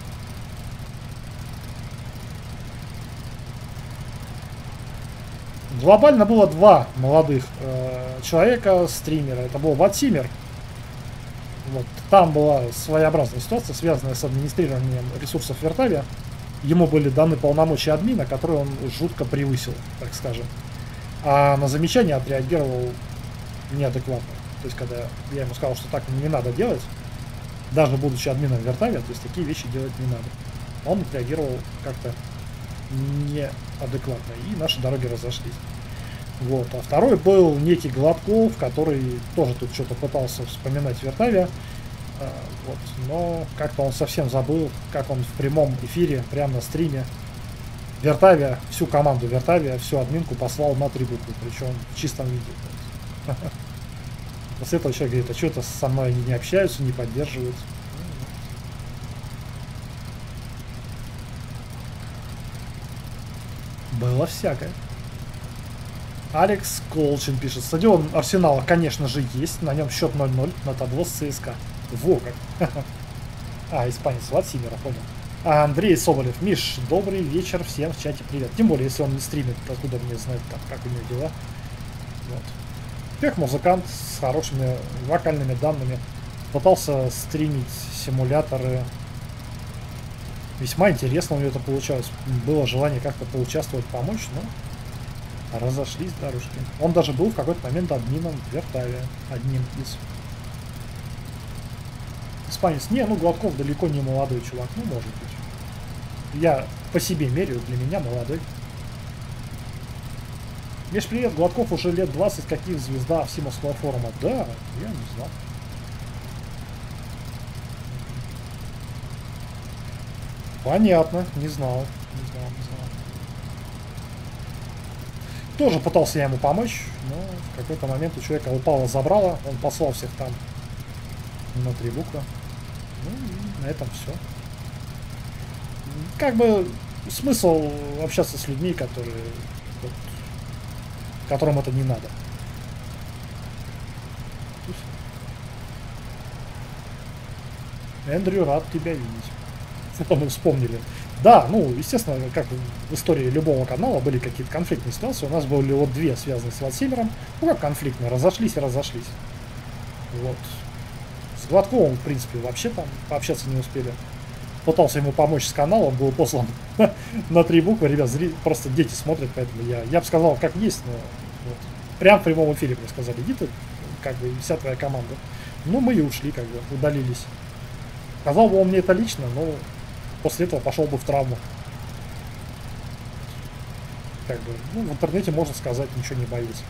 Глобально было два молодых э, человека, стримера. Это был Владимир. Вот. Там была своеобразная ситуация, связанная с администрированием ресурсов Вертавия. Ему были даны полномочия админа, которые он жутко превысил, так скажем. А на замечание отреагировал неадекватно. То есть, когда я ему сказал, что так не надо делать, даже будучи админом Вертавия, то есть такие вещи делать не надо. Он отреагировал как-то неадекватно, и наши дороги разошлись. Вот. А второй был некий Гладков, который тоже тут что-то пытался вспоминать Вертавия. А, вот. Но как-то он совсем забыл, как он в прямом эфире, прямо на стриме Вертавия, всю команду Вертавия, всю админку послал на три буквы, причем в чистом виде. После этого человек говорит, а что это со мной они не общаются, не поддерживают. Было всякое. Алекс Колчин пишет. Стадион Арсенала, конечно же, есть. На нем счет ноль ноль на табло с ЦСКА. Во как. А, испанец Владимира, понял. А Андрей Соболев. Миш, добрый вечер. Всем в чате привет. Тем более, если он не стримит, откуда мне знать, там, как у него дела. Вот. Пех музыкант с хорошими вокальными данными. Пытался стримить симуляторы. Весьма интересно у него это получалось. Было желание как-то поучаствовать, помочь, но разошлись дорожки. Он даже был в какой-то момент админом Вертавия. Одним из. Испанец. Не, ну Гладков далеко не молодой чувак. Ну, может быть. Я по себе меряю, для меня молодой. Миш, привет. Гладков уже лет двадцать, каких звезда Всемирского форума. Да, я не знал. Понятно, не знал, не знал, не знал. Тоже пытался я ему помочь, но в какой-то момент у человека упало забрало, он послал всех там на три буквы. Ну и на этом все. Как бы смысл общаться с людьми, которые, вот, которым это не надо. Эндрю, рад тебя видеть. Это мы вспомнили. Да, ну, естественно, как в истории любого канала были какие-то конфликтные ситуации. У нас были вот две, связанные с Владимиром. Ну, как конфликтные, разошлись и разошлись. Вот. С Гладковым, в принципе, вообще там пообщаться не успели. Пытался ему помочь с каналом, был послан на три буквы. Ребят, зри... просто дети смотрят, поэтому я, я бы сказал, как есть, но вот. Прям в прямом эфире мне сказали, иди ты, как бы, вся твоя команда. Ну, мы и ушли, как бы, удалились. Сказал бы он мне это лично, но после этого пошел бы в травму. Как бы, ну, в интернете можно сказать, ничего не боюсь.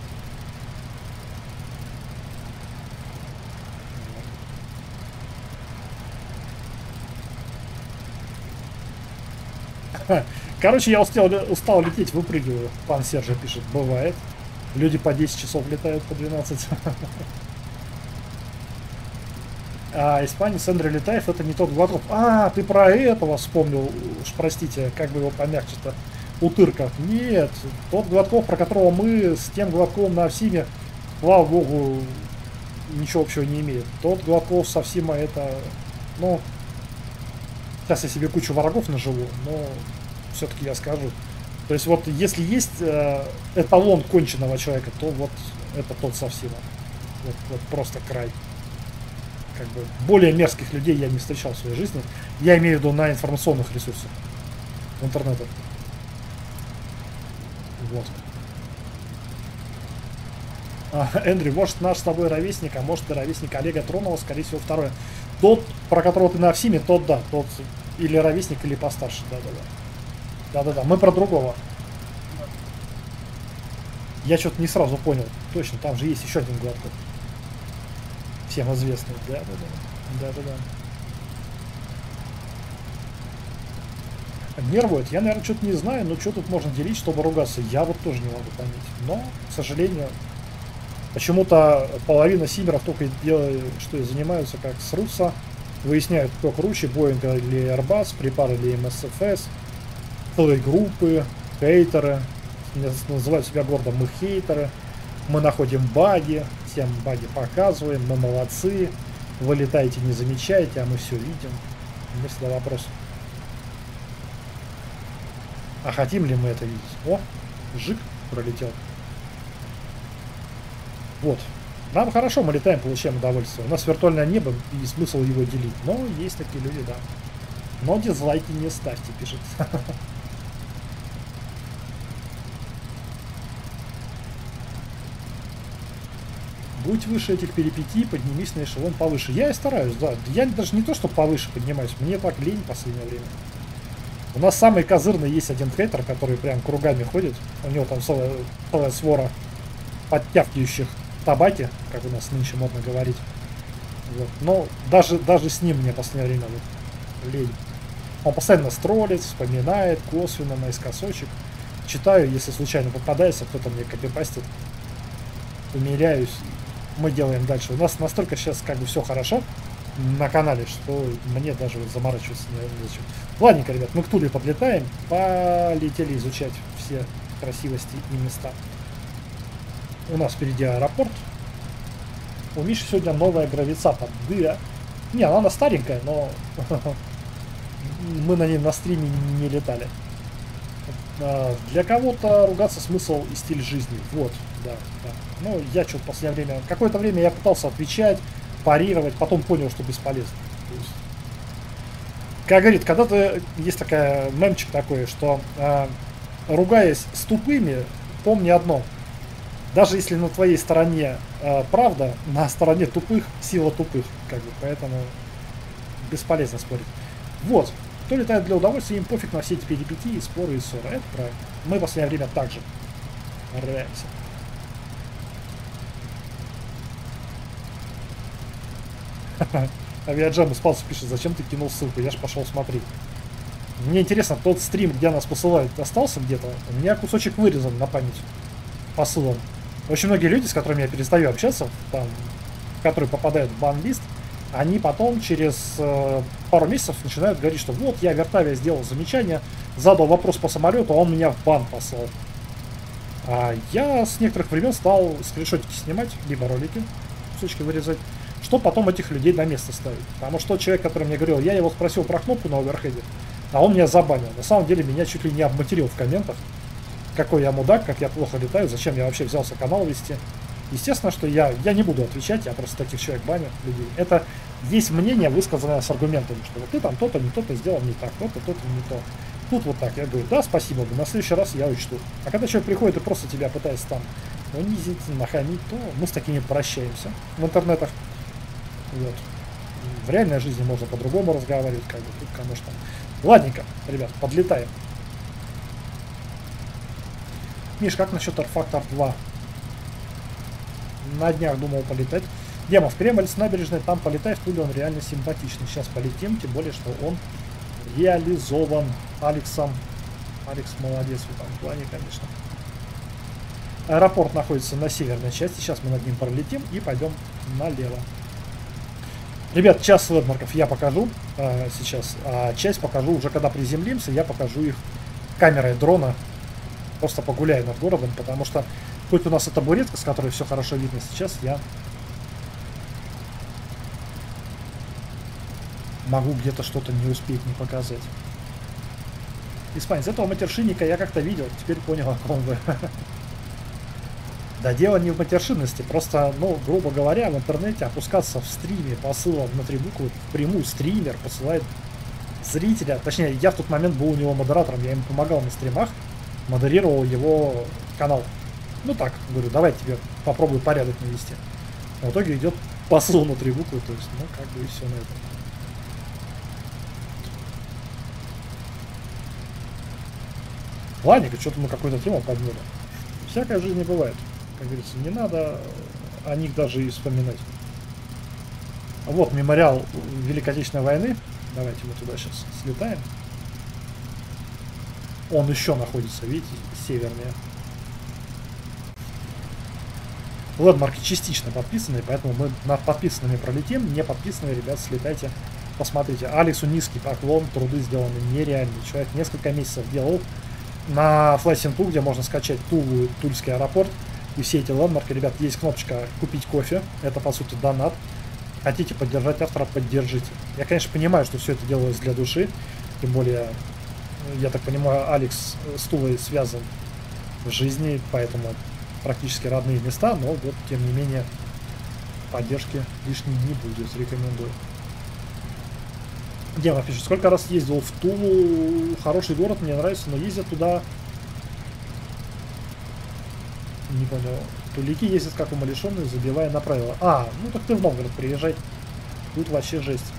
Короче, я устал, устал лететь, выпрыгиваю. Пан Сержа пишет, бывает. Люди по десять часов летают, по двенадцать. А испанец Андрей Летаев это не тот Гладков. А, ты про этого вспомнил. Уж простите, как бы его помягче-то. Утырка. Нет, тот Гладков, про которого мы с тем Гладковым на Овсиме, слава богу, ничего общего не имеет. Тот Гладков с Овсима это, ну, сейчас я себе кучу врагов наживу, но все-таки я скажу. То есть вот если есть э, эталон конченого человека, то вот это тот с Овсима. Вот, вот просто край. Как бы более мерзких людей я не встречал в своей жизни. Я имею в виду на информационных ресурсах. В интернете. Вот. А, Эндрю, может наш с тобой ровесник, а может и ровесник Олега Тронова, скорее всего второе. Тот, про которого ты на Овсиме, тот да, тот или ровесник, или постарше, да-да-да. Да-да-да, мы про другого. Я что-то не сразу понял. Точно, там же есть еще один Гладков. Всем известный, да-да-да. Да-да-да. Нервует. Я, наверное, что-то не знаю, но что тут можно делить, чтобы ругаться. Я вот тоже не могу понять. Но, к сожалению, почему-то половина симеров только делают, что и занимаются, как срутся, выясняют, кто круче, Boeing или Airbus, припар или эм эс эф эс, целые группы, хейтеры, называют себя гордо мы хейтеры, мы находим баги, всем баги показываем, мы молодцы, вы летаете, не замечаете, а мы все видим. У меня всегда вопрос. А хотим ли мы это видеть? О, жик пролетел. Вот. Нам хорошо, мы летаем, получаем удовольствие. У нас виртуальное небо и смысл его делить. Но есть такие люди, да. Но дизлайки не ставьте, пишет. Будь выше этих перипетий, поднимись на эшелон повыше. Я и стараюсь, да. Я даже не то, что повыше поднимаюсь, мне так лень в последнее время. У нас самый козырный есть один хейтер, который прям кругами ходит. У него там целая, целая свора подтягивающих табаки, как у нас нынче модно говорить. Вот. Но даже, даже с ним мне в последнее время вот лень. Он постоянно строллит, вспоминает косвенно, наискосочек. Читаю, если случайно попадается, кто-то мне копипастит. Умиляюсь. Мы делаем дальше. У нас настолько сейчас как бы все хорошо на канале, что мне даже вот заморачиваться не зачем. Ладненько, ребят, мы к Туле подлетаем. Полетели изучать все красивости и места. У нас впереди аэропорт. У Миши сегодня новая гравицапа. Да. Не, она старенькая, но мы на ней на стриме не летали. Для кого-то ругаться смысл и стиль жизни. Вот, да, да. Ну, я что-то в последнее время... Какое-то время я пытался отвечать, парировать, потом понял, что бесполезно. Есть, как говорит, когда-то есть такая мемчик такой, что э, ругаясь с тупыми, помни одно. Даже если на твоей стороне э, правда, на стороне тупых сила тупых. Как бы, поэтому бесполезно спорить. Вот. Кто летает для удовольствия, им пофиг на все эти перипетии, споры и ссоры. Это правильно. Мы в последнее время также нравимся. Авиаджам спался, пишет, зачем ты кинул ссылку, я ж пошел смотреть. Мне интересно, тот стрим, где нас посылают, остался где-то? У меня кусочек вырезан на память по ссылам. Очень многие люди, с которыми я перестаю общаться, там, которые попадают в бан-лист, они потом через э, пару месяцев начинают говорить, что вот, я Вертавия сделал замечание, задал вопрос по самолету, а он меня в бан послал. А я с некоторых времен стал скриншотики снимать, либо ролики, кусочки вырезать, что потом этих людей на место ставить. Потому что человек, который мне говорил, я его спросил про кнопку на оверхеде, а он меня забанил. На самом деле меня чуть ли не обматерил в комментах. Какой я мудак, как я плохо летаю, зачем я вообще взялся канал вести. Естественно, что я, я не буду отвечать, я просто таких человек баню людей. Это есть мнение, высказанное с аргументами, что вот ты там то-то, не то-то сделал не так, то-то, то-то, не то. Тут вот так, я говорю, да, спасибо, на следующий раз я учту. А когда человек приходит и просто тебя пытается там унизить, нахамить, то мы с такими прощаемся в интернетах. Вот. В реальной жизни можно по-другому разговаривать, как бы тут кому что. Ладненько, ребят, подлетаем. Миш, как насчет Арфактор два? На днях думал полетать. Дема, в Кремль с набережной, там полетай, в Туле он реально симпатичный. Сейчас полетим, тем более, что он реализован Алексом. Алекс молодец в этом плане, конечно. Аэропорт находится на северной части. Сейчас мы над ним пролетим и пойдем налево. Ребят, часть лэндмарков я покажу э, сейчас, а часть покажу уже когда приземлимся, я покажу их камерой дрона. Просто погуляю над городом, потому что хоть у нас и табуретка, с которой все хорошо видно сейчас, я могу где-то что-то не успеть, не показать. Испанец, этого матершинника я как-то видел, теперь понял, о ком вы. Да дело не в матершинности, просто, ну, грубо говоря, в интернете опускаться в стриме посылом внутри буквы, впрямую стример посылает зрителя, точнее, я в тот момент был у него модератором, я ему помогал на стримах, модерировал его канал. Ну так, говорю, давай тебе попробую порядок навести. В итоге идет посыл внутри буквы, то есть, ну, как бы и все на этом. Ладненько, что-то мы какую-то тему подняли. Всякая жизнь не бывает. Как говорится, не надо о них даже и вспоминать. Вот мемориал Великой Отечественной войны. Давайте мы туда сейчас слетаем. Он еще находится, видите, севернее. Лэндмарки частично подписаны, поэтому мы над подписанными пролетим. Не подписанные, ребят, слетайте, посмотрите. Алексу низкий поклон, труды сделаны нереальные. Человек несколько месяцев делал на Флайсинту, где можно скачать Тулу, Тульский аэропорт и все эти лэндмарки. Ребят, есть кнопочка «Купить кофе». Это, по сути, донат. Хотите поддержать автора, поддержите. Я, конечно, понимаю, что все это делалось для души. Тем более, я так понимаю, Алекс с Тулой связан в жизни, поэтому практически родные места. Но вот, тем не менее, поддержки лишней не будет. Рекомендую. Дима пишет, сколько раз ездил в Тулу, хороший город, мне нравится, но ездят туда, не понял, тулики ездят как умалишенные, забивая на правила. А, ну так ты в Новгород приезжай, тут вообще жесть,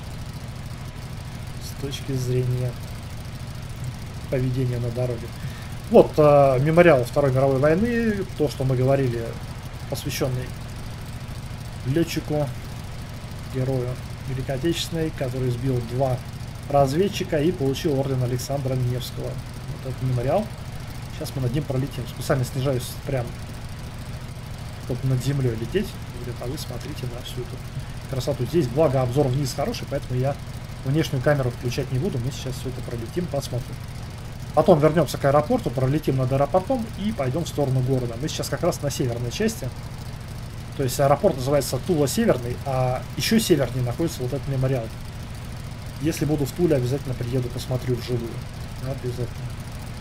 с точки зрения поведения на дороге. Вот э, мемориал Второй мировой войны, то, что мы говорили, посвященный летчику, герою Великой Отечественной, который сбил два разведчика и получил орден Александра Невского. Вот этот мемориал. Сейчас мы над ним пролетим. Специально снижаюсь прям, чтобы над землей лететь. Говорят, а вы смотрите на всю эту красоту. Здесь, благо, обзор вниз хороший, поэтому я внешнюю камеру включать не буду. Мы сейчас все это пролетим, посмотрим. Потом вернемся к аэропорту, пролетим над аэропортом и пойдем в сторону города. Мы сейчас как раз на северной части. То есть аэропорт называется Тула-Северный, а еще севернее находится вот этот мемориал. Если буду в Туле, обязательно приеду, посмотрю вживую. Обязательно.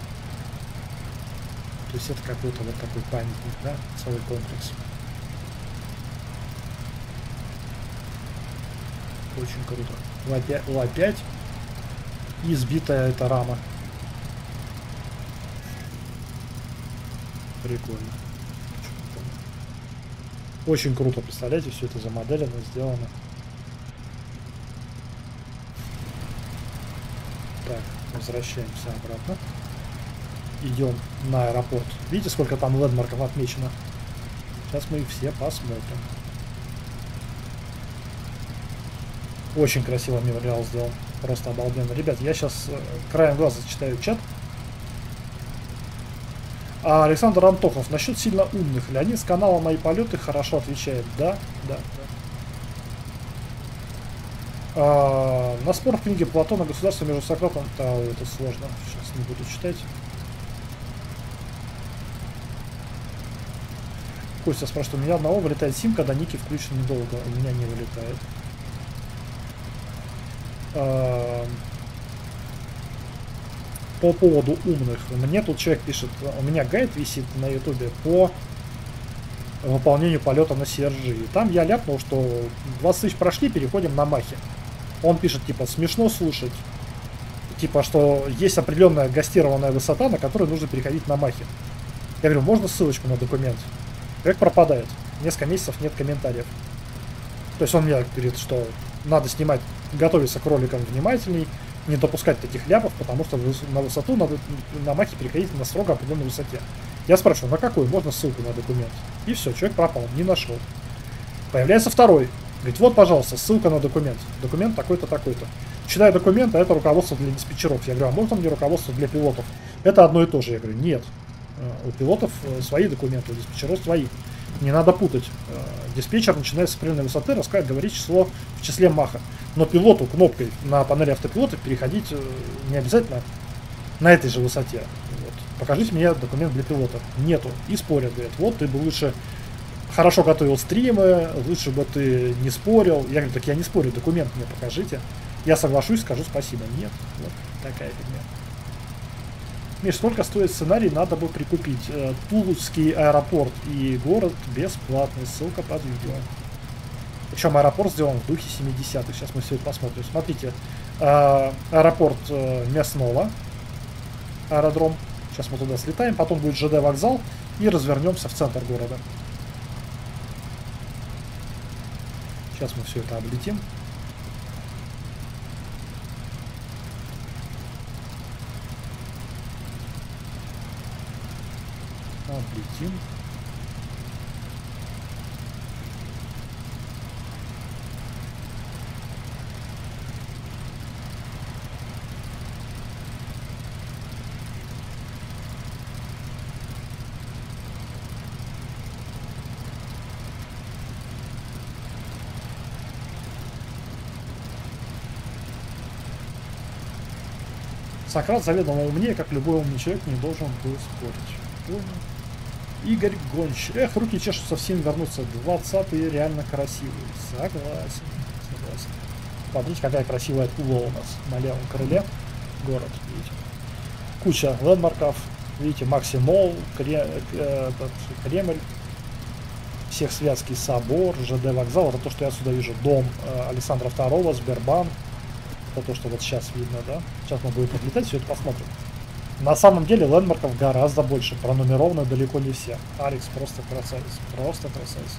То есть это какой-то вот такой памятник, да, целый комплекс. Очень круто. Ла пять. И сбитая эта рама. Прикольно. Очень круто, представляете, все это замоделено, сделано. Так, возвращаемся обратно. Идем на аэропорт. Видите, сколько там лэндмарков отмечено? Сейчас мы их все посмотрим. Очень красиво мемориал сделан. Просто обалденно. Ребят, я сейчас э, краем глаза читаю чат. А Александр Антохов, насчет сильно умных. Леонид с канала «Мои полеты» хорошо отвечает. Да, да, да. А, на спор в книге Платона «Государство между Сократом». Да, это сложно. Сейчас не буду читать. Костя спрашивает, у меня одного вылетает сим, когда ники включены недолго. У меня не вылетает. А, по поводу умных. Мне тут человек пишет, у меня гайд висит на ютубе по выполнению полета на си эр джи. И там я ляпнул, что двадцать тысяч прошли, переходим на махи. Он пишет, типа, смешно слушать. Типа, что есть определенная гастированная высота, на которую нужно переходить на махи. Я говорю, можно ссылочку на документ? Человек пропадает. Несколько месяцев нет комментариев. То есть он мне говорит, что надо снимать, готовиться к роликам внимательней, не допускать таких ляпов, потому что на высоту надо на махе переходить на строго определенной высоте. Я спрашиваю, на какой? Можно ссылку на документ? И все, человек пропал, не нашел. Появляется второй. Говорит, вот, пожалуйста, ссылка на документ. Документ такой-то, такой-то. Читаю документ, а это руководство для диспетчеров. Я говорю, а можно мне руководство для пилотов? Это одно и то же. Я говорю, нет. У пилотов свои документы, у диспетчеров свои. Не надо путать. Диспетчер, начиная с определенной высоты, рассказывает, говорит число в числе маха. Но пилоту кнопкой на панели автопилота переходить не обязательно на этой же высоте. Вот. Покажите мне документ для пилота. Нету. И спорят, говорят, вот ты бы лучше хорошо готовил стримы, лучше бы ты не спорил. Я говорю, так я не спорю, документ мне покажите. Я соглашусь, скажу спасибо. Нет. Вот такая фигня. Миш, сколько стоит сценарий, надо бы прикупить. Тулузский аэропорт и город бесплатный. Ссылка под видео. Причем аэропорт сделан в духе семидесятых. Сейчас мы все это посмотрим. Смотрите. Аэропорт Мясного. Аэродром. Сейчас мы туда слетаем. Потом будет ЖД вокзал. И развернемся в центр города. Сейчас мы все это облетим. Облетим. Сократ заведомо умнее, как любой умный человек, не должен был спорить. Понял. Игорь Гонч. Эх, руки чешутся всем вернуться. двадцатые реально красивые. Согласен. Согласен. Смотрите, какая красивая Тула у нас на левом крыле. Город, видите. Куча лендмарков. Видите, Максимол, Кре... этот, Кремль. Всехсвятский собор, ЖД вокзал. Это то, что я отсюда вижу. Дом Александра второго, Сбербанк. Это то, что вот сейчас видно, да. Сейчас мы будем подлетать, все это посмотрим. На самом деле лендмарков гораздо больше. Пронумерованы далеко не все. Алекс просто красавец. Просто красавец.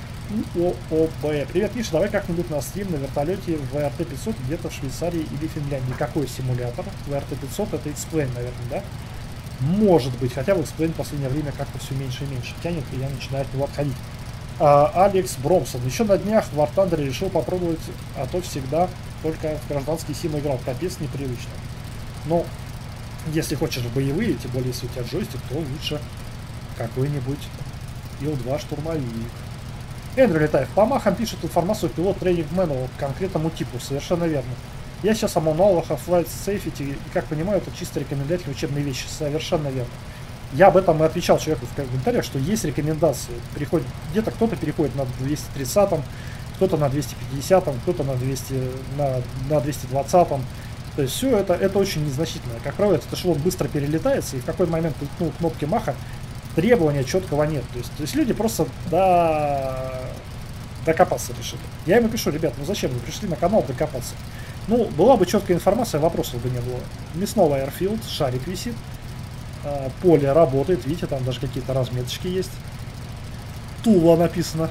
ООБ. Привет, Миша, давай как-нибудь на стрим на вертолете в эр тэ пятьсот где-то в Швейцарии или Финляндии. Какой симулятор? В эр тэ пятьсот это X-Plane, наверное, да? Может быть. Хотя в X-Plane в последнее время как-то все меньше и меньше тянет, и я начинаю от него отходить. А, Алекс Бромсон. Еще на днях в War Thunder решил попробовать, а то всегда только в гражданский сим играл. Капец непривычно. Ну, если хочешь боевые, тем более если у тебя джойстик, то лучше какой-нибудь ил два штурмовик. Эндрю Летаев. По махам пишет информацию пилот тренинг Manual к конкретному типу. Совершенно верно. Я сейчас о мануалах о Flight Safety, и как понимаю, это чисто рекомендательные учебные вещи. Совершенно верно. Я об этом и отвечал человеку в комментариях, что есть рекомендации. Переходит, где-то кто-то переходит на двести тридцатом, кто-то на двести пятидесятом, кто-то на, двести, на, на двести двадцатом. То есть все это, это очень незначительно. Как правило, этот эшелон быстро перелетается, и в какой момент ткнул кнопки маха, требования четкого нет. То есть, то есть люди просто до... докопаться решили. Я ему пишу, ребят, ну зачем вы пришли на канал докопаться? Ну, была бы четкая информация, вопросов бы не было. Мясного Airfield, шарик висит, поле работает, видите, там даже какие-то разметочки есть. Тула написано.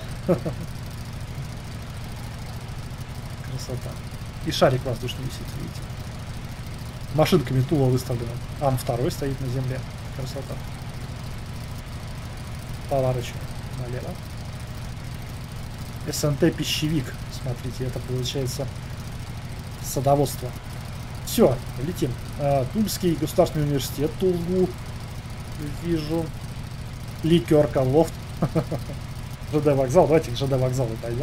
Красота. И шарик воздушный висит, видите. Машинками Тула выставлена. Ам второй стоит на земле. Красота. Поворачиваем налево. эс эн тэ пищевик. Смотрите, это получается садоводство. Все, летим. А, Тульский государственный университет, Тулгу. Вижу. Ликерка, лофт. ЖД вокзал. Давайте к ЖД вокзалу пойдем.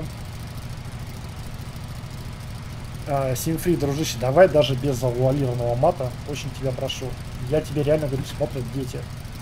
А, Симфри, дружище, давай даже без завуалированного мата. Очень тебя прошу. Я тебе реально говорю, смотрят дети.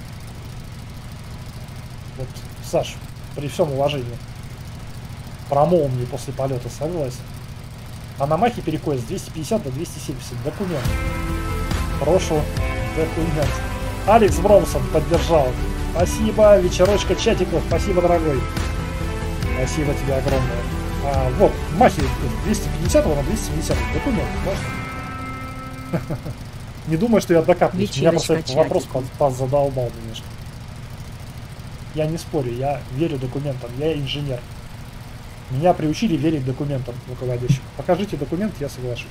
Вот, Саш, при всем уважении. Промол мне после полета, согласен. А на махе переходит с двести пятьдесят до двести семьдесят. Документ. Прошу. Документ. Алекс Бромсон поддержал. Спасибо. Вечерочка чатиков. Спасибо, дорогой. Спасибо тебе огромное. А, вот, махи двести пятьдесят на двести семьдесят. Документ. Можно? Не думаю, что я докапываюсь. Меня просто этот вопрос задолбал немножко. Я не спорю. Я верю документам. Я инженер. Меня приучили верить документам руководящим. Покажите документ, я соглашусь.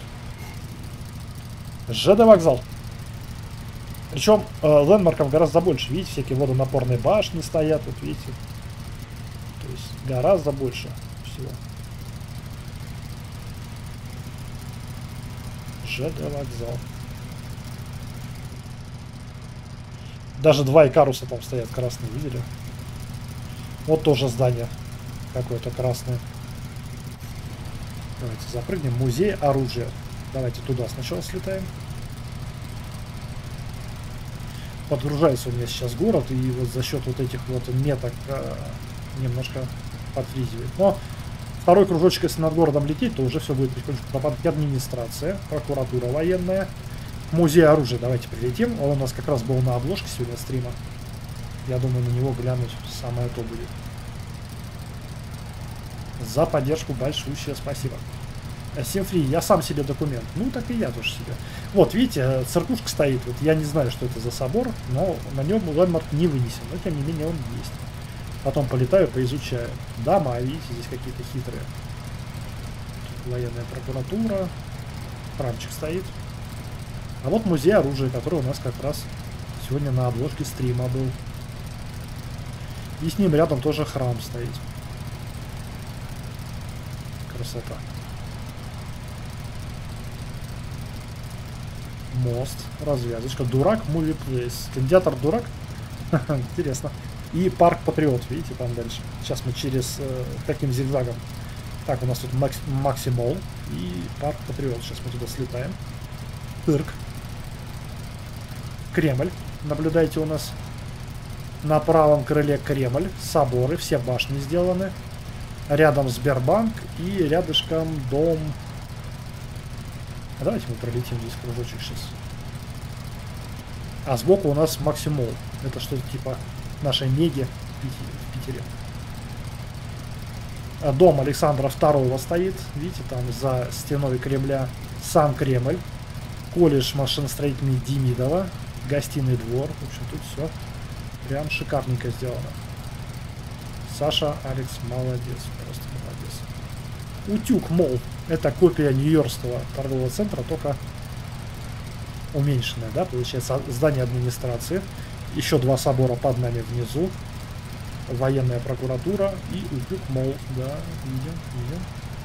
ЖД вокзал. Причем э, лендмарков гораздо больше. Видите, всякие водонапорные башни стоят. Вот видите. То есть гораздо больше всего. ЖД вокзал. Даже два икаруса там стоят красные, видели? Вот тоже здание какое-то красное. Давайте запрыгнем. Музей оружия. Давайте туда сначала слетаем. Подгружается у меня сейчас город, и вот за счет вот этих вот меток э, немножко подфризивает. Но второй кружочек, если над городом лететь, то уже все будет потихонечку. Администрация, прокуратура военная, музей оружия. Давайте прилетим. Он у нас как раз был на обложке сегодня стрима. Я думаю, на него глянуть самое то будет. За поддержку большущее спасибо. Симфри, я сам себе документ. Ну, так и я тоже себе. Вот, видите, церквушка стоит. Вот я не знаю, что это за собор, но на нем лендмарк не вынесен. Но, тем не менее, он есть. Потом полетаю, поизучаю. Дома, видите, здесь какие-то хитрые. Тут военная прокуратура. Храмчик стоит. А вот музей оружия, который у нас как раз сегодня на обложке стрима был. И с ним рядом тоже храм стоит. Красота. Мост, развязочка. Дурак, Movie Place. Кинотеатр Дурак. Интересно. И парк Патриот, видите, там дальше. Сейчас мы через э, таким зигзагом. Так, у нас тут Макс, Максимол и парк Патриот. Сейчас мы туда слетаем. Цирк. Кремль. Наблюдайте у нас. На правом крыле Кремль. Соборы, все башни сделаны. Рядом Сбербанк и рядышком дом... А давайте мы пролетим здесь кружочек сейчас. А сбоку у нас Максимол. Это что-то типа нашей Меги в Питере. А дом Александра второго стоит. Видите, там за стеной Кремля сам Кремль. Колледж машиностроительный Демидова. Гостиный двор. В общем, тут все прям шикарненько сделано. Саша, Алекс, молодец. Просто молодец. Утюг Молл. Это копия Нью-Йоркского торгового центра, только уменьшенная, да, получается, здание администрации. Еще два собора под нами внизу. Военная прокуратура и Утюг Молл. Да, видим, видим.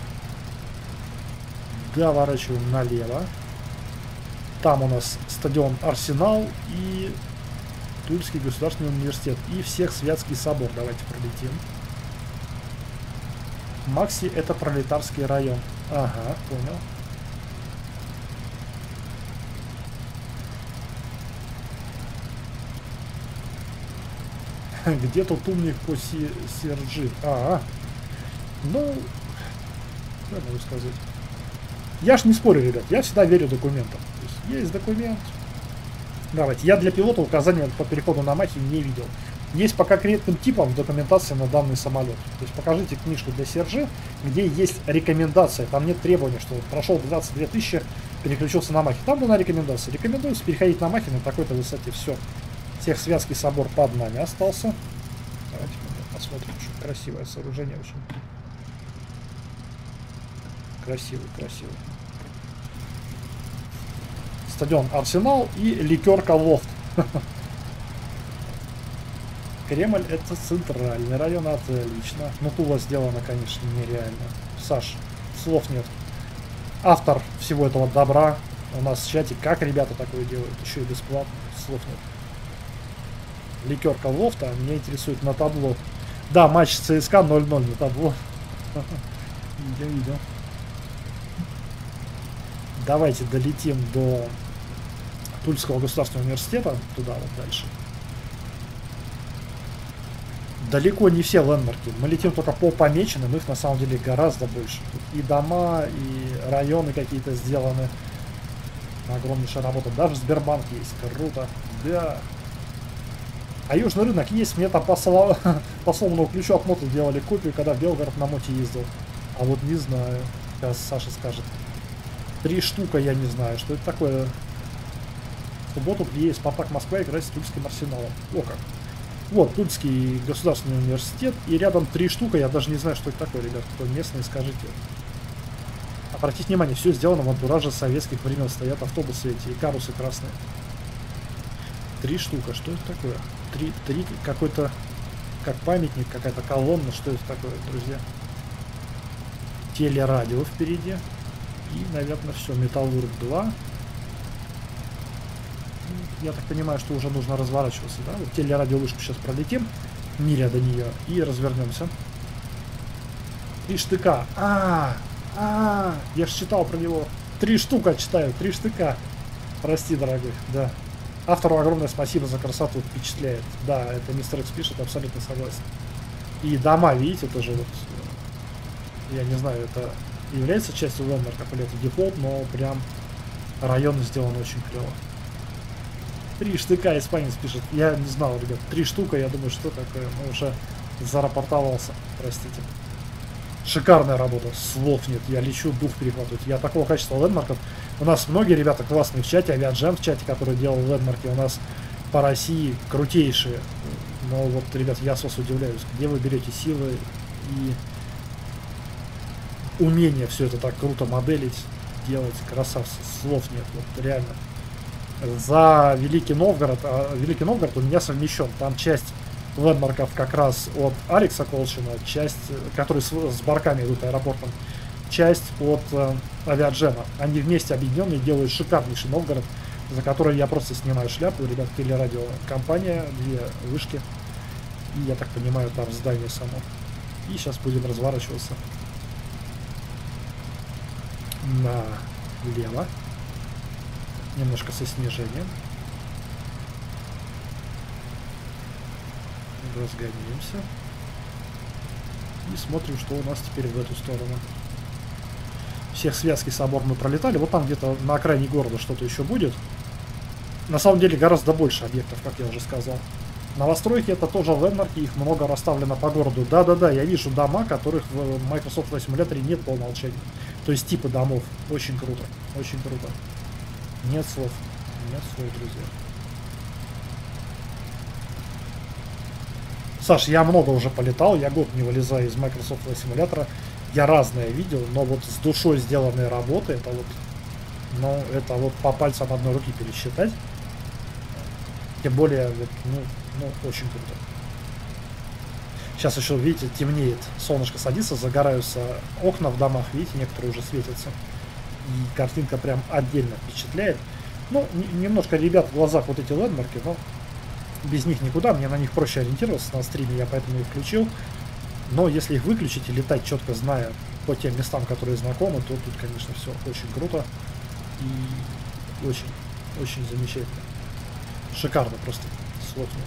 Доворачиваем налево. Там у нас стадион Арсенал и Тульский государственный университет. И Всех-Святский собор. Давайте пролетим. Макси — это пролетарский район. Ага, понял. Где тут умник по си Серджи? Ага. Ну, что могу сказать? Я ж не спорю, ребят. Я всегда верю документам. То есть, есть документ. Давайте. Я для пилота указания по переходу на Махи не видел. Есть по конкретным типам документация на данный самолет. То есть покажите книжку для Сержи, где есть рекомендация. Там нет требования, что прошел двадцать две тысячи, переключился на Махи. Там дана рекомендация. Рекомендуется переходить на Махи на такой-то высоте. Все. Всех-Святский собор под нами остался. Давайте посмотрим. Очень красивое сооружение. Очень красивый, красивый. Стадион Арсенал и ликерка Лофт. Кремль — это центральный район, отлично. Ну, Тула сделано, конечно, нереально. Саш, слов нет. Автор всего этого добра у нас в чате. Как ребята такое делают? Еще и бесплатно. Слов нет. Ликерка Лофта меня интересует на табло. Да, матч ЦСКА ноль ноль на табло. Видим, видим. Давайте долетим до Тульского государственного университета. Туда вот дальше. Далеко не все лендмарки. Мы летим только по помеченным, их на самом деле гораздо больше. Тут и дома, и районы какие-то сделаны. Огромнейшая работа. Даже Сбербанк есть. Круто. Да. А Южный рынок есть. Мне там по, соло... по сломанному ключу от моты делали копию, когда в Белгород на моте ездил. А вот не знаю. Сейчас Саша скажет. Три штука, я не знаю, что это такое. В субботу приедет Спартак Москва играть с Тульским Арсеналом. О как. Вот, Тульский государственный университет. И рядом три штука. Я даже не знаю, что это такое, ребят. Кто местные, скажите. Обратите внимание, все сделано в антураже советских времен. Стоят автобусы эти и карусы красные. Три штука. Что это такое? Три, три какой-то, как памятник, какая-то колонна. Что это такое, друзья? Телерадио впереди. И, наверное, все. Металлург два. Я так понимаю, что уже нужно разворачиваться, да? Вот телерадиовышку сейчас пролетим. миля до нее. И развернемся. Три штыка. А, а, я же читал про него. Три штука читаю, три штыка. Прости, дорогой, да. Автору огромное спасибо за красоту, впечатляет. Да, это мистер Икс пишет, абсолютно согласен. И дома, видите, тоже вот, я не знаю, это является частью лендмарков или это дефолт, но прям район сделан очень клево. Три штыка, испанец пишет. Я не знал, ребят, три штука, я думаю, что такое, но уже зарапортовался, простите. Шикарная работа, слов нет, я лечу, дух перехватывать. Я такого качества лендмарков. У нас многие ребята классные в чате, Авиаджем в чате, который делал лендмарки, у нас по России крутейшие. Но вот, ребят, я с вас удивляюсь, где вы берете силы и умение все это так круто моделить, делать, красавцы, слов нет, вот реально. За Великий Новгород, а Великий Новгород у меня совмещен, там часть лендмарков как раз от Алекса Колчина, часть, которые с, с барками идут аэропортом, часть от э, Авиаджема. Они вместе объединенные делают шикарнейший Новгород, за который я просто снимаю шляпу. Ребят, телерадиокомпания, две вышки. И я так понимаю, там здание само. И сейчас будем разворачиваться налево. Немножко со снижением. Разгоняемся. И смотрим, что у нас теперь в эту сторону. Всех связки собор мы пролетали. Вот там где-то на окраине города что-то еще будет. На самом деле гораздо больше объектов, как я уже сказал. Новостройки это тоже лендмарки, их много расставлено по городу. Да-да-да, я вижу дома, которых в Microsoft Flight Simulator нет по умолчанию. То есть типы домов. Очень круто. Очень круто. Нет слов. Нет слов, друзья. Саш, я много уже полетал, я год не вылезаю из Microsoft Flight Simulator. Я разное видел, но вот с душой сделанные работы, это вот, ну, это вот по пальцам одной руки пересчитать. Тем более, вот, ну, ну, очень круто. Сейчас еще, видите, темнеет, солнышко садится, загораются окна в домах, видите, некоторые уже светятся. И картинка прям отдельно впечатляет. Ну, немножко, ребят, в глазах вот эти лендмарки, но без них никуда, мне на них проще ориентироваться на стриме, я поэтому их включил. Но если их выключить и летать четко зная по тем местам, которые знакомы, то тут, конечно, все очень круто и очень, очень замечательно. Шикарно просто, слов нет.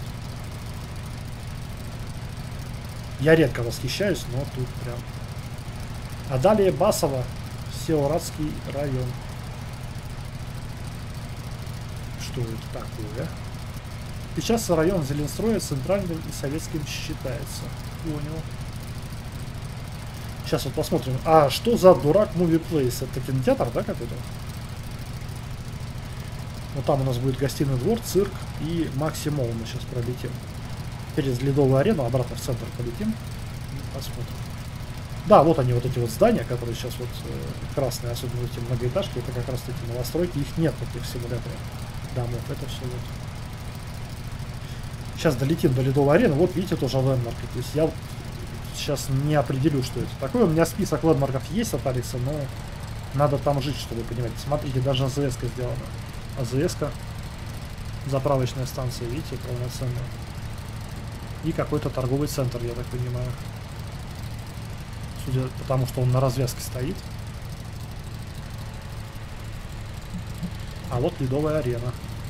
Я редко восхищаюсь, но тут прям. А далее Басово, Сеорадский район. Что это такое? Сейчас район Зеленстроя центральным и советским считается. Понял. Сейчас вот посмотрим. А что за дурак Movie Place? Это кинотеатр, да, какой-то? Вот там у нас будет гостиный двор, цирк и Максимол. Мы сейчас пролетим. Через Ледовую арену, обратно в центр полетим. И посмотрим. Да, вот они, вот эти вот здания, которые сейчас вот э, красные, особенно эти многоэтажки. Это как раз эти новостройки. Их нет таких симуляторов домов. Это все вот. Сейчас долетим до Ледовой арены. Вот видите, тоже лендмарки. То есть я вот сейчас не определю, что это такое. У меня список лендмарков есть от Алекса, но надо там жить, чтобы понимать. Смотрите, даже АЗС-ка сделана. АЗС-ка. Заправочная станция, видите, полноценная. И какой-то торговый центр, я так понимаю. Судя по тому, что он на развязке стоит. А вот Ледовая арена.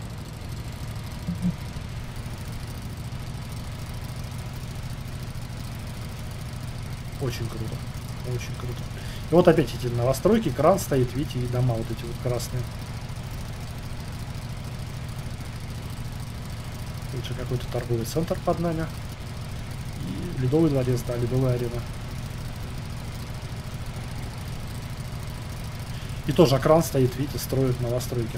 Очень круто. Очень круто. И вот опять эти новостройки, кран стоит, видите, и дома вот эти вот красные. Тут же какой-то торговый центр под нами. И Ледовый дворец, да, Ледовая арена. И тоже кран стоит, видите, строят новостройки.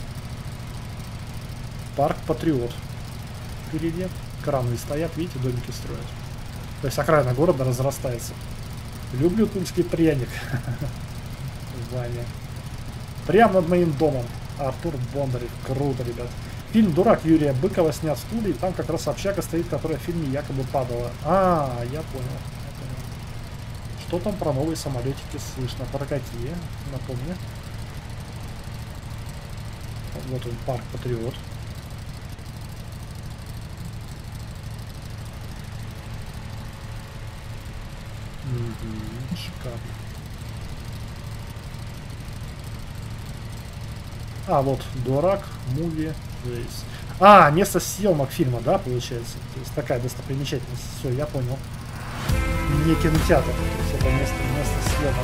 Парк Патриот. Впереди краны стоят, видите, домики строят. То есть окраина города разрастается. Люблю тульский пряник. Ваня. Прямо над моим домом. Артур Бондарев. Круто, ребят. Фильм «Дурак» Юрия Быкова снят в Туле, и там как раз общага стоит, которая в фильме якобы падала. А, я понял. Я понял. Что там про новые самолетики слышно? Про какие? Напомню. Вот он, парк Патриот. И шикарно. А, вот, дурак, муви, здесь. А, место съемок фильма, да, получается? То есть такая достопримечательность. Все, я понял. Не кинотеатр, то есть это место, место съемок,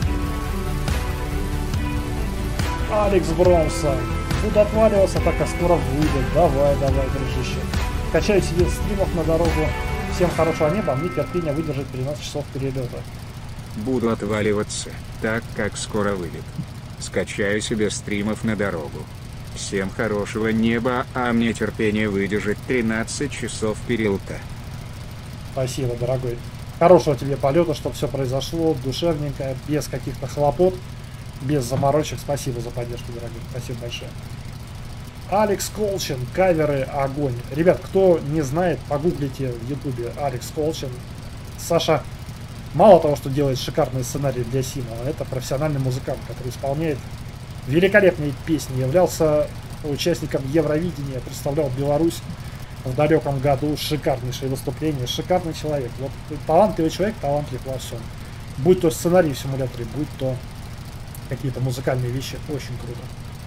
да? Алекс Бронсон. Буду отваливаться, так как скоро выйдет. Давай, давай, дружище. Качаю себе стримов на дорогу. Всем хорошего неба, а мне терпение выдержать тринадцать часов перелета. Буду отваливаться, так как скоро выйдет. Скачаю себе стримов на дорогу. Всем хорошего неба, а мне терпение выдержать тринадцать часов перелета. Спасибо, дорогой. Хорошего тебе полета, чтобы все произошло душевненько, без каких-то хлопот, без заморочек. Спасибо за поддержку, дорогой. Спасибо большое. Алекс Колчин, каверы, огонь. Ребят, кто не знает, погуглите в ютубе Алекс Колчин. Саша мало того, что делает шикарные сценарии для Сима, это профессиональный музыкант, который исполняет великолепные песни, являлся участником Евровидения, представлял Беларусь в далеком году, шикарнейшее выступление, шикарный человек. Вот талантливый человек, талантлив во всем. Будь то сценарий в симуляторе, будь то какие-то музыкальные вещи, очень круто.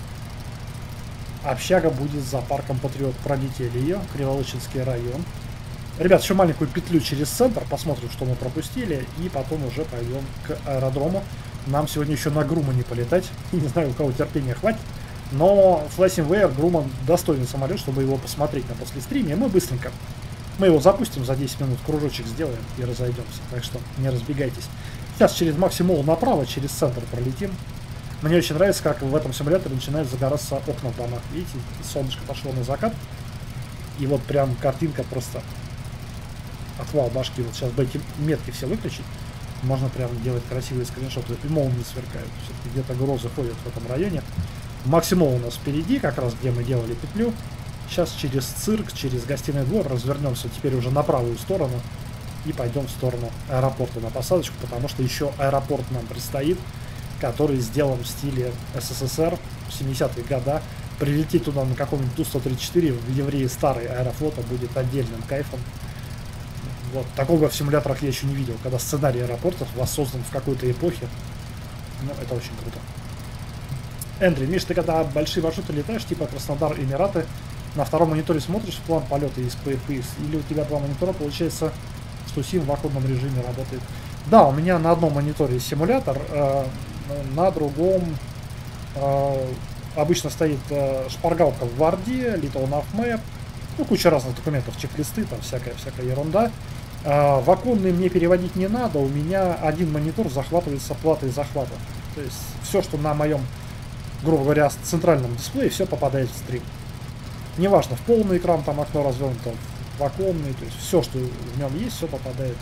Общага будет за парком Патриот. Пролетели ее, Криволучинский район. Ребят, еще маленькую петлю через центр, посмотрим, что мы пропустили, и потом уже пойдем к аэродрому. Нам сегодня еще на Грумане полетать. Не знаю, у кого терпения хватит, но Flysimware Груман достойный самолет, чтобы его посмотреть на после стриме. Мы быстренько, мы его запустим за десять минут, кружочек сделаем и разойдемся. Так что не разбегайтесь. Сейчас через Максимол направо, через центр пролетим. Мне очень нравится, как в этом симуляторе начинают загораться окна в домах. Видите, солнышко пошло на закат. И вот прям картинка просто отвал башки. Вот сейчас бы эти метки все выключить. Можно прям делать красивые скриншоты. И молнии сверкают. Все-таки где-то грозы ходят в этом районе. Максимол у нас впереди, как раз где мы делали петлю. Сейчас через цирк, через гостиный двор развернемся теперь уже на правую сторону. И пойдем в сторону аэропорта на посадочку. Потому что еще аэропорт нам предстоит, который сделан в стиле СССР, семидесятые годы. Прилететь туда на каком-нибудь Ту сто тридцать четыре в ливреи старой Аэрофлота будет отдельным кайфом. Вот. Такого в симуляторах я еще не видел, когда сценарий аэропортов воссоздан в какой-то эпохе. Ну, это очень круто. Эндрю, Миш, ты когда большие маршруты летаешь, типа Краснодар, Эмираты, на втором мониторе смотришь в план полета из пи эф эс, или у тебя два монитора, получается, что сим в оконном режиме работает? Да, у меня на одном мониторе симулятор, э, на другом э, обычно стоит э, шпаргалка в Варде, Little Nav Map, ну, куча разных документов, чек-листы, там всякая, всякая ерунда. Э, в оконный мне переводить не надо, у меня один монитор захватывается платой захвата. То есть все, что на моем, грубо говоря, центральном дисплее, все попадает в стрим. Неважно, в полный экран там окно развернуто, в оконный, то есть все, что в нем есть, все попадает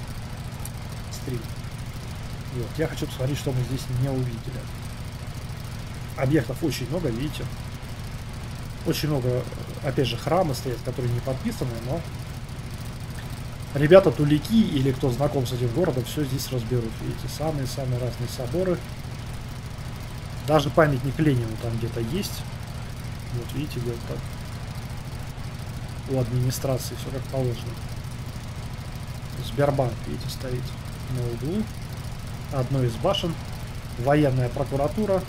в стрим. Вот. Я хочу посмотреть, что мы здесь не увидели. Объектов очень много, видите. Очень много, опять же, храмы стоят, которые не подписаны, но ребята тулики или кто знаком с этим городом, все здесь разберут. Видите, самые-самые разные соборы. Даже памятник Ленину там где-то есть. Вот видите, где-то так. У администрации все как положено. Сбербанк, видите, стоит на углу одной из башен. Военная прокуратура.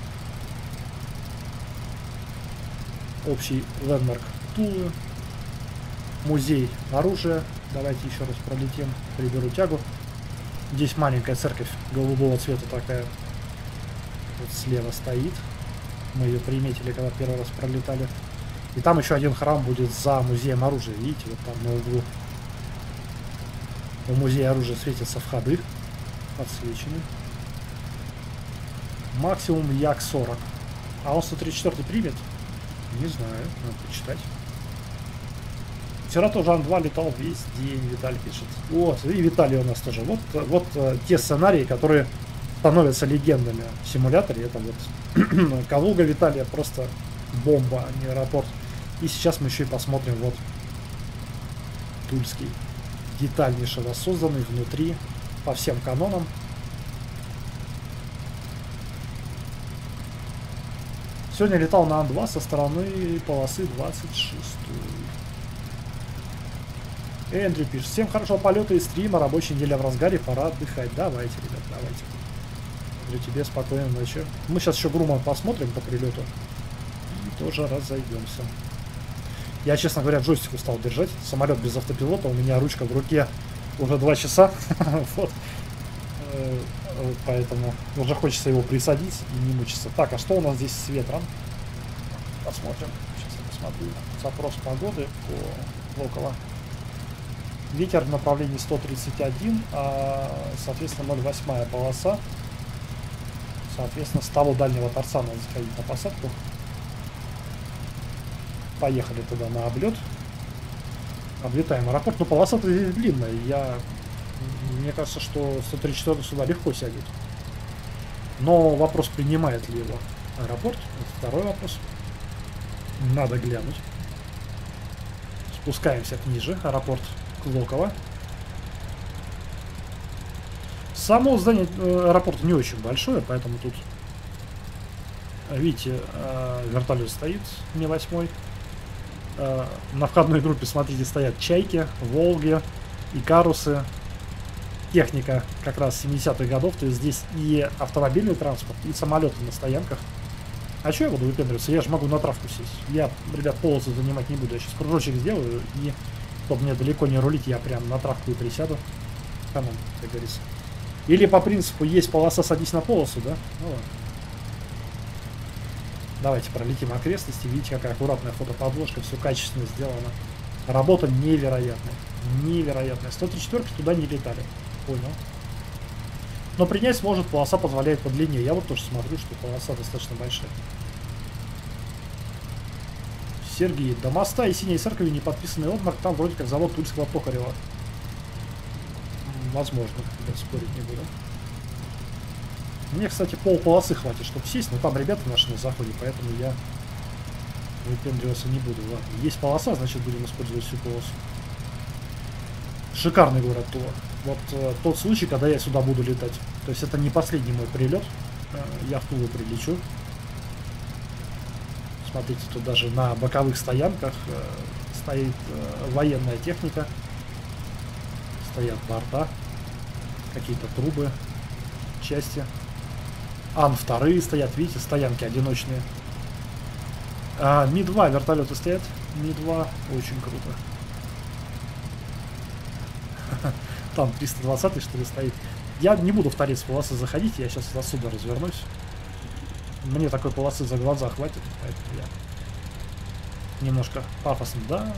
Общий лендмарк Тулы. Музей оружия. Давайте еще раз пролетим. Приберу тягу. Здесь маленькая церковь голубого цвета такая. Вот слева стоит. Мы ее приметили, когда первый раз пролетали. И там еще один храм будет за музеем оружия. Видите, вот там на углу. У музея оружия светятся входы. Подсвечены. Максимум Як сорок. А он сто тридцать четыре примет? Не знаю, надо почитать. Вчера тоже Ан два летал весь день, Виталий пишет. Вот, и Виталий у нас тоже. Вот, вот те сценарии, которые становятся легендами в симуляторе. Это вот Калуга Виталия, просто бомба, а не аэропорт. И сейчас мы еще и посмотрим вот Тульский. Детальнейше воссозданный внутри, по всем канонам. Сегодня летал на Ан два со стороны полосы двадцать шесть. Эндрю пишет. Всем хорошего полета и стрима. Рабочая неделя в разгаре. Пора отдыхать. Давайте, ребят, давайте. Эндрю, тебе спокойной ночи. Мы сейчас еще Груман посмотрим по прилету. И тоже разойдемся. Я, честно говоря, джойстик устал держать. Самолет без автопилота. У меня ручка в руке уже два часа. Вот. Поэтому уже хочется его присадить и не мучиться. Так, а что у нас здесь с ветром? Посмотрим. Сейчас я посмотрю. Запрос погоды по около. Ветер в направлении сто тридцать один, а, соответственно, ноль восемь полоса. Соответственно, с того дальнего торца надо сходить на посадку. Поехали туда на облет. Облетаем аэропорт. Ну, полоса-то здесь длинная. Я... Мне кажется, что сто тридцать четыре сюда легко сядет. Но вопрос, принимает ли его аэропорт. Это второй вопрос. Надо глянуть. Спускаемся ниже. Аэропорт Клоково. Само здание аэропорта не очень большое, поэтому тут, видите, вертолет стоит, Ми восемь. На входной группе, смотрите, стоят Чайки, Волги, Икарусы. Техника как раз семидесятых годов, то есть здесь и автомобильный транспорт, и самолеты на стоянках. А что я буду выпендриваться? Я же могу на травку сесть. Я, ребят, полосу занимать не буду. Я сейчас кружочек сделаю, и чтобы мне далеко не рулить, я прям на травку и присяду. Канон, как говорится. Или по принципу есть полоса, садись на полосу, да? Ну ладно. Давайте пролетим окрестности. Видите, какая аккуратная фотоподложка, все качественно сделано. Работа невероятная. Невероятная. сто тридцать четыре туда не летали. Понял. Но принять сможет, полоса позволяет по длине. Я вот тоже смотрю, что полоса достаточно большая. Сергей. До моста и Синей Церкви не подписанный отмарк. Там вроде как завод Тульского Токарева. Возможно. Я спорить не буду. Мне, кстати, пол полосы хватит, чтобы сесть. Но там ребята наши на заходе, поэтому я выпендриваться не буду. Ладно. Есть полоса, значит будем использовать всю полосу. Шикарный город Тула. Вот э, тот случай, когда я сюда буду летать. То есть это не последний мой прилет. Э, я в Тулу прилечу. Смотрите, тут даже на боковых стоянках э, стоит э, военная техника. Стоят борта. Какие-то трубы. Части. Ан вторые стоят. Видите, стоянки одиночные. А, Ми два вертолеты стоят. Ми два. Очень круто. Там триста двадцать, что ли, стоит. Я не буду в торец полосы заходить, я сейчас отсюда развернусь. Мне такой полосы за глаза хватит, поэтому я немножко пафосно, да.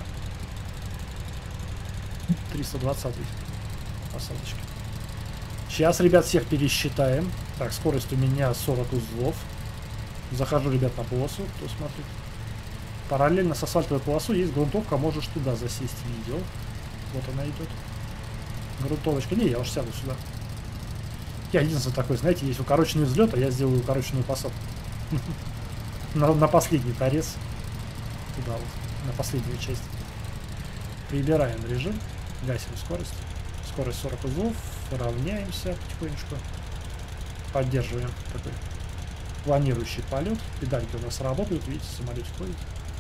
триста двадцать посадочки. Сейчас, ребят, всех пересчитаем. Так, скорость у меня сорок узлов. Захожу, ребят, на полосу, кто смотрит. Параллельно с асфальтовой полосой есть грунтовка, можешь туда засесть, видео. Вот она идет. Грунтовочка. Не, я уж сяду сюда. Я единственный такой, знаете, есть укороченный взлет, а я сделаю укороченную посадку. на, на последний торец. Туда вот, на последнюю часть. Прибираем режим. Гасим скорость. Скорость сорок узлов. Равняемся потихонечку. Поддерживаем такой планирующий полет. Педальки у нас работают. Видите, самолет ходит.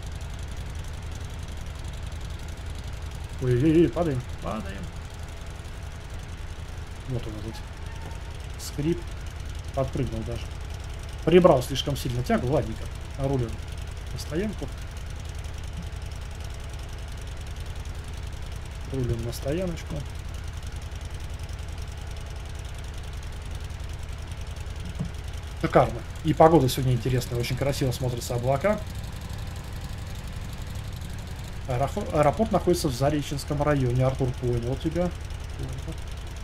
Ой-ой-ой, падаем. Падаем. Вот он этот скрип. Подпрыгнул даже. Прибрал слишком сильно тягу. Ладненько. Рулем на стоянку. Рулем на стояночку. Шикарно. И погода сегодня интересная. Очень красиво смотрятся облака. Аэропорт, аэропорт находится в Зареченском районе. Артур, понял тебя. Понял.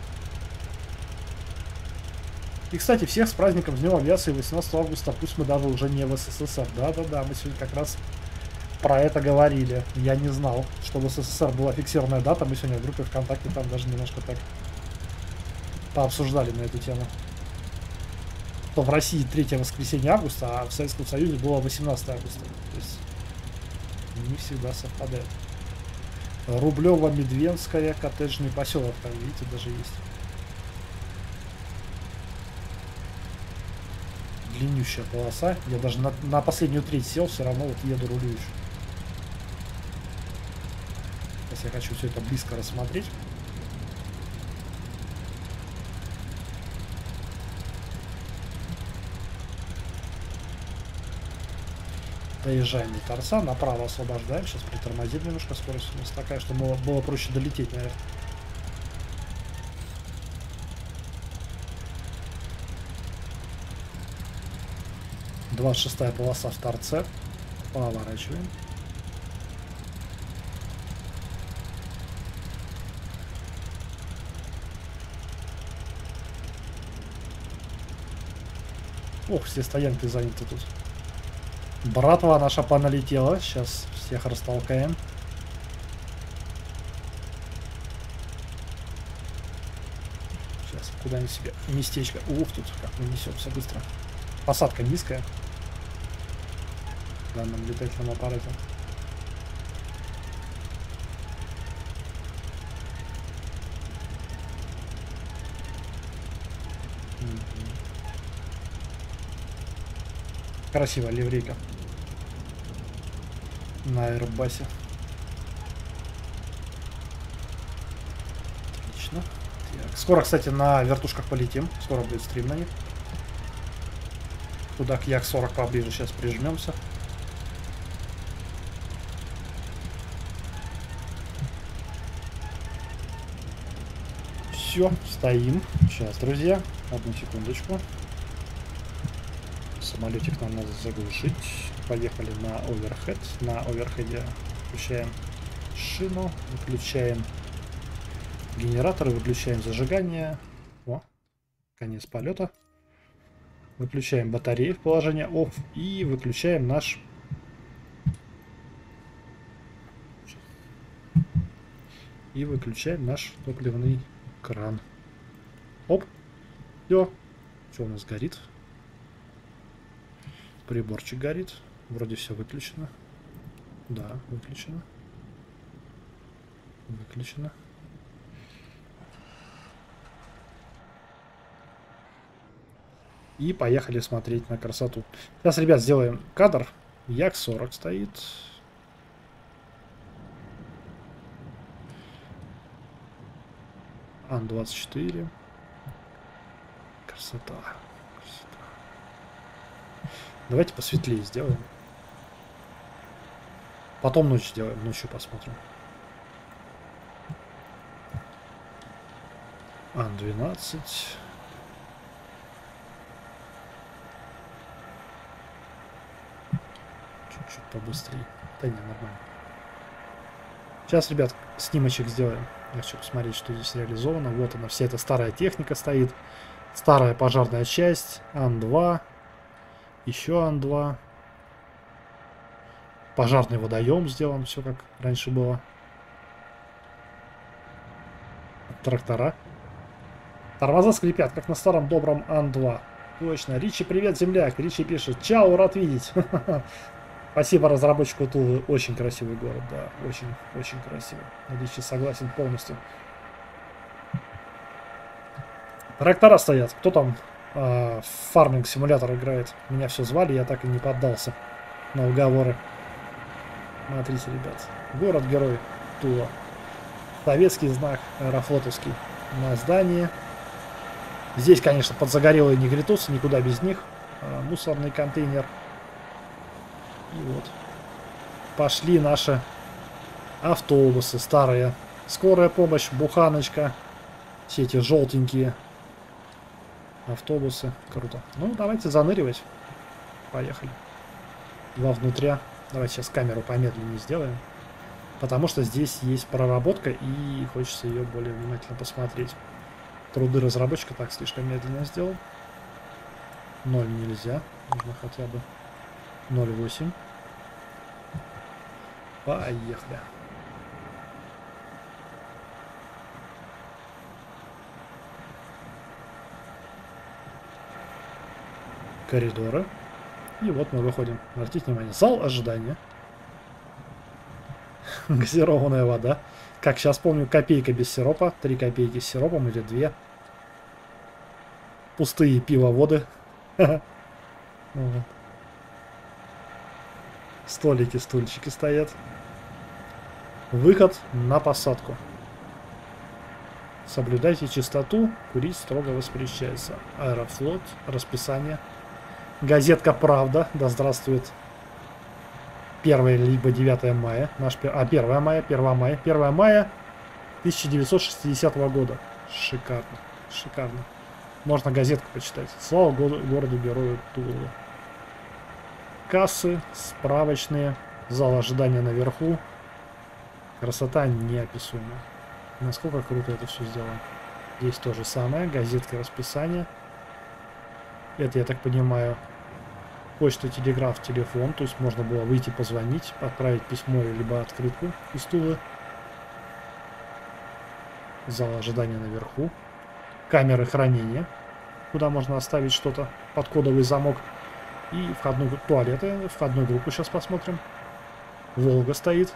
И, кстати, всех с праздником с Днем авиации восемнадцатого августа. Пусть мы даже уже не в СССР. Да-да-да, мы сегодня как раз про это говорили. Я не знал, что в СССР была фиксированная дата. Мы сегодня в группе ВКонтакте там даже немножко так пообсуждали на эту тему. То в России третье воскресенье августа, а в Советском Союзе было восемнадцатого августа. То есть не всегда совпадает. Рублево-Медвенская, коттеджный поселок. Там, видите, даже есть. Длиннющая полоса. Я даже на, на последнюю треть сел, все равно вот еду, рулю еще. Сейчас я хочу все это близко рассмотреть. Доезжаем до торца, направо освобождаем. Сейчас притормозим немножко, скорость у нас такая, что было, было проще долететь, наверное. двадцать шестая полоса в торце. Поворачиваем. Ох, все стоянки заняты тут. Братва наша поналетела. Сейчас всех растолкаем. Сейчас куда-нибудь себе местечко. Ух, тут как мы несемся быстро. Посадка низкая в данном летательном аппарате. Красивая ливрейка на Airbus. Отлично. Так. Скоро, кстати, на вертушках полетим. Скоро будет стрим на них. Туда к Як сорок поближе сейчас прижмемся. Все, стоим. Сейчас, друзья, одну секундочку. Самолетик нам надо заглушить. Поехали на оверхед. На оверхеде включаем шину, выключаем генераторы, выключаем зажигание. О, конец полета. Выключаем батареи в положение off и выключаем наш и выключаем наш топливный кран. Оп, все, что у нас горит? Приборчик горит. Вроде все выключено. Да, выключено. Выключено. И поехали смотреть на красоту. Сейчас, ребят, сделаем кадр. Як сорок стоит. Ан двадцать четыре. Красота. Красота. Давайте посветлее сделаем. Потом ночь сделаем. Ночью посмотрим. Ан двенадцать. Чуть побыстрее. Да не, нормально. Сейчас, ребят, снимочек сделаем. Я хочу посмотреть, что здесь реализовано. Вот она, вся эта старая техника стоит. Старая пожарная часть. Ан два. Еще Ан два. Пожарный водоем сделан. Все как раньше было. Трактора. Тормоза скрипят, как на старом добром Ан два. Точно. Ричи, привет, земляк. Ричи пишет. Чао, рад видеть. Спасибо разработчику Тулы. Очень красивый город, да. Очень, очень красивый. Ричи согласен полностью. Трактора стоят. Кто там э, в фарминг-симулятор играет? Меня все звали, я так и не поддался на уговоры. Смотрите, ребят. Город-герой Тула. Советский знак аэрофлотовский на здании. Здесь, конечно, подзагорелые негритусы, никуда без них. Э, мусорный контейнер. И вот. Пошли наши автобусы старые. Скорая помощь, буханочка. Все эти желтенькие автобусы. Круто. Ну, давайте заныривать. Поехали. Вовнутря. Давайте сейчас камеру помедленнее сделаем. Потому что здесь есть проработка, и хочется ее более внимательно посмотреть. Труды разработчика так слишком медленно сделал. ноль нельзя. Нужно хотя бы ноль восемь. Поехали. Коридоры. И вот мы выходим. Обратите внимание. Зал ожидания. Газированная вода. Как сейчас помню, копейка без сиропа. Три копейки с сиропом или две. Пустые пивоводы. Столики, стульчики стоят. Выход на посадку. Соблюдайте чистоту, курить строго воспрещается. Аэрофлот, расписание. Газетка «Правда», да здравствует первое либо девятое мая. Наш, а, первое мая, первое мая, первое мая тысяча девятьсот шестидесятого года. Шикарно, шикарно. Можно газетку почитать. Слава го городу-герою Тулы. Кассы, справочные, зал ожидания наверху. Красота неописуемая. Насколько круто это все сделано. Здесь то же самое, газетка расписания. Это, я так понимаю, почта, телеграф, телефон. То есть можно было выйти позвонить, отправить письмо либо открытку из Тулы. Зал ожидания наверху. Камеры хранения, куда можно оставить что-то под кодовый замок. И входную, туалеты, входную группу сейчас посмотрим. Волга стоит.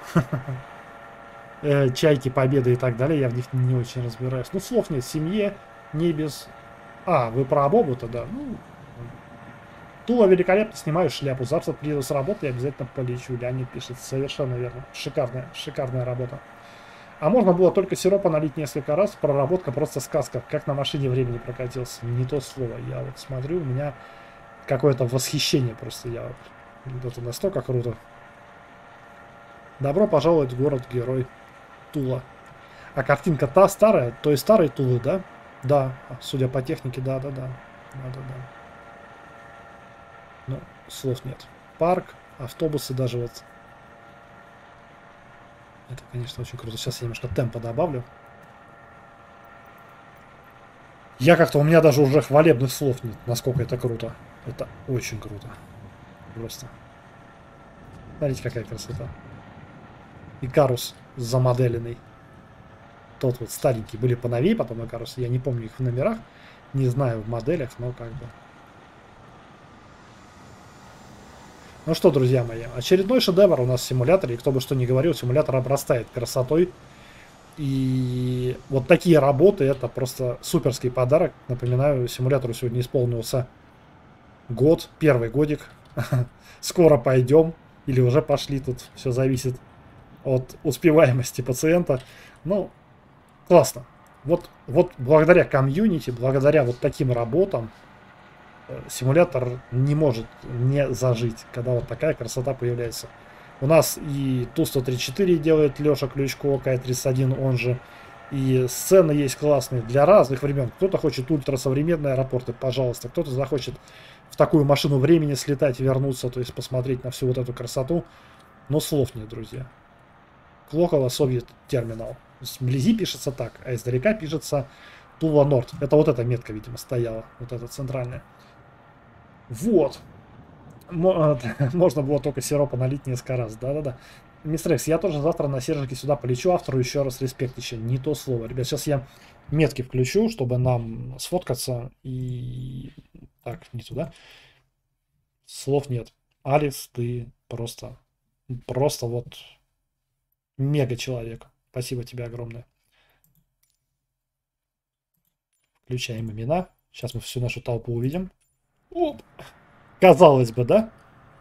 Чайки, Победы и так далее. Я в них не очень разбираюсь. Ну, слов нет. Семье, не без... А, вы про Абобу-то, да. Ну, Тула великолепно, снимаю шляпу. Завтра приеду с работы и обязательно полечу. Леонид пишет. Совершенно верно. Шикарная, шикарная работа. А можно было только сиропа налить несколько раз. Проработка просто сказка. Как на машине времени прокатился. Не то слово. Я вот смотрю, у меня какое-то восхищение просто. Я вот... Это настолько круто. Добро пожаловать в город-герой Тула. А картинка та старая, той старой Тулы, да? Да, судя по технике, да-да-да. Да-да-да. Ну, слов нет. Парк, автобусы даже вот. Это, конечно, очень круто. Сейчас я немножко темпа добавлю. Я как-то, у меня даже уже хвалебных слов нет, насколько это круто. Это очень круто. Просто. Смотрите, какая красота. Икарус замоделенный. Тот вот старенький. Были поновее потом Икарус. Я не помню их в номерах. Не знаю в моделях, но как бы. Ну что, друзья мои. Очередной шедевр у нас в симуляторе. И кто бы что ни говорил, симулятор обрастает красотой. И вот такие работы, это просто суперский подарок. Напоминаю, симулятору сегодня исполнился год. Первый годик. Скоро пойдем. Или уже пошли. Тут все зависит от успеваемости пациента. Ну, классно. Вот, вот благодаря комьюнити, благодаря вот таким работам симулятор не может не зажить, когда вот такая красота появляется. У нас и Ту сто тридцать четыре делает Леша Ключко, Кай тридцать один, он же. И сцены есть классные для разных времен. Кто-то хочет ультрасовременные аэропорты, пожалуйста. Кто-то захочет в такую машину времени слетать, вернуться, то есть посмотреть на всю вот эту красоту. Но слов нет, друзья. Клокола Совет Терминал. Вблизи пишется так, а издалека пишется Тула Норд. Это вот эта метка, видимо, стояла. Вот эта центральная. Вот. Можно было только сиропа налить несколько раз. Да-да-да. Мистер Экс, я тоже завтра на Сержике сюда полечу. Автору еще раз респект еще. Не то слово. Ребят, сейчас я метки включу, чтобы нам сфоткаться. И... Так, не туда. Слов нет. Алекс, ты просто... Просто вот... Мега человек. Спасибо тебе огромное. Включаем имена. Сейчас мы всю нашу толпу увидим. Оп. Казалось бы, да?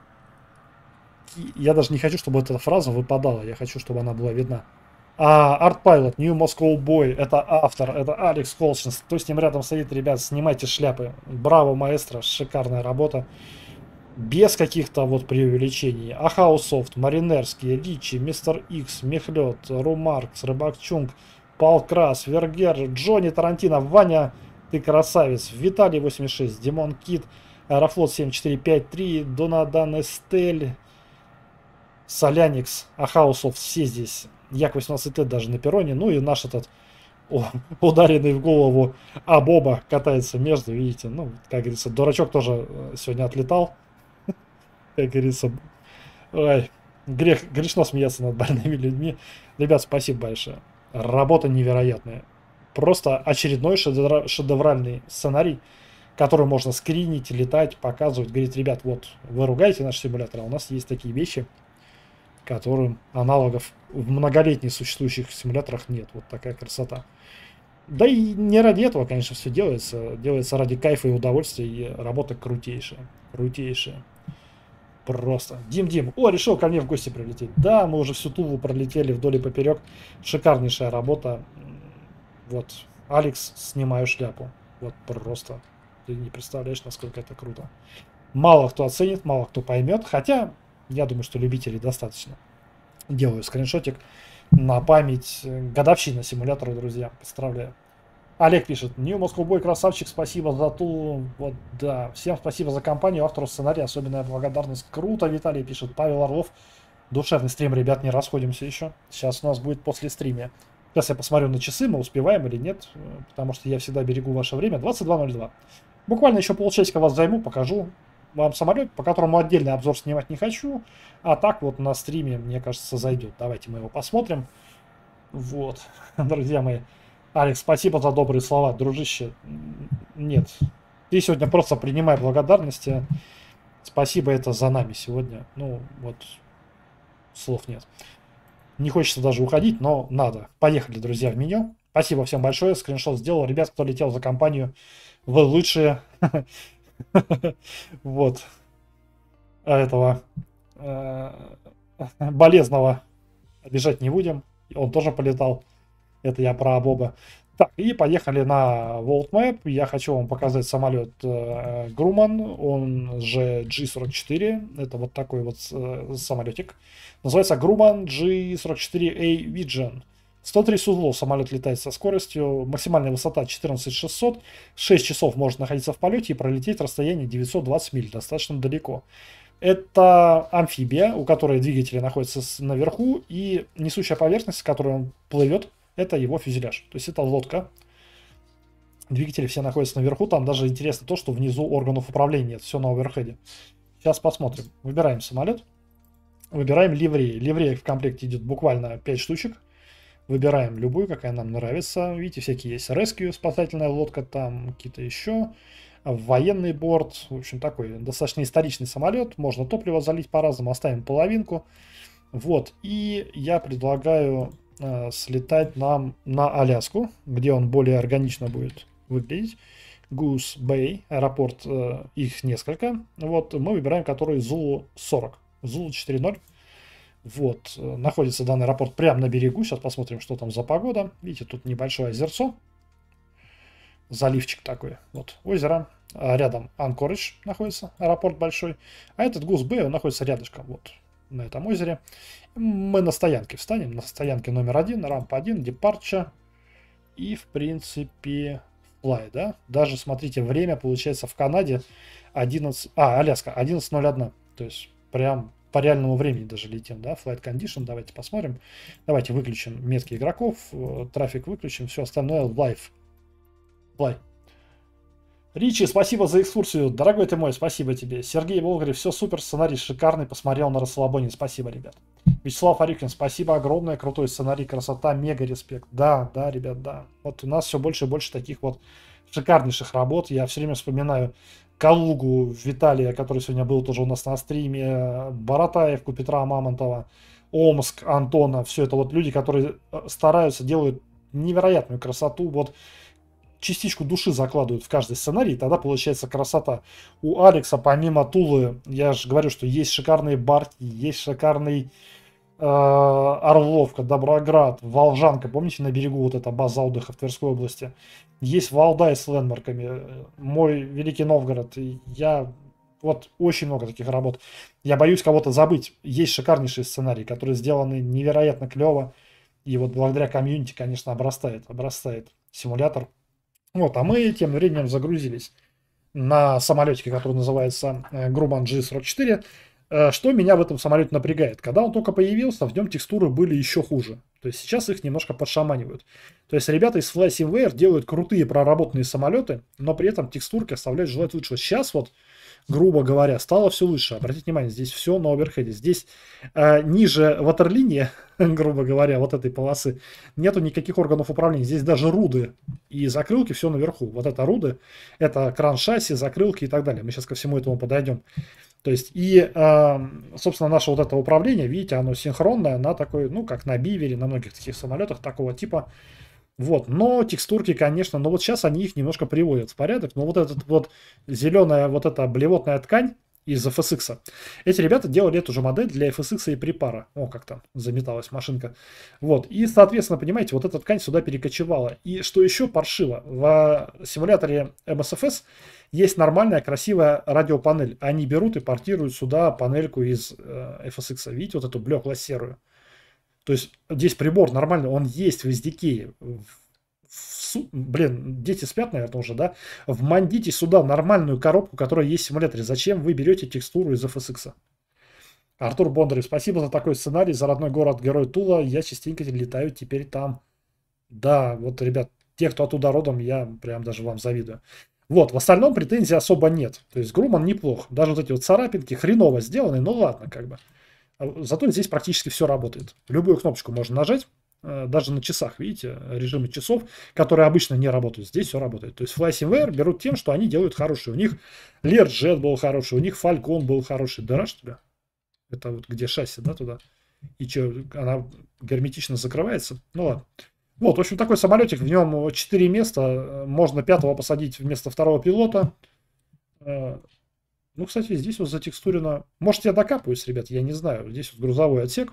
Я даже не хочу, чтобы эта фраза выпадала. Я хочу, чтобы она была видна. А, ArtPilot, New Moscow Boy. Это автор. Это Алекс Колшинс. Кто с ним рядом стоит, ребят, снимайте шляпы. Браво, маэстро. Шикарная работа. Без каких-то вот преувеличений. Ахаусофт, Маринерский, Ричи, Мистер Икс, Мехлет, Румаркс, Рыбак Чунг, Пал Крас, Вергер, Джонни Тарантино, Ваня, ты красавец, Виталий восемьдесят шесть, Димон Кит, Аэрофлот семь четыре пять три, Донадан Эстель, Соляникс, Ахаусофт, все здесь. Як восемнадцать Т даже на перроне. Ну и наш этот о, ударенный в голову Абоба катается между, видите. Ну, как говорится, дурачок тоже сегодня отлетал. Как говорится, ой, грех, грешно смеяться над больными людьми. Ребят, спасибо большое. Работа невероятная. Просто очередной шедевр, шедевральный сценарий, который можно скринить, летать, показывать. Говорит, ребят, вот вы ругаете наш симулятор, а у нас есть такие вещи, которым аналогов в многолетних существующих симуляторах нет. Вот такая красота. Да и не ради этого, конечно, все делается. Делается ради кайфа и удовольствия, и работа крутейшая. Крутейшая. Просто. Дим, Дим. О, решил ко мне в гости прилететь. Да, мы уже всю Тулу пролетели вдоль и поперек. Шикарнейшая работа. Вот. Алекс, снимаю шляпу. Вот просто. Ты не представляешь, насколько это круто. Мало кто оценит, мало кто поймет. Хотя, я думаю, что любителей достаточно. Делаю скриншотик на память. Годовщина симулятора, друзья. Поздравляю. Олег пишет: New Moscow Boy, красавчик, спасибо за ту. Вот, да. Всем спасибо за компанию, автору сценария, особенная благодарность. Круто, Виталий пишет. Павел Орлов. Душевный стрим, ребят, не расходимся еще. Сейчас у нас будет после стрима. Сейчас я посмотрю на часы, мы успеваем или нет, потому что я всегда берегу ваше время. двадцать два ноль два. Буквально еще полчасика вас займу, покажу вам самолет, по которому отдельный обзор снимать не хочу. А так вот на стриме, мне кажется, зайдет. Давайте мы его посмотрим. Вот, друзья мои. Алекс, спасибо за добрые слова, дружище. Нет, ты сегодня просто принимай благодарности. Спасибо, это за нами сегодня. Ну, вот, слов нет. Не хочется даже уходить, но надо. Поехали, друзья, в меню. Спасибо всем большое, скриншот сделал. Ребят, кто летел за компанию, вы лучшие. Вот. Этого болезного обижать не будем. Он тоже полетал. Это я про Боба. Так, и поехали на World Map. Я хочу вам показать самолет э, Grumman, он же джи сорок четыре. Это вот такой вот э, самолетик. Называется Grumman джи сорок четыре эй Vision. сто тридцать узлов самолет летает со скоростью. Максимальная высота четырнадцать шестьсот. шесть часов может находиться в полете и пролететь расстояние девятьсот двадцать миль. Достаточно далеко. Это амфибия, у которой двигатели находятся наверху, и несущая поверхность, с которой он плывет, это его фюзеляж. То есть это лодка. Двигатели все находятся наверху. Там даже интересно то, что внизу органов управления. Это все на оверхеде. Сейчас посмотрим. Выбираем самолет. Выбираем ливреи. Ливреек в комплекте идет буквально пять штучек. Выбираем любую, какая нам нравится. Видите, всякие есть. Rescue, спасательная лодка, там какие-то еще. Военный борт. В общем, такой достаточно историчный самолет. Можно топливо залить по-разному. Оставим половинку. Вот. И я предлагаю слетать нам на Аляску, где он более органично будет выглядеть. Goose Bay, аэропорт, э, их несколько. Вот, мы выбираем который Зулу сорок. Зулу четыре ноль. Вот, находится данный аэропорт прямо на берегу. Сейчас посмотрим, что там за погода. Видите, тут небольшое озерцо. Заливчик такой. Вот, озеро. А рядом Анкоридж находится, аэропорт большой. А этот Goose Bay, он находится рядышком. Вот, на этом озере. Мы на стоянке встанем, на стоянке номер один, рампа один, депарча и, в принципе, флай, да? Даже, смотрите, время получается в Канаде одиннадцать, а, Аляска, одиннадцать ноль один, то есть прям по реальному времени даже летим, да? Flight Condition, давайте посмотрим. Давайте выключим метки игроков, трафик выключим, все остальное live. Fly. Ричи, спасибо за экскурсию. Дорогой ты мой, спасибо тебе. Сергей Волгарев, все супер, сценарий шикарный, посмотрел на расслабоне. Спасибо, ребят. Вячеслав Арикин, спасибо огромное, крутой сценарий, красота, мега респект. Да, да, ребят, да. Вот у нас все больше и больше таких вот шикарнейших работ. Я все время вспоминаю Калугу Виталия, который сегодня был тоже у нас на стриме, Баратаевку Петра Мамонтова, Омск Антона. Все это вот люди, которые стараются, делают невероятную красоту. Вот частичку души закладывают в каждый сценарий, и тогда получается красота. У Алекса, помимо Тулы, я же говорю, что есть шикарные Барки, есть шикарный э, Орловка, Доброград, Волжанка. Помните, на берегу вот эта база отдыха в Тверской области? Есть Валдай с лендмарками, мой Великий Новгород. Я... Вот очень много таких работ. Я боюсь кого-то забыть. Есть шикарнейшие сценарии, которые сделаны невероятно клево. И вот благодаря комьюнити, конечно, обрастает, обрастает симулятор. Вот, а мы тем временем загрузились на самолетике, который называется Grumman джи сорок четыре. Что меня в этом самолете напрягает? Когда он только появился, в нем текстуры были еще хуже. То есть сейчас их немножко подшаманивают. То есть ребята из Fly Simware делают крутые проработанные самолеты, но при этом текстурки оставляют желать лучшего. Сейчас вот, грубо говоря, стало все лучше. Обратите внимание, здесь все на оверхеде. Здесь э, ниже ватерлинии, грубо говоря, вот этой полосы, нету никаких органов управления. Здесь даже руды и закрылки все наверху. Вот это руды, это кран шасси, закрылки и так далее. Мы сейчас ко всему этому подойдем. То есть и, э, собственно, наше вот это управление, видите, оно синхронное на такой, ну, как на Бивере, на многих таких самолетах такого типа. Вот, но текстурки, конечно, но вот сейчас они их немножко приводят в порядок. Но вот этот вот зеленая вот эта блевотная ткань из эф эс икс. Эти ребята делали эту же модель для эф эс икс и припара. О, как там заметалась машинка. Вот. И, соответственно, понимаете, вот эта ткань сюда перекочевала. И что еще паршиво, в симуляторе эм эс эф эс есть нормальная, красивая радиопанель. Они берут и портируют сюда панельку из эф эс икс. Видите, вот эту блекло-серую. То есть здесь прибор нормальный, он есть в эс ди кей. Блин, дети спят, наверное, уже, да? Вмандите сюда нормальную коробку, которая есть в симуляторе. Зачем вы берете текстуру из эф эс икс? Артур Бондарев, спасибо за такой сценарий, за родной город Герой Тула. Я частенько летаю теперь там. Да, вот, ребят, те, кто оттуда родом, я прям даже вам завидую. Вот, в остальном претензий особо нет. То есть Груман неплох. Даже вот эти вот царапинки хреново сделаны, ну ладно, как бы. Зато здесь практически все работает. Любую кнопочку можно нажать. Даже на часах, видите, режимы часов, которые обычно не работают. Здесь все работает. То есть FlySimWare берут тем, что они делают хорошие. У них Learjet был хороший, у них Falcon был хороший. Дыра, что ли? Это вот где шасси, да, туда? И что, она герметично закрывается? Ну ладно. Вот, в общем, такой самолетик. В нем четыре места. Можно пятого посадить вместо второго пилота. Ну, кстати, здесь вот затекстурено. Может, я докапываюсь, ребят, я не знаю. Здесь вот грузовой отсек.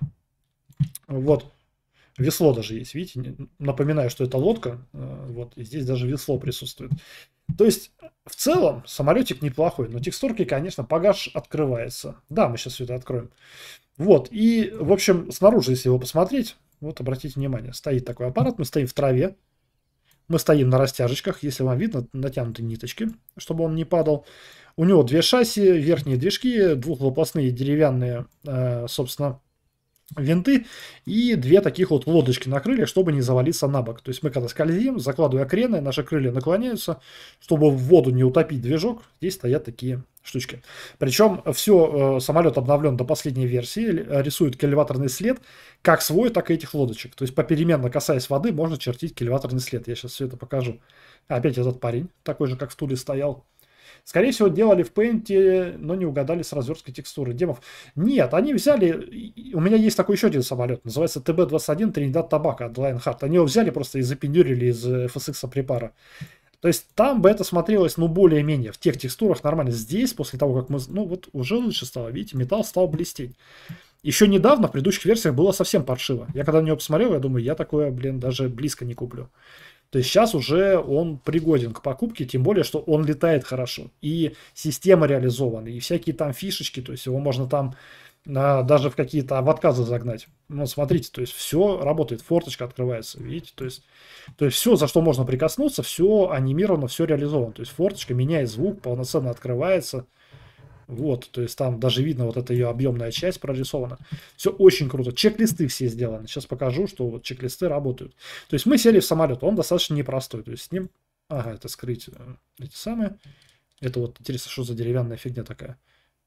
Вот. Весло даже есть, видите? Напоминаю, что это лодка. Вот. И здесь даже весло присутствует. То есть, в целом, самолетик неплохой. Но текстурки, конечно, багаж открывается. Да, мы сейчас все это откроем. Вот. И, в общем, снаружи, если его посмотреть, вот, обратите внимание, стоит такой аппарат. Мы стоим в траве. Мы стоим на растяжечках. Если вам видно, натянуты ниточки, чтобы он не падал. У него две шасси, верхние движки, двухлопастные деревянные, собственно, винты и две таких вот лодочки на крыльях, чтобы не завалиться на бок. То есть мы когда скользим, закладывая крены, наши крылья наклоняются, чтобы в воду не утопить движок. Здесь стоят такие штучки. Причем все, самолет обновлен до последней версии, рисует кильваторный след, как свой, так и этих лодочек. То есть попеременно касаясь воды, можно чертить кильваторный след. Я сейчас все это покажу. Опять этот парень, такой же, как в Туле стоял. Скорее всего, делали в Paint, но не угадали с разверсткой текстуры. Демов. Нет, они взяли... У меня есть такой еще один самолет. Называется Тэ Бэ двадцать один Тринидад Тобако от Lionheart. Они его взяли просто и запендюрили из эф эс икс припара. То есть там бы это смотрелось, ну, более-менее. В тех текстурах нормально. Здесь, после того, как мы... Ну, вот уже лучше стало. Видите, металл стал блестеть. Еще недавно, в предыдущих версиях, было совсем паршиво. Я когда на него посмотрел, я думаю, я такое, блин, даже близко не куплю. То есть сейчас уже он пригоден к покупке, тем более, что он летает хорошо. И система реализована, и всякие там фишечки, то есть его можно там а, даже в какие-то в отказы загнать. Ну, смотрите, то есть все работает, форточка открывается, видите, то есть, то есть все, за что можно прикоснуться, все анимировано, все реализовано. То есть форточка меняет звук, полноценно открывается. Вот, то есть там даже видно вот эта ее объемная часть прорисована. Все очень круто. Чек-листы все сделаны. Сейчас покажу, что вот чек-листы работают. То есть мы сели в самолет, он достаточно непростой. То есть с ним... Ага, это скрыть эти самые. Это вот интересно, что за деревянная фигня такая.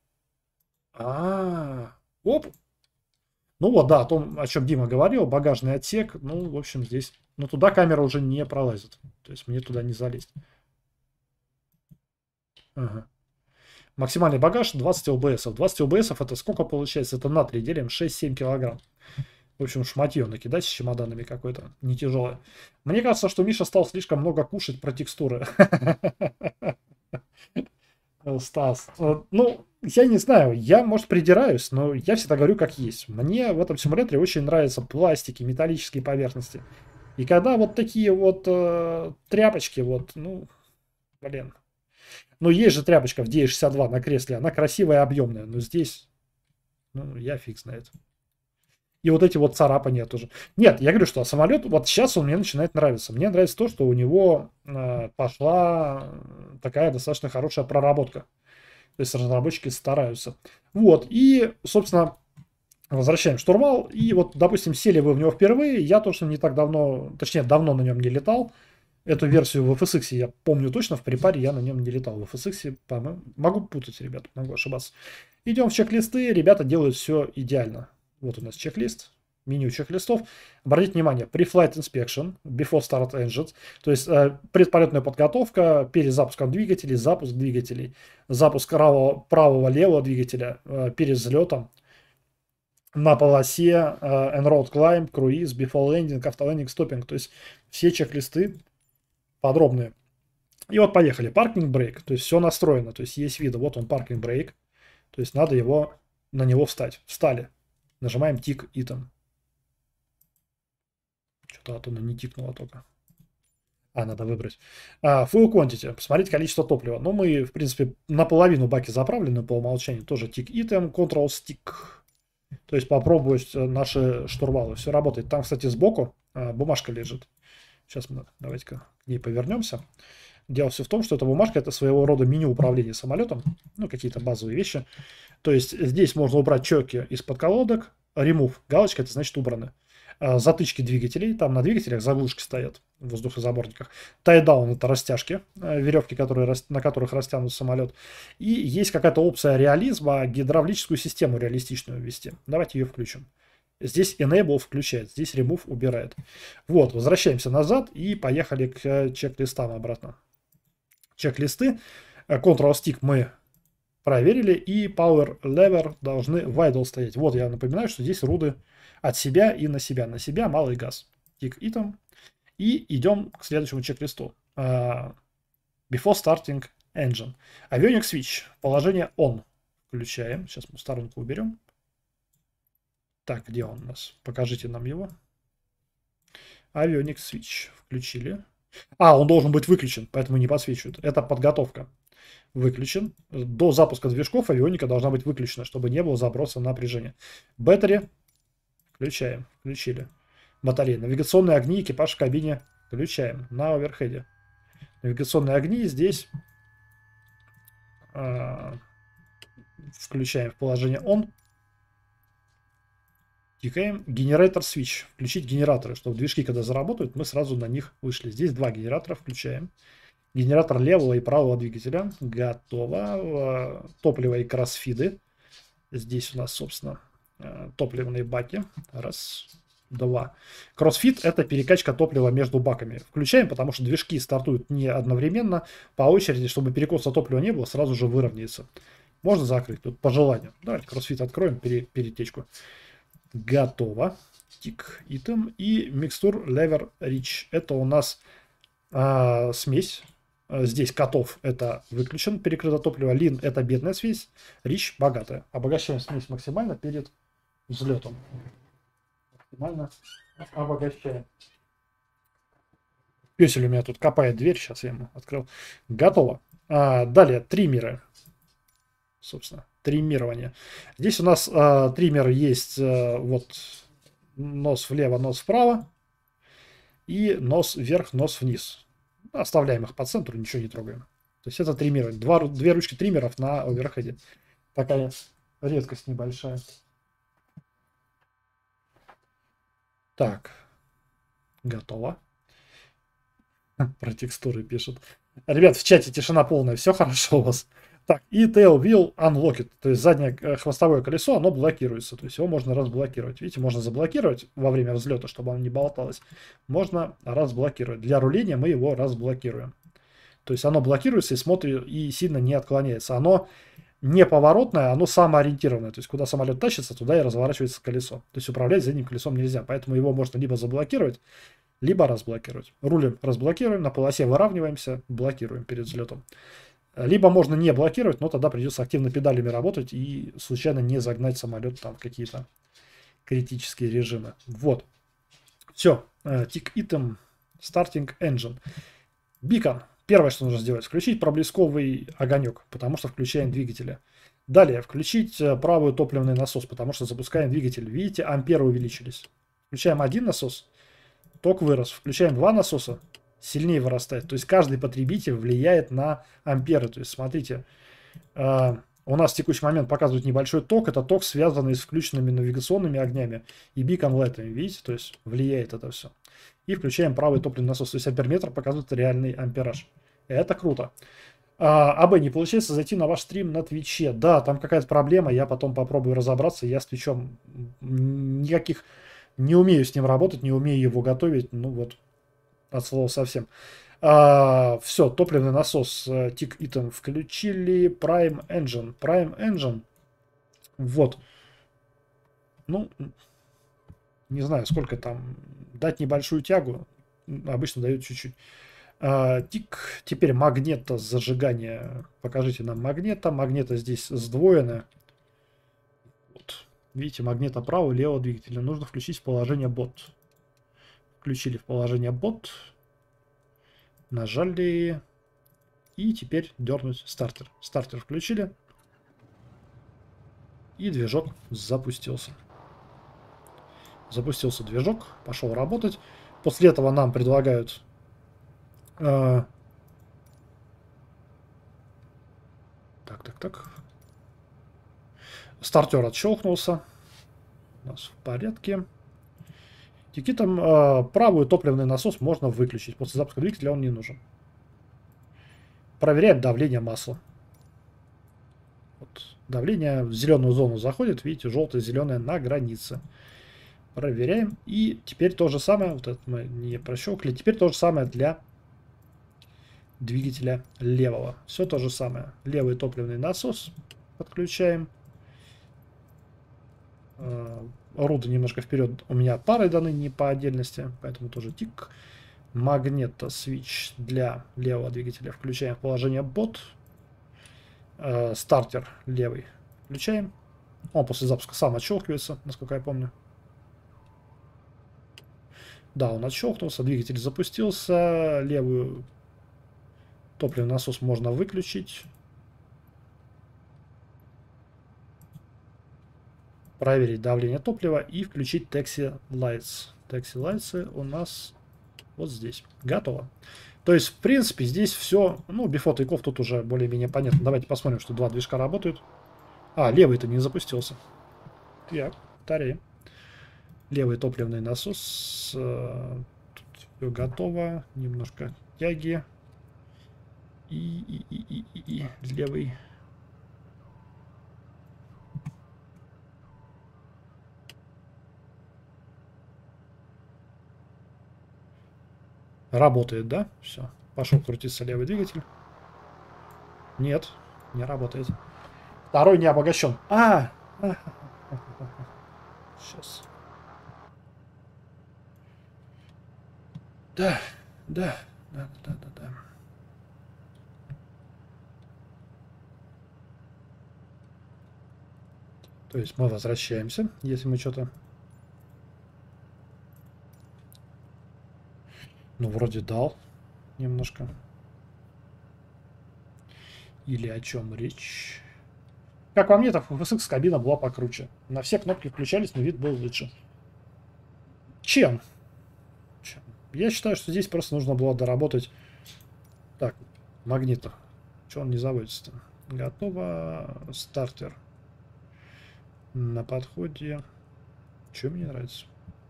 А, -а, -а. Оп. Ну вот, да, о том, о чем Дима говорил, багажный отсек. Ну, в общем, здесь... Ну, туда камера уже не пролазит. То есть мне туда не залезть. Ага. Максимальный багаж двадцать эл бэ эсов. двадцать эл бэ эсов это сколько получается? Это на три делим шесть-семь килограмм. В общем, шматье накидать с чемоданами какой-то. Не тяжелое. Мне кажется, что Миша стал слишком много кушать про текстуры. Стас. Ну, я не знаю. Я, может, придираюсь, но я всегда говорю, как есть. Мне в этом симуляторе очень нравятся пластики, металлические поверхности. И когда вот такие вот э, тряпочки, вот, ну, блин. Ну, есть же тряпочка в ди эй шестьдесят два на кресле. Она красивая и объемная. Но здесь, ну, я фиг знает. И вот эти вот царапания тоже. Нет, я говорю, что самолет, вот сейчас он мне начинает нравиться. Мне нравится то, что у него э, пошла такая достаточно хорошая проработка. То есть разработчики стараются. Вот, и, собственно, возвращаем штурвал. И вот, допустим, сели вы в него впервые. Я тоже не так давно, точнее, давно на нем не летал. Эту версию в эф эс икс я помню точно, в припаре я на нем не летал. В эф эс икс, могу путать, ребят, могу ошибаться. Идем в чек-листы, ребята делают все идеально. Вот у нас чек-лист, меню чек-листов. Обратите внимание, Pre-Flight Inspection, Before Start Engines, то есть э, предполетная подготовка перед запуском двигателей, запуск двигателей, запуск правого-левого двигателя э, перед взлетом, на полосе, э, En-Road Climb, Cruise, Before Landing, Автолендинг, Stopping, то есть все чек-листы подробные. И вот поехали. Паркинг брейк. То есть все настроено. То есть есть виды. Вот он паркинг брейк. То есть надо его, на него встать. Встали. Нажимаем тик item. Что-то от не тикнуло только. А, надо выбрать. А, full quantity. Посмотреть количество топлива. Ну, мы, в принципе, наполовину баки заправлены по умолчанию. Тоже тик item, control stick. То есть попробовать наши штурвалы. Все работает. Там, кстати, сбоку а, бумажка лежит. Сейчас мы, давайте-ка к ней повернемся. Дело все в том, что эта бумажка — это своего рода меню управления самолетом. Ну, какие-то базовые вещи. То есть здесь можно убрать чеки из-под колодок. Remove. Галочка — это значит убраны. Затычки двигателей. Там на двигателях заглушки стоят в воздухозаборниках. Tie-down — это растяжки, веревки, которые, на которых растянут самолет. И есть какая-то опция реализма, гидравлическую систему реалистичную ввести. Давайте ее включим. Здесь Enable включает, здесь Remove убирает. Вот, возвращаемся назад и поехали к чек-листам обратно. Чек-листы. Control-Stick мы проверили, и Power Lever должны в idle стоять. Вот, я напоминаю, что здесь руды от себя и на себя. На себя малый газ. Tick item. И идем к следующему чек-листу. Uh, before starting engine. Avionics switch. Положение on. Включаем. Сейчас мы сторонку уберем. Так, где он у нас? Покажите нам его. Avionics switch. Включили. А, он должен быть выключен, поэтому не подсвечивает. Это подготовка. Выключен. До запуска движков авионика должна быть выключена, чтобы не было заброса напряжения. Battery. Включаем. Включили. Батарея. Навигационные огни, экипаж в кабине. Включаем. На оверхеде. Навигационные огни здесь. Э, включаем в положение on. Тикаем. Генератор switch. Включить генераторы, чтобы движки, когда заработают, мы сразу на них вышли. Здесь два генератора. Включаем. Генератор левого и правого двигателя. Готово. Топливо и кроссфиды. Здесь у нас, собственно, топливные баки. Раз, два. Кроссфит — это перекачка топлива между баками. Включаем, потому что движки стартуют не одновременно, по очереди, чтобы перекоса топлива не было, сразу же выровняется. Можно закрыть тут по желанию. Давайте кроссфит откроем, пере, перетечку. Готово. Тик item и микстур lever rich. Это у нас а, смесь. Здесь котов — это выключен, перекрыто топливо. Лин — это бедная смесь. Рич — богатая. Обогащаем смесь максимально перед взлетом. Максимально обогащаем. Песель у меня тут копает дверь. Сейчас я ему открыл. Готово. А, далее триммеры. Собственно, триммирование. Здесь у нас а, триммер есть. А, вот нос влево, нос вправо. И нос вверх, нос вниз. Оставляем их по центру, ничего не трогаем. То есть это триммирование. Два, две ручки триммеров на оверхеде. Такая редкость небольшая. Так. Готово. Про текстуры пишут. Ребят, в чате тишина полная. Все хорошо у вас. Так, и tail wheel unlocked. То есть заднее хвостовое колесо, оно блокируется. То есть его можно разблокировать. Видите, можно заблокировать во время взлета, чтобы оно не болталось. Можно разблокировать. Для руления мы его разблокируем. То есть оно блокируется и смотрит, и сильно не отклоняется. Оно не поворотное, оно самоориентированное. То есть куда самолет тащится, туда и разворачивается колесо. То есть управлять задним колесом нельзя. Поэтому его можно либо заблокировать, либо разблокировать. Рулим, разблокируем, на полосе выравниваемся, блокируем перед взлетом. Либо можно не блокировать, но тогда придется активно педалями работать и случайно не загнать самолет там в какие-то критические режимы. Вот. Все. Tick item. Starting engine. Beacon. Первое, что нужно сделать, включить проблесковый огонек, потому что включаем двигатели. Далее, включить правый топливный насос, потому что запускаем двигатель. Видите, амперы увеличились. Включаем один насос, ток вырос. Включаем два насоса, сильнее вырастает. То есть каждый потребитель влияет на амперы. То есть смотрите, э, у нас в текущий момент показывает небольшой ток. Это ток, связанный с включенными навигационными огнями и бикон-лайтами. Видите, то есть влияет это все. И включаем правый топливный насос. То есть амперметр показывает реальный ампераж. Это круто. А, АБ, не получается зайти на ваш стрим на Твиче. Да, там какая-то проблема. Я потом попробую разобраться. Я с Твичом никаких... Не умею с ним работать, не умею его готовить. Ну вот, от слова совсем. А, все, топливный насос Tick item включили. Prime Engine. Prime Engine. Вот. Ну, не знаю, сколько там. Дать небольшую тягу. Обычно дают чуть-чуть. А, тик. Теперь магнето зажигания. Покажите нам магнето. Магнето здесь сдвоенное. Видите, магнита правого и левого двигателя. Нужно включить в положение бот. Включили в положение бот. Нажали. И теперь дернуть стартер. Стартер включили. И движок запустился. Запустился движок. Пошел работать. После этого нам предлагают... Э, так, так, так. Стартер отщелкнулся. У нас в порядке. Теперь там э, правый топливный насос можно выключить. После запуска двигателя он не нужен. Проверяем давление масла. Вот. Давление в зеленую зону заходит. Видите, желтое, зеленое на границе. Проверяем. И теперь то же самое. Вот это мы не прощелкали. Теперь то же самое для двигателя левого. Все то же самое. Левый топливный насос подключаем. Руды немножко вперед у меня парой даны, не по отдельности, поэтому тоже тик. Магнето свич для левого двигателя включаем в положение бот. Э, стартер левый включаем. Он после запуска сам отщелкивается, насколько я помню. Да, он отщелкнулся, двигатель запустился. Левый топливный насос можно выключить. Проверить давление топлива и включить Taxi Lights. Taxi Lights у нас вот здесь. Готово. То есть, в принципе, здесь все... Ну, Before Takeoff тут уже более-менее понятно. Давайте посмотрим, что два движка работают. А, левый-то не запустился. Так, повторяем. Левый топливный насос. Тут все готово. Немножко тяги. И, и, и, и, и, и. Левый... Работает, да? Все. Пошел крутиться левый двигатель. Нет, не работает. Второй не обогащен. А! Сейчас. Да, да, да, да, да, да. То есть мы возвращаемся, если мы что-то... Ну, вроде дал немножко. Или о чем речь? Как по мне, так в эф эс икс кабина была покруче. На все кнопки включались, но вид был лучше. Чем? Чем? Я считаю, что здесь просто нужно было доработать... Так, магнитов. Чего он не заводится-то? Готово. Стартер. На подходе. Что мне нравится?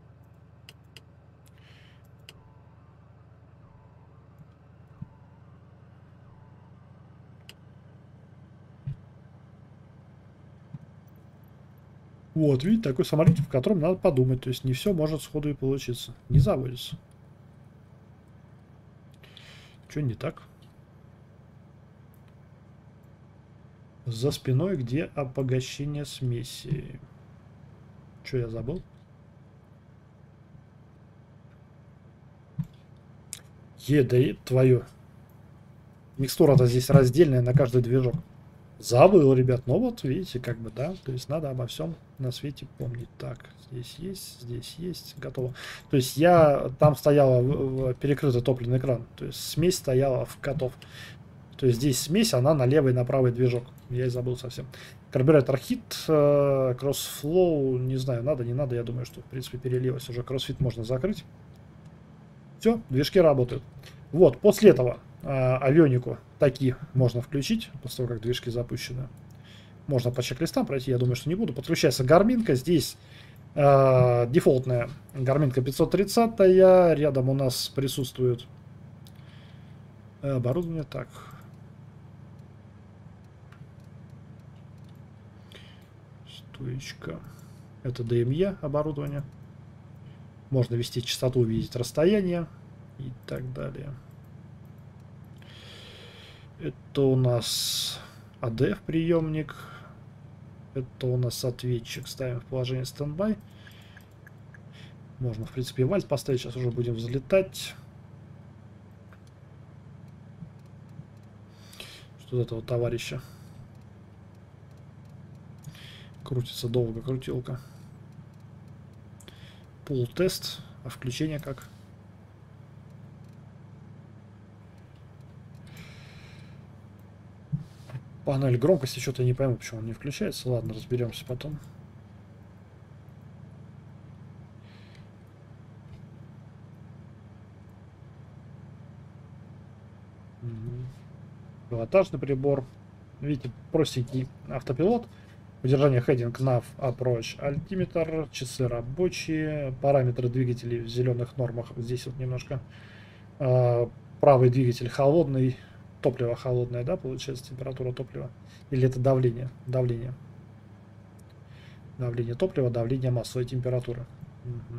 Вот, видите, такой самолетик, в котором надо подумать. То есть не все может сходу и получиться. Не заводится. Что не так? За спиной, где обогащение смеси. Что я забыл? Е, да и твою. Микстура-то здесь раздельная на каждый движок. Забыл, ребят. Ну вот, видите, как бы, да. То есть надо обо всем на свете помнить. Так, здесь есть, здесь есть. Готово. То есть я... Там стояла в, в перекрытый топливный экран. То есть смесь стояла в котов. То есть здесь смесь, она на левый и на правый движок. Я и забыл совсем. Карбюратор хит, э, кроссфлоу, не знаю, надо, не надо. Я думаю, что, в принципе, переливать уже. Кроссфит можно закрыть. Все, движки работают. Вот, после этого э, авионику такие можно включить, после того, как движки запущены. Можно по чек-листам пройти, я думаю, что не буду. Подключается гарминка. Здесь э, дефолтная гарминка пятьсот тридцать. Рядом у нас присутствует оборудование. Так. Стоечка. Это ди эм и оборудование. Можно ввести частоту, увидеть расстояние и так далее. Это у нас эй ди эф приемник. Это у нас ответчик. Ставим в положение стендбай. Можно, в принципе, вальт поставить. Сейчас уже будем взлетать. Что от этого товарища? Крутится долго крутилка. Пул-тест. А включение как? Панель громкости, что-то я не пойму, почему он не включается. Ладно, разберемся потом. Пилотажный прибор. Видите, простенький автопилот. Удержание heading, nav, approach, альтиметр, часы рабочие, параметры двигателей в зеленых нормах. Здесь вот немножко э, правый двигатель холодный, топливо холодное, да, получается, температура топлива. Или это давление? Давление. Давление топлива, давление массовой температуры. Угу.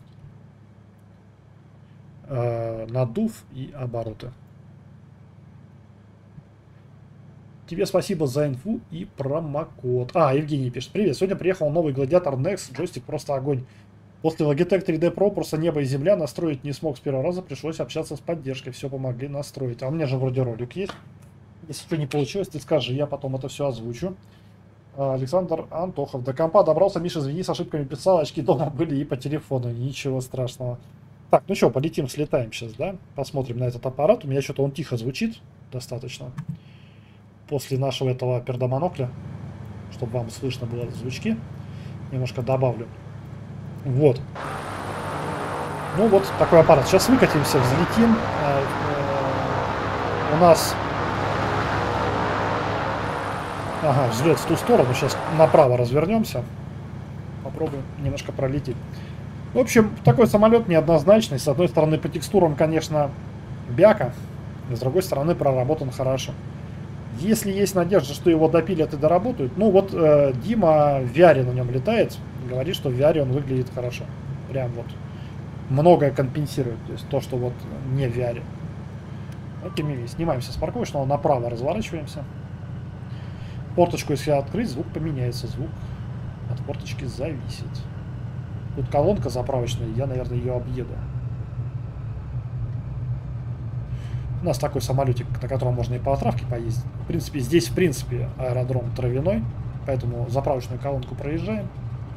Э, надув и обороты. Тебе спасибо за инфу и промокод. А, Евгений пишет. Привет, сегодня приехал новый Gladiator Next, джойстик просто огонь. После Logitech три дэ Pro просто небо и земля, настроить не смог с первого раза, пришлось общаться с поддержкой, все помогли настроить. А у меня же вроде ролик есть. Если что не получилось, ты скажи, я потом это все озвучу. Александр Антохов. До компа добрался, Миша, извини, с ошибками писал, очки дома были и по телефону, ничего страшного. Так, ну что, полетим, слетаем сейчас, да? Посмотрим на этот аппарат, у меня что-то он тихо звучит, достаточно. После нашего этого пердомонокля, чтобы вам слышно было звучки, немножко добавлю. Вот. Ну вот такой аппарат. Сейчас выкатимся, взлетим. У нас... Ага, взлет в ту сторону. Сейчас направо развернемся. Попробуем немножко пролететь. В общем, такой самолет неоднозначный. С одной стороны, по текстурам, конечно, бяка. С другой стороны, проработан хорошо. Если есть надежда, что его допилят и доработают, ну вот э, Дима в ви ар на нем летает, говорит, что в ви ар он выглядит хорошо. Прям вот многое компенсирует, то есть то, что вот не в ви ар. Но тем не менее, снимаемся с парковочного, направо разворачиваемся. Порточку, если открыть, звук поменяется, звук от порточки зависит. Тут колонка заправочная, я, наверное, ее объеду. У нас такой самолетик, на котором можно и по отравке поездить. В принципе, здесь, в принципе, аэродром травяной, поэтому заправочную колонку проезжаем.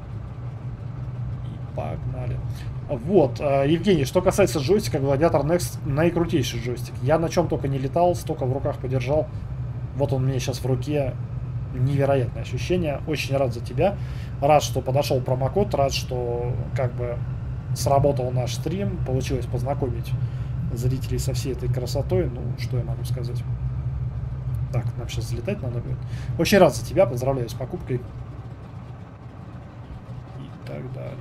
И погнали. Вот, Евгений, что касается джойстика, Gladiator Next наикрутейший джойстик. Я на чем только не летал, столько в руках подержал. Вот он у меня сейчас в руке. Невероятное ощущение. Очень рад за тебя. Рад, что подошел промокод, рад, что как бы сработал наш стрим. Получилось познакомить зрителей со всей этой красотой. Ну, что я могу сказать. Так, нам сейчас залетать надо будет. Очень рад за тебя, поздравляю с покупкой. И так далее.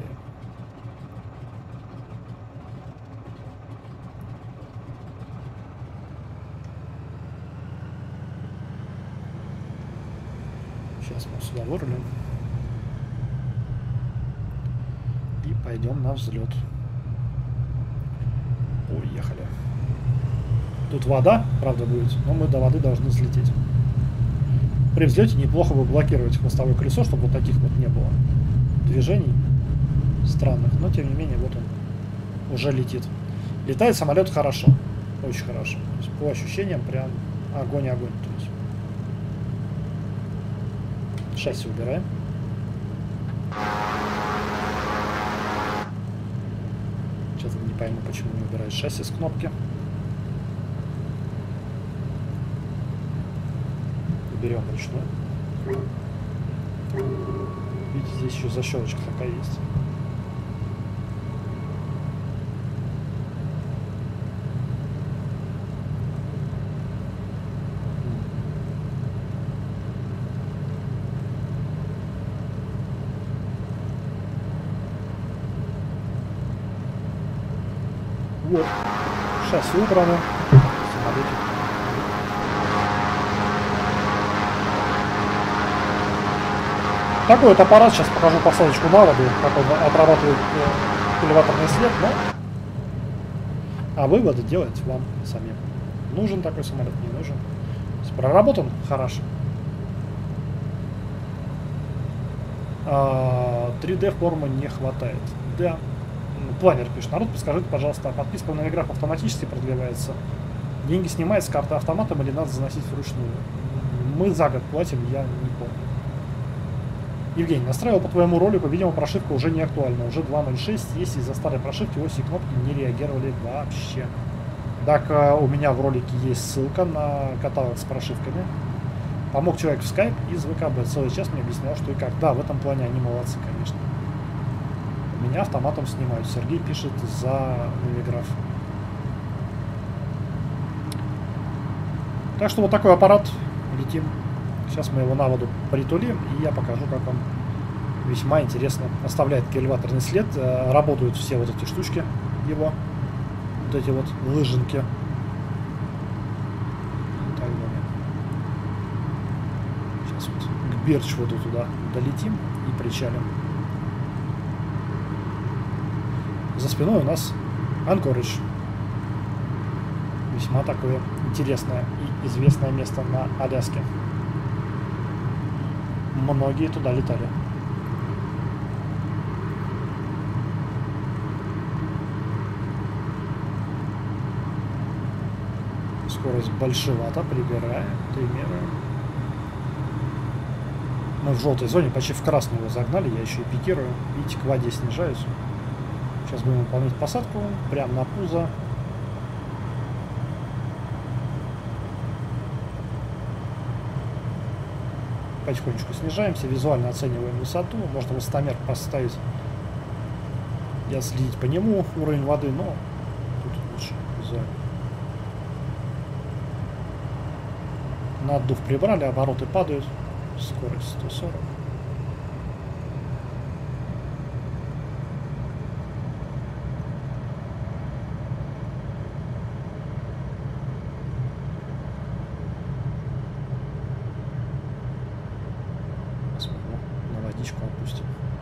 Сейчас мы сюда вырулим. И пойдем на взлет. Уехали. Тут вода, правда, будет, но мы до воды должны взлететь. При взлете неплохо бы блокировать хвостовое колесо, чтобы вот таких вот не было движений странных. Но, тем не менее, вот он уже летит. Летает самолет хорошо. Очень хорошо. То есть, по ощущениям, прям огонь-огонь. То есть. Шасси убираем. Сейчас не пойму, почему не убирает шасси с кнопки. Берем ручную. Видите, здесь еще защелочка такая есть. Вот, шасси убрано. Самолетик. Такой вот аппарат, сейчас покажу посадочку на воду, как он отрабатывает э, элеваторный след, но... А выводы делать вам самим. Нужен такой самолет, не нужен. Проработан хорошо. А, три дэ формы не хватает. Да. Планер пишет. Народ, подскажите, пожалуйста, подписка на играх автоматически продлевается? Деньги снимает с карты автоматом или надо заносить вручную? Мы за год платим, я не помню. Евгений, настраивал по твоему ролику, видимо, прошивка уже не актуальна. Уже два ноль шесть, если из-за старой прошивки оси и кнопки не реагировали вообще. Так, у меня в ролике есть ссылка на каталог с прошивками. Помог человек в скайп из ВКБ. Целый час мне объяснял, что и как. Да, в этом плане они молодцы, конечно. Меня автоматом снимают. Сергей пишет за Навиграф. Так что вот такой аппарат. Летим. Сейчас мы его на воду притулим, и я покажу, как он весьма интересно оставляет элеваторный след. Работают все вот эти штучки его. Вот эти вот лыжинки. И так далее. Сейчас вот к Берчвуду туда долетим и причалим. За спиной у нас Анкоридж. Весьма такое интересное и известное место на Аляске. Многие туда летали. Скорость большевата, прибираем, примеряем. Мы в желтой зоне, почти в красную его загнали, я еще и пикирую. Видите, к воде снижаюсь. Сейчас будем выполнять посадку, прямо на пузо. Потихонечку снижаемся, визуально оцениваем высоту. Можно высотомер поставить и отследить по нему уровень воды, но тут лучше визуально. На отдув прибрали, обороты падают. Скорость сто сорок. Опустим.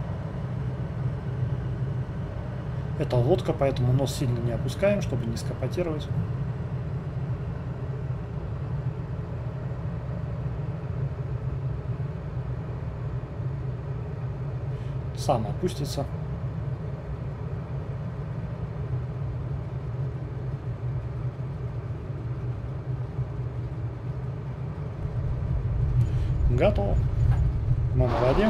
Это лодка, поэтому нос сильно не опускаем, чтобы не скопотировать. Сам опустится. Готово. Мы на воде.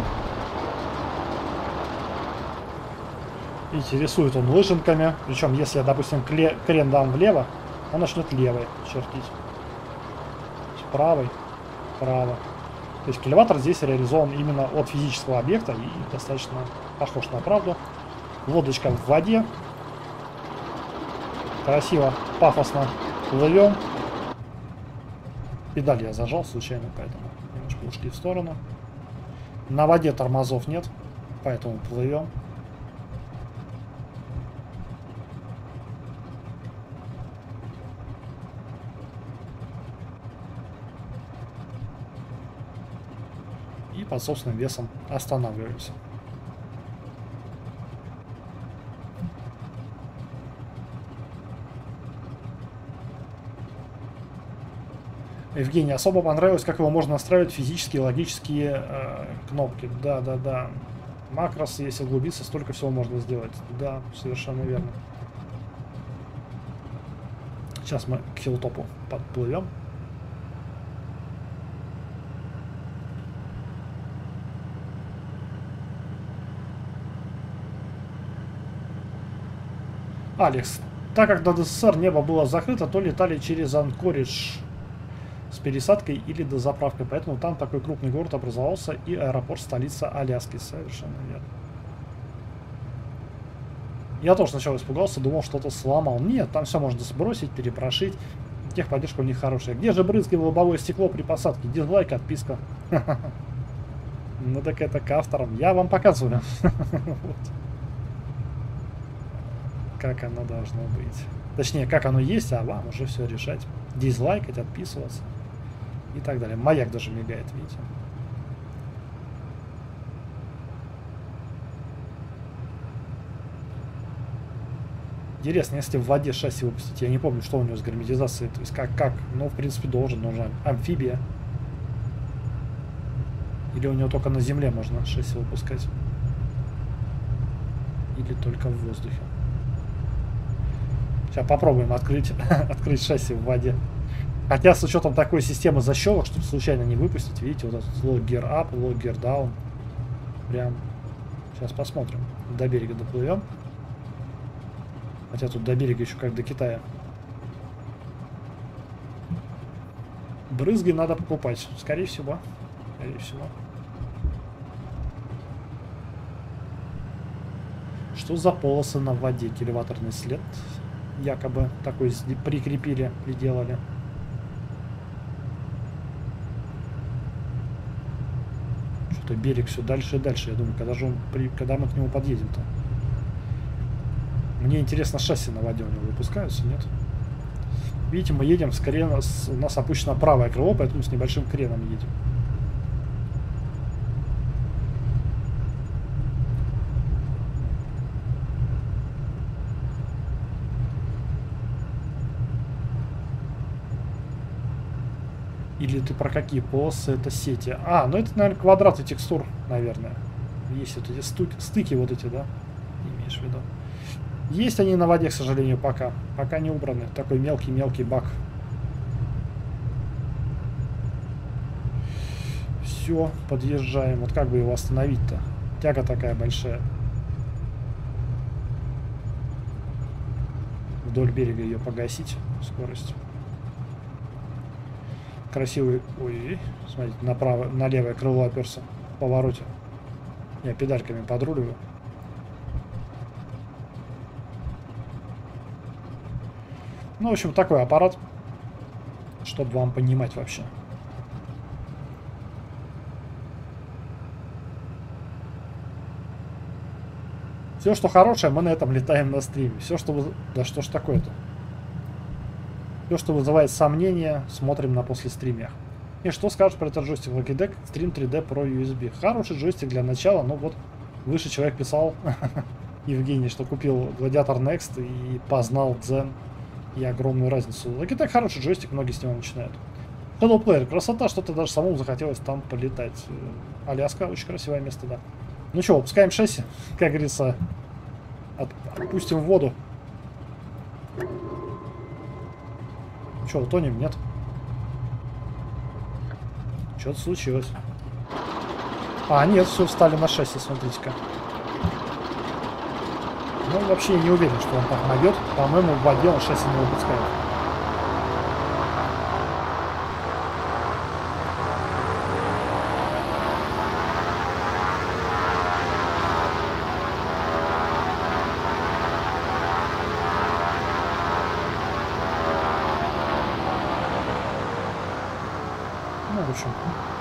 Интересует он лыжинками. Причем, если я, допустим, крен дам влево, он начнет левой чертить. Правой, право. То есть элеватор здесь реализован именно от физического объекта и достаточно похож на правду. Лодочка в воде. Красиво, пафосно плывем. Педаль я зажал случайно, поэтому немножко ушли в сторону. На воде тормозов нет, поэтому плывем. И под собственным весом останавливаемся. Евгений, особо понравилось, как его можно настраивать физические, логические э, кнопки. Да, да, да. Макрос, если углубиться, столько всего можно сделать. Да, совершенно верно. Сейчас мы к хиллтопу подплывем. Алекс, так как до ДССР небо было закрыто, то летали через Анкоридж с пересадкой или дозаправкой, поэтому там такой крупный город образовался и аэропорт столица Аляски. Совершенно верно. Я тоже сначала испугался, думал, что-то сломал. Нет, там все можно сбросить, перепрошить. Техподдержка у них хорошая. Где же брызги в лобовое стекло при посадке? Дизлайк, отписка. Ну так это к авторам. Я вам показываю. Как оно должно быть. Точнее, как оно есть, а вам уже все решать. Дизлайкать, отписываться и так далее. Маяк даже мигает, видите. Интересно, если в воде шасси выпустить, я не помню, что у него с герметизацией. То есть как, как, ну, в принципе, должен, нужна амфибия. Или у него только на земле можно шасси выпускать. Или только в воздухе. Сейчас попробуем открыть, открыть шасси в воде. Хотя с учетом такой системы защелок, чтобы случайно не выпустить, видите, вот этот low gear up, low gear down. Прям. Сейчас посмотрим. До берега доплывем. Хотя тут до берега еще как до Китая. Брызги надо покупать. Скорее всего. Скорее всего. Что за полосы на воде? Элеваторный след. Якобы такой прикрепили, приделали. Что-то берег все дальше и дальше. Я думаю, когда же он, при, когда мы к нему подъедем-то? Мне интересно, шасси на воде у него выпускаются, нет? Видите, мы едем скорее, у нас, у нас опущено правое крыло, поэтому с небольшим креном едем. Или ты про какие полосы? Это сети. А, ну это, наверное, квадраты текстур, наверное. Есть вот эти стуки, стыки вот эти, да? Имеешь в виду? Есть они на воде, к сожалению, пока. Пока не убраны. Такой мелкий-мелкий баг. Все, подъезжаем. Вот как бы его остановить-то? Тяга такая большая. Вдоль берега ее погасить. Скорость. Красивый. Ой, смотрите, направо, на левое крыло оперся в повороте. Я педальками подруливаю. Ну, в общем, такой аппарат, чтобы вам понимать вообще. Все, что хорошее, мы на этом летаем на стриме. Все, что... Вы... Да что ж такое-то? Все, что вызывает сомнения, смотрим на после стримах. И что скажешь про этот джойстик Logitech Stream три дэ Pro ю эс би? Хороший джойстик для начала, но вот выше человек писал, Евгений, что купил Gladiator Next и познал Zen и огромную разницу. Logitech хороший джойстик, многие с него начинают. Shadow Player, красота, что-то даже самому захотелось там полетать. Аляска, очень красивое место, да. Ну что, выпускаем шасси, как говорится, от... отпустим в воду. Че, утонем? Нет. Что-то случилось. А, нет, все, встали на шасси, смотрите-ка. Ну, вообще я не уверен, что он так набьет. По-моему, в воде он шасси не выпускает. Ну, в общем.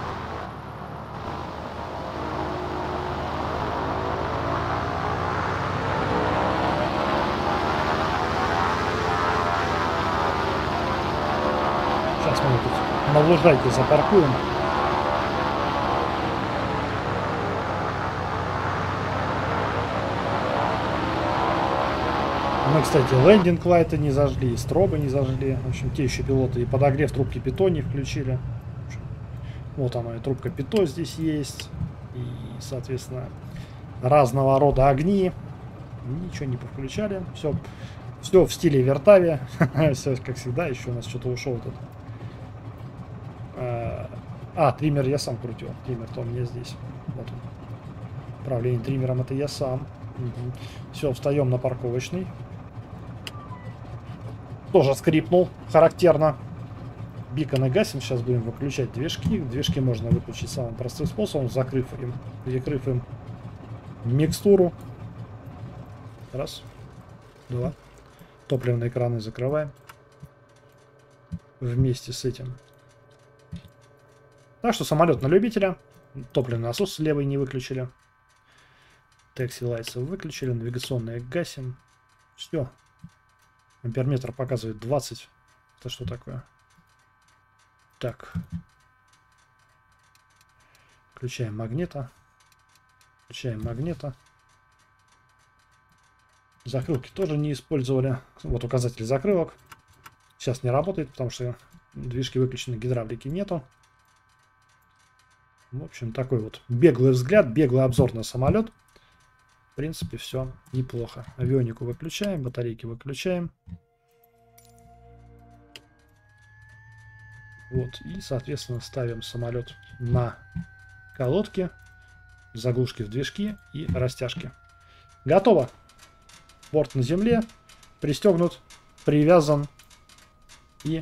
Сейчас мы тут на лужайке запаркуем. Мы, кстати, лендинг лайты не зажгли, и стробы не зажгли. В общем, те еще пилоты и подогрев трубки Пито не включили. Вот она, и трубка Пито здесь есть. И, соответственно, разного рода огни. Ничего не повключали. Все, все в стиле Вертави. Все, как всегда, еще у нас что-то ушел тут. А, триммер я сам крутил. Триммер-то у меня здесь. Вот он. Управление триммером это я сам. Угу. Все, встаем на парковочный. Тоже скрипнул, характерно. Биконы гасим, сейчас будем выключать движки. Движки можно выключить самым простым способом, закрыв им, перекрыв им микстуру. Раз, два. Топливные краны закрываем. Вместе с этим. Так что самолет на любителя. Топливный насос левый не выключили. Taxi lights выключили, навигационные гасим. Все. Амперметр показывает двадцать. Это что такое? Так. Включаем магнита. Включаем магнита. Закрылки тоже не использовали. Вот указатель закрылок. Сейчас не работает, потому что движки выключены, гидравлики нету. В общем, такой вот беглый взгляд, беглый обзор на самолет. В принципе, все неплохо. Авионику выключаем, батарейки выключаем. Вот, и, соответственно, ставим самолет на колодки Заглушки в движки и растяжки. Готово. Борт на земле. Пристегнут. Привязан. И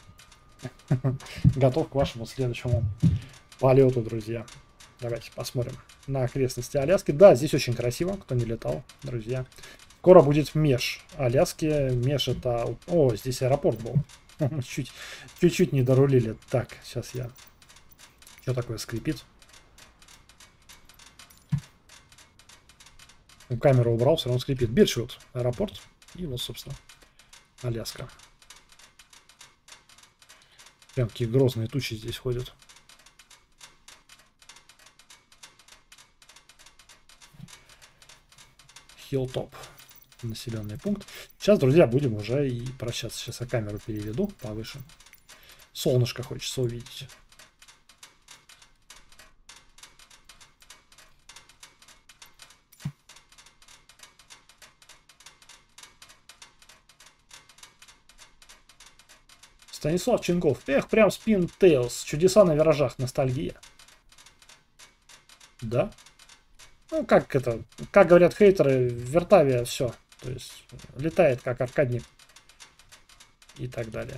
готов к вашему следующему полету, друзья. Давайте посмотрим на окрестности Аляски. Да, здесь очень красиво, кто не летал, друзья. Скоро будет меж Аляски. Меж это... О, здесь аэропорт был. Чуть-чуть не дорулили. Так, сейчас я... Что такое скрипит? Камеру убрал, все равно скрипит. Бирчвуд, аэропорт. И вот, собственно, Аляска. Прям такие грозные тучи здесь ходят. Хиллтоп. Населенный пункт. Сейчас, друзья, будем уже и прощаться. Сейчас я камеру переведу повыше. Солнышко хочется увидеть. Станислав Ченков. Эх, прям Spin Tales. Чудеса на виражах. Ностальгия. Да? Ну, как это? Как говорят хейтеры, Вертавия все. То есть летает как аркадник. И так далее.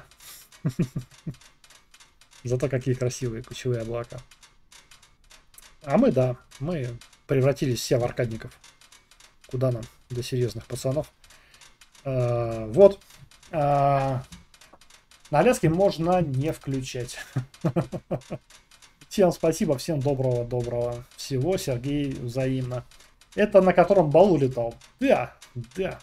Зато какие красивые кучевые облака. А мы, да, мы превратились все в аркадников. Куда нам? Для серьезных пацанов. А, вот. А, на Аляске можно не включать. Всем спасибо, всем доброго-доброго всего. Сергей, взаимно. Это на котором Балу летал. Да, да.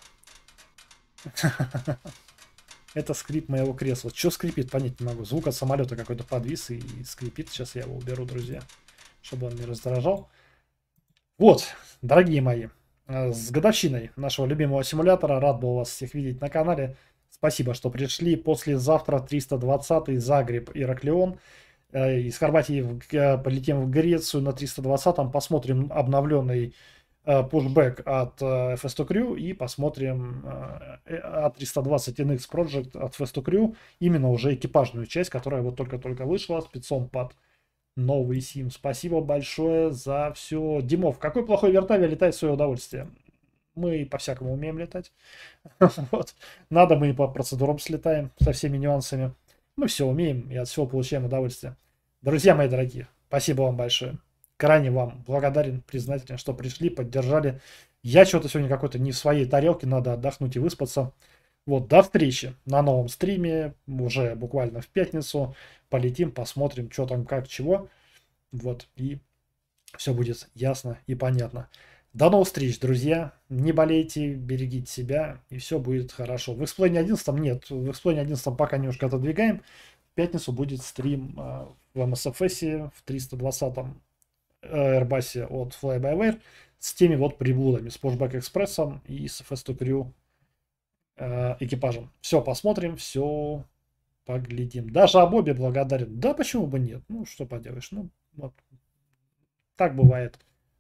Это скрип моего кресла. Что скрипит, понять не могу. Звук от самолета какой-то подвис и скрипит. Сейчас я его уберу, друзья, чтобы он не раздражал. Вот, дорогие мои, с годовщиной нашего любимого симулятора. Рад был вас всех видеть на канале. Спасибо, что пришли. Послезавтра триста двадцатый Загреб, Ираклион. Из Хорватии полетим в Грецию на триста двадцатом. Посмотрим обновленный пушбэк от эф эс два Crew и посмотрим а триста двадцать эн икс Project от эф эс два Crew. Именно уже экипажную часть, которая вот только-только вышла спецом под новый сим. Спасибо большое за все. Димов, какой плохой Вертавия летает в свое удовольствие? Мы по-всякому умеем летать. Вот. Надо, мы и по процедурам слетаем со всеми нюансами. Мы все умеем и от всего получаем удовольствие. Друзья мои дорогие, спасибо вам большое. Крайне вам благодарен, признателен, что пришли, поддержали. Я что-то сегодня какой-то не в своей тарелке, надо отдохнуть и выспаться. Вот, до встречи на новом стриме, уже буквально в пятницу. Полетим, посмотрим, что там, как, чего. Вот, и все будет ясно и понятно. До новых встреч, друзья. Не болейте, берегите себя, и все будет хорошо. В Explain одиннадцать нет, в Explain одиннадцать пока немножко отодвигаем. В пятницу будет стрим э, в эм эс эф эс в триста двадцатом Airbus от Fly-by-Wire с теми вот приблудами, с Pushback экспрессом и с эф эс два Crew э, экипажем. Все посмотрим, все поглядим. Даже Абобе благодарен. Да почему бы нет? Ну что поделаешь, ну вот так бывает.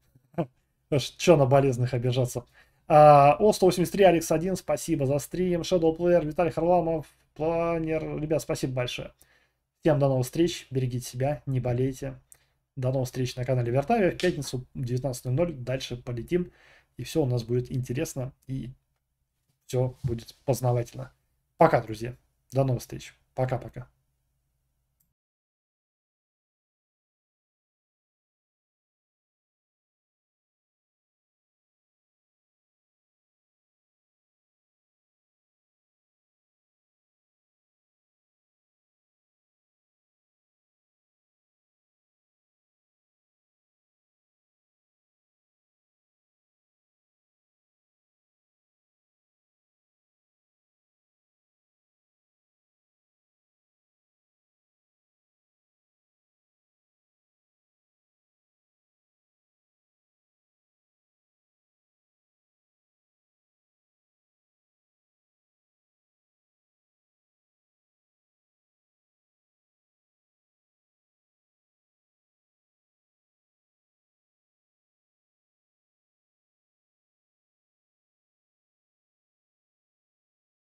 Че на болезных обижаться. А, О сто восемьдесят три, Алекс один, спасибо за стрим. Shadow Player, Виталий Харламов, Планер. Ребят, спасибо большое. Всем до новых встреч. Берегите себя, не болейте. До новых встреч на канале Вертавия. В пятницу девятнадцать ноль ноль. Дальше полетим. И все у нас будет интересно. И все будет познавательно. Пока, друзья. До новых встреч. Пока-пока.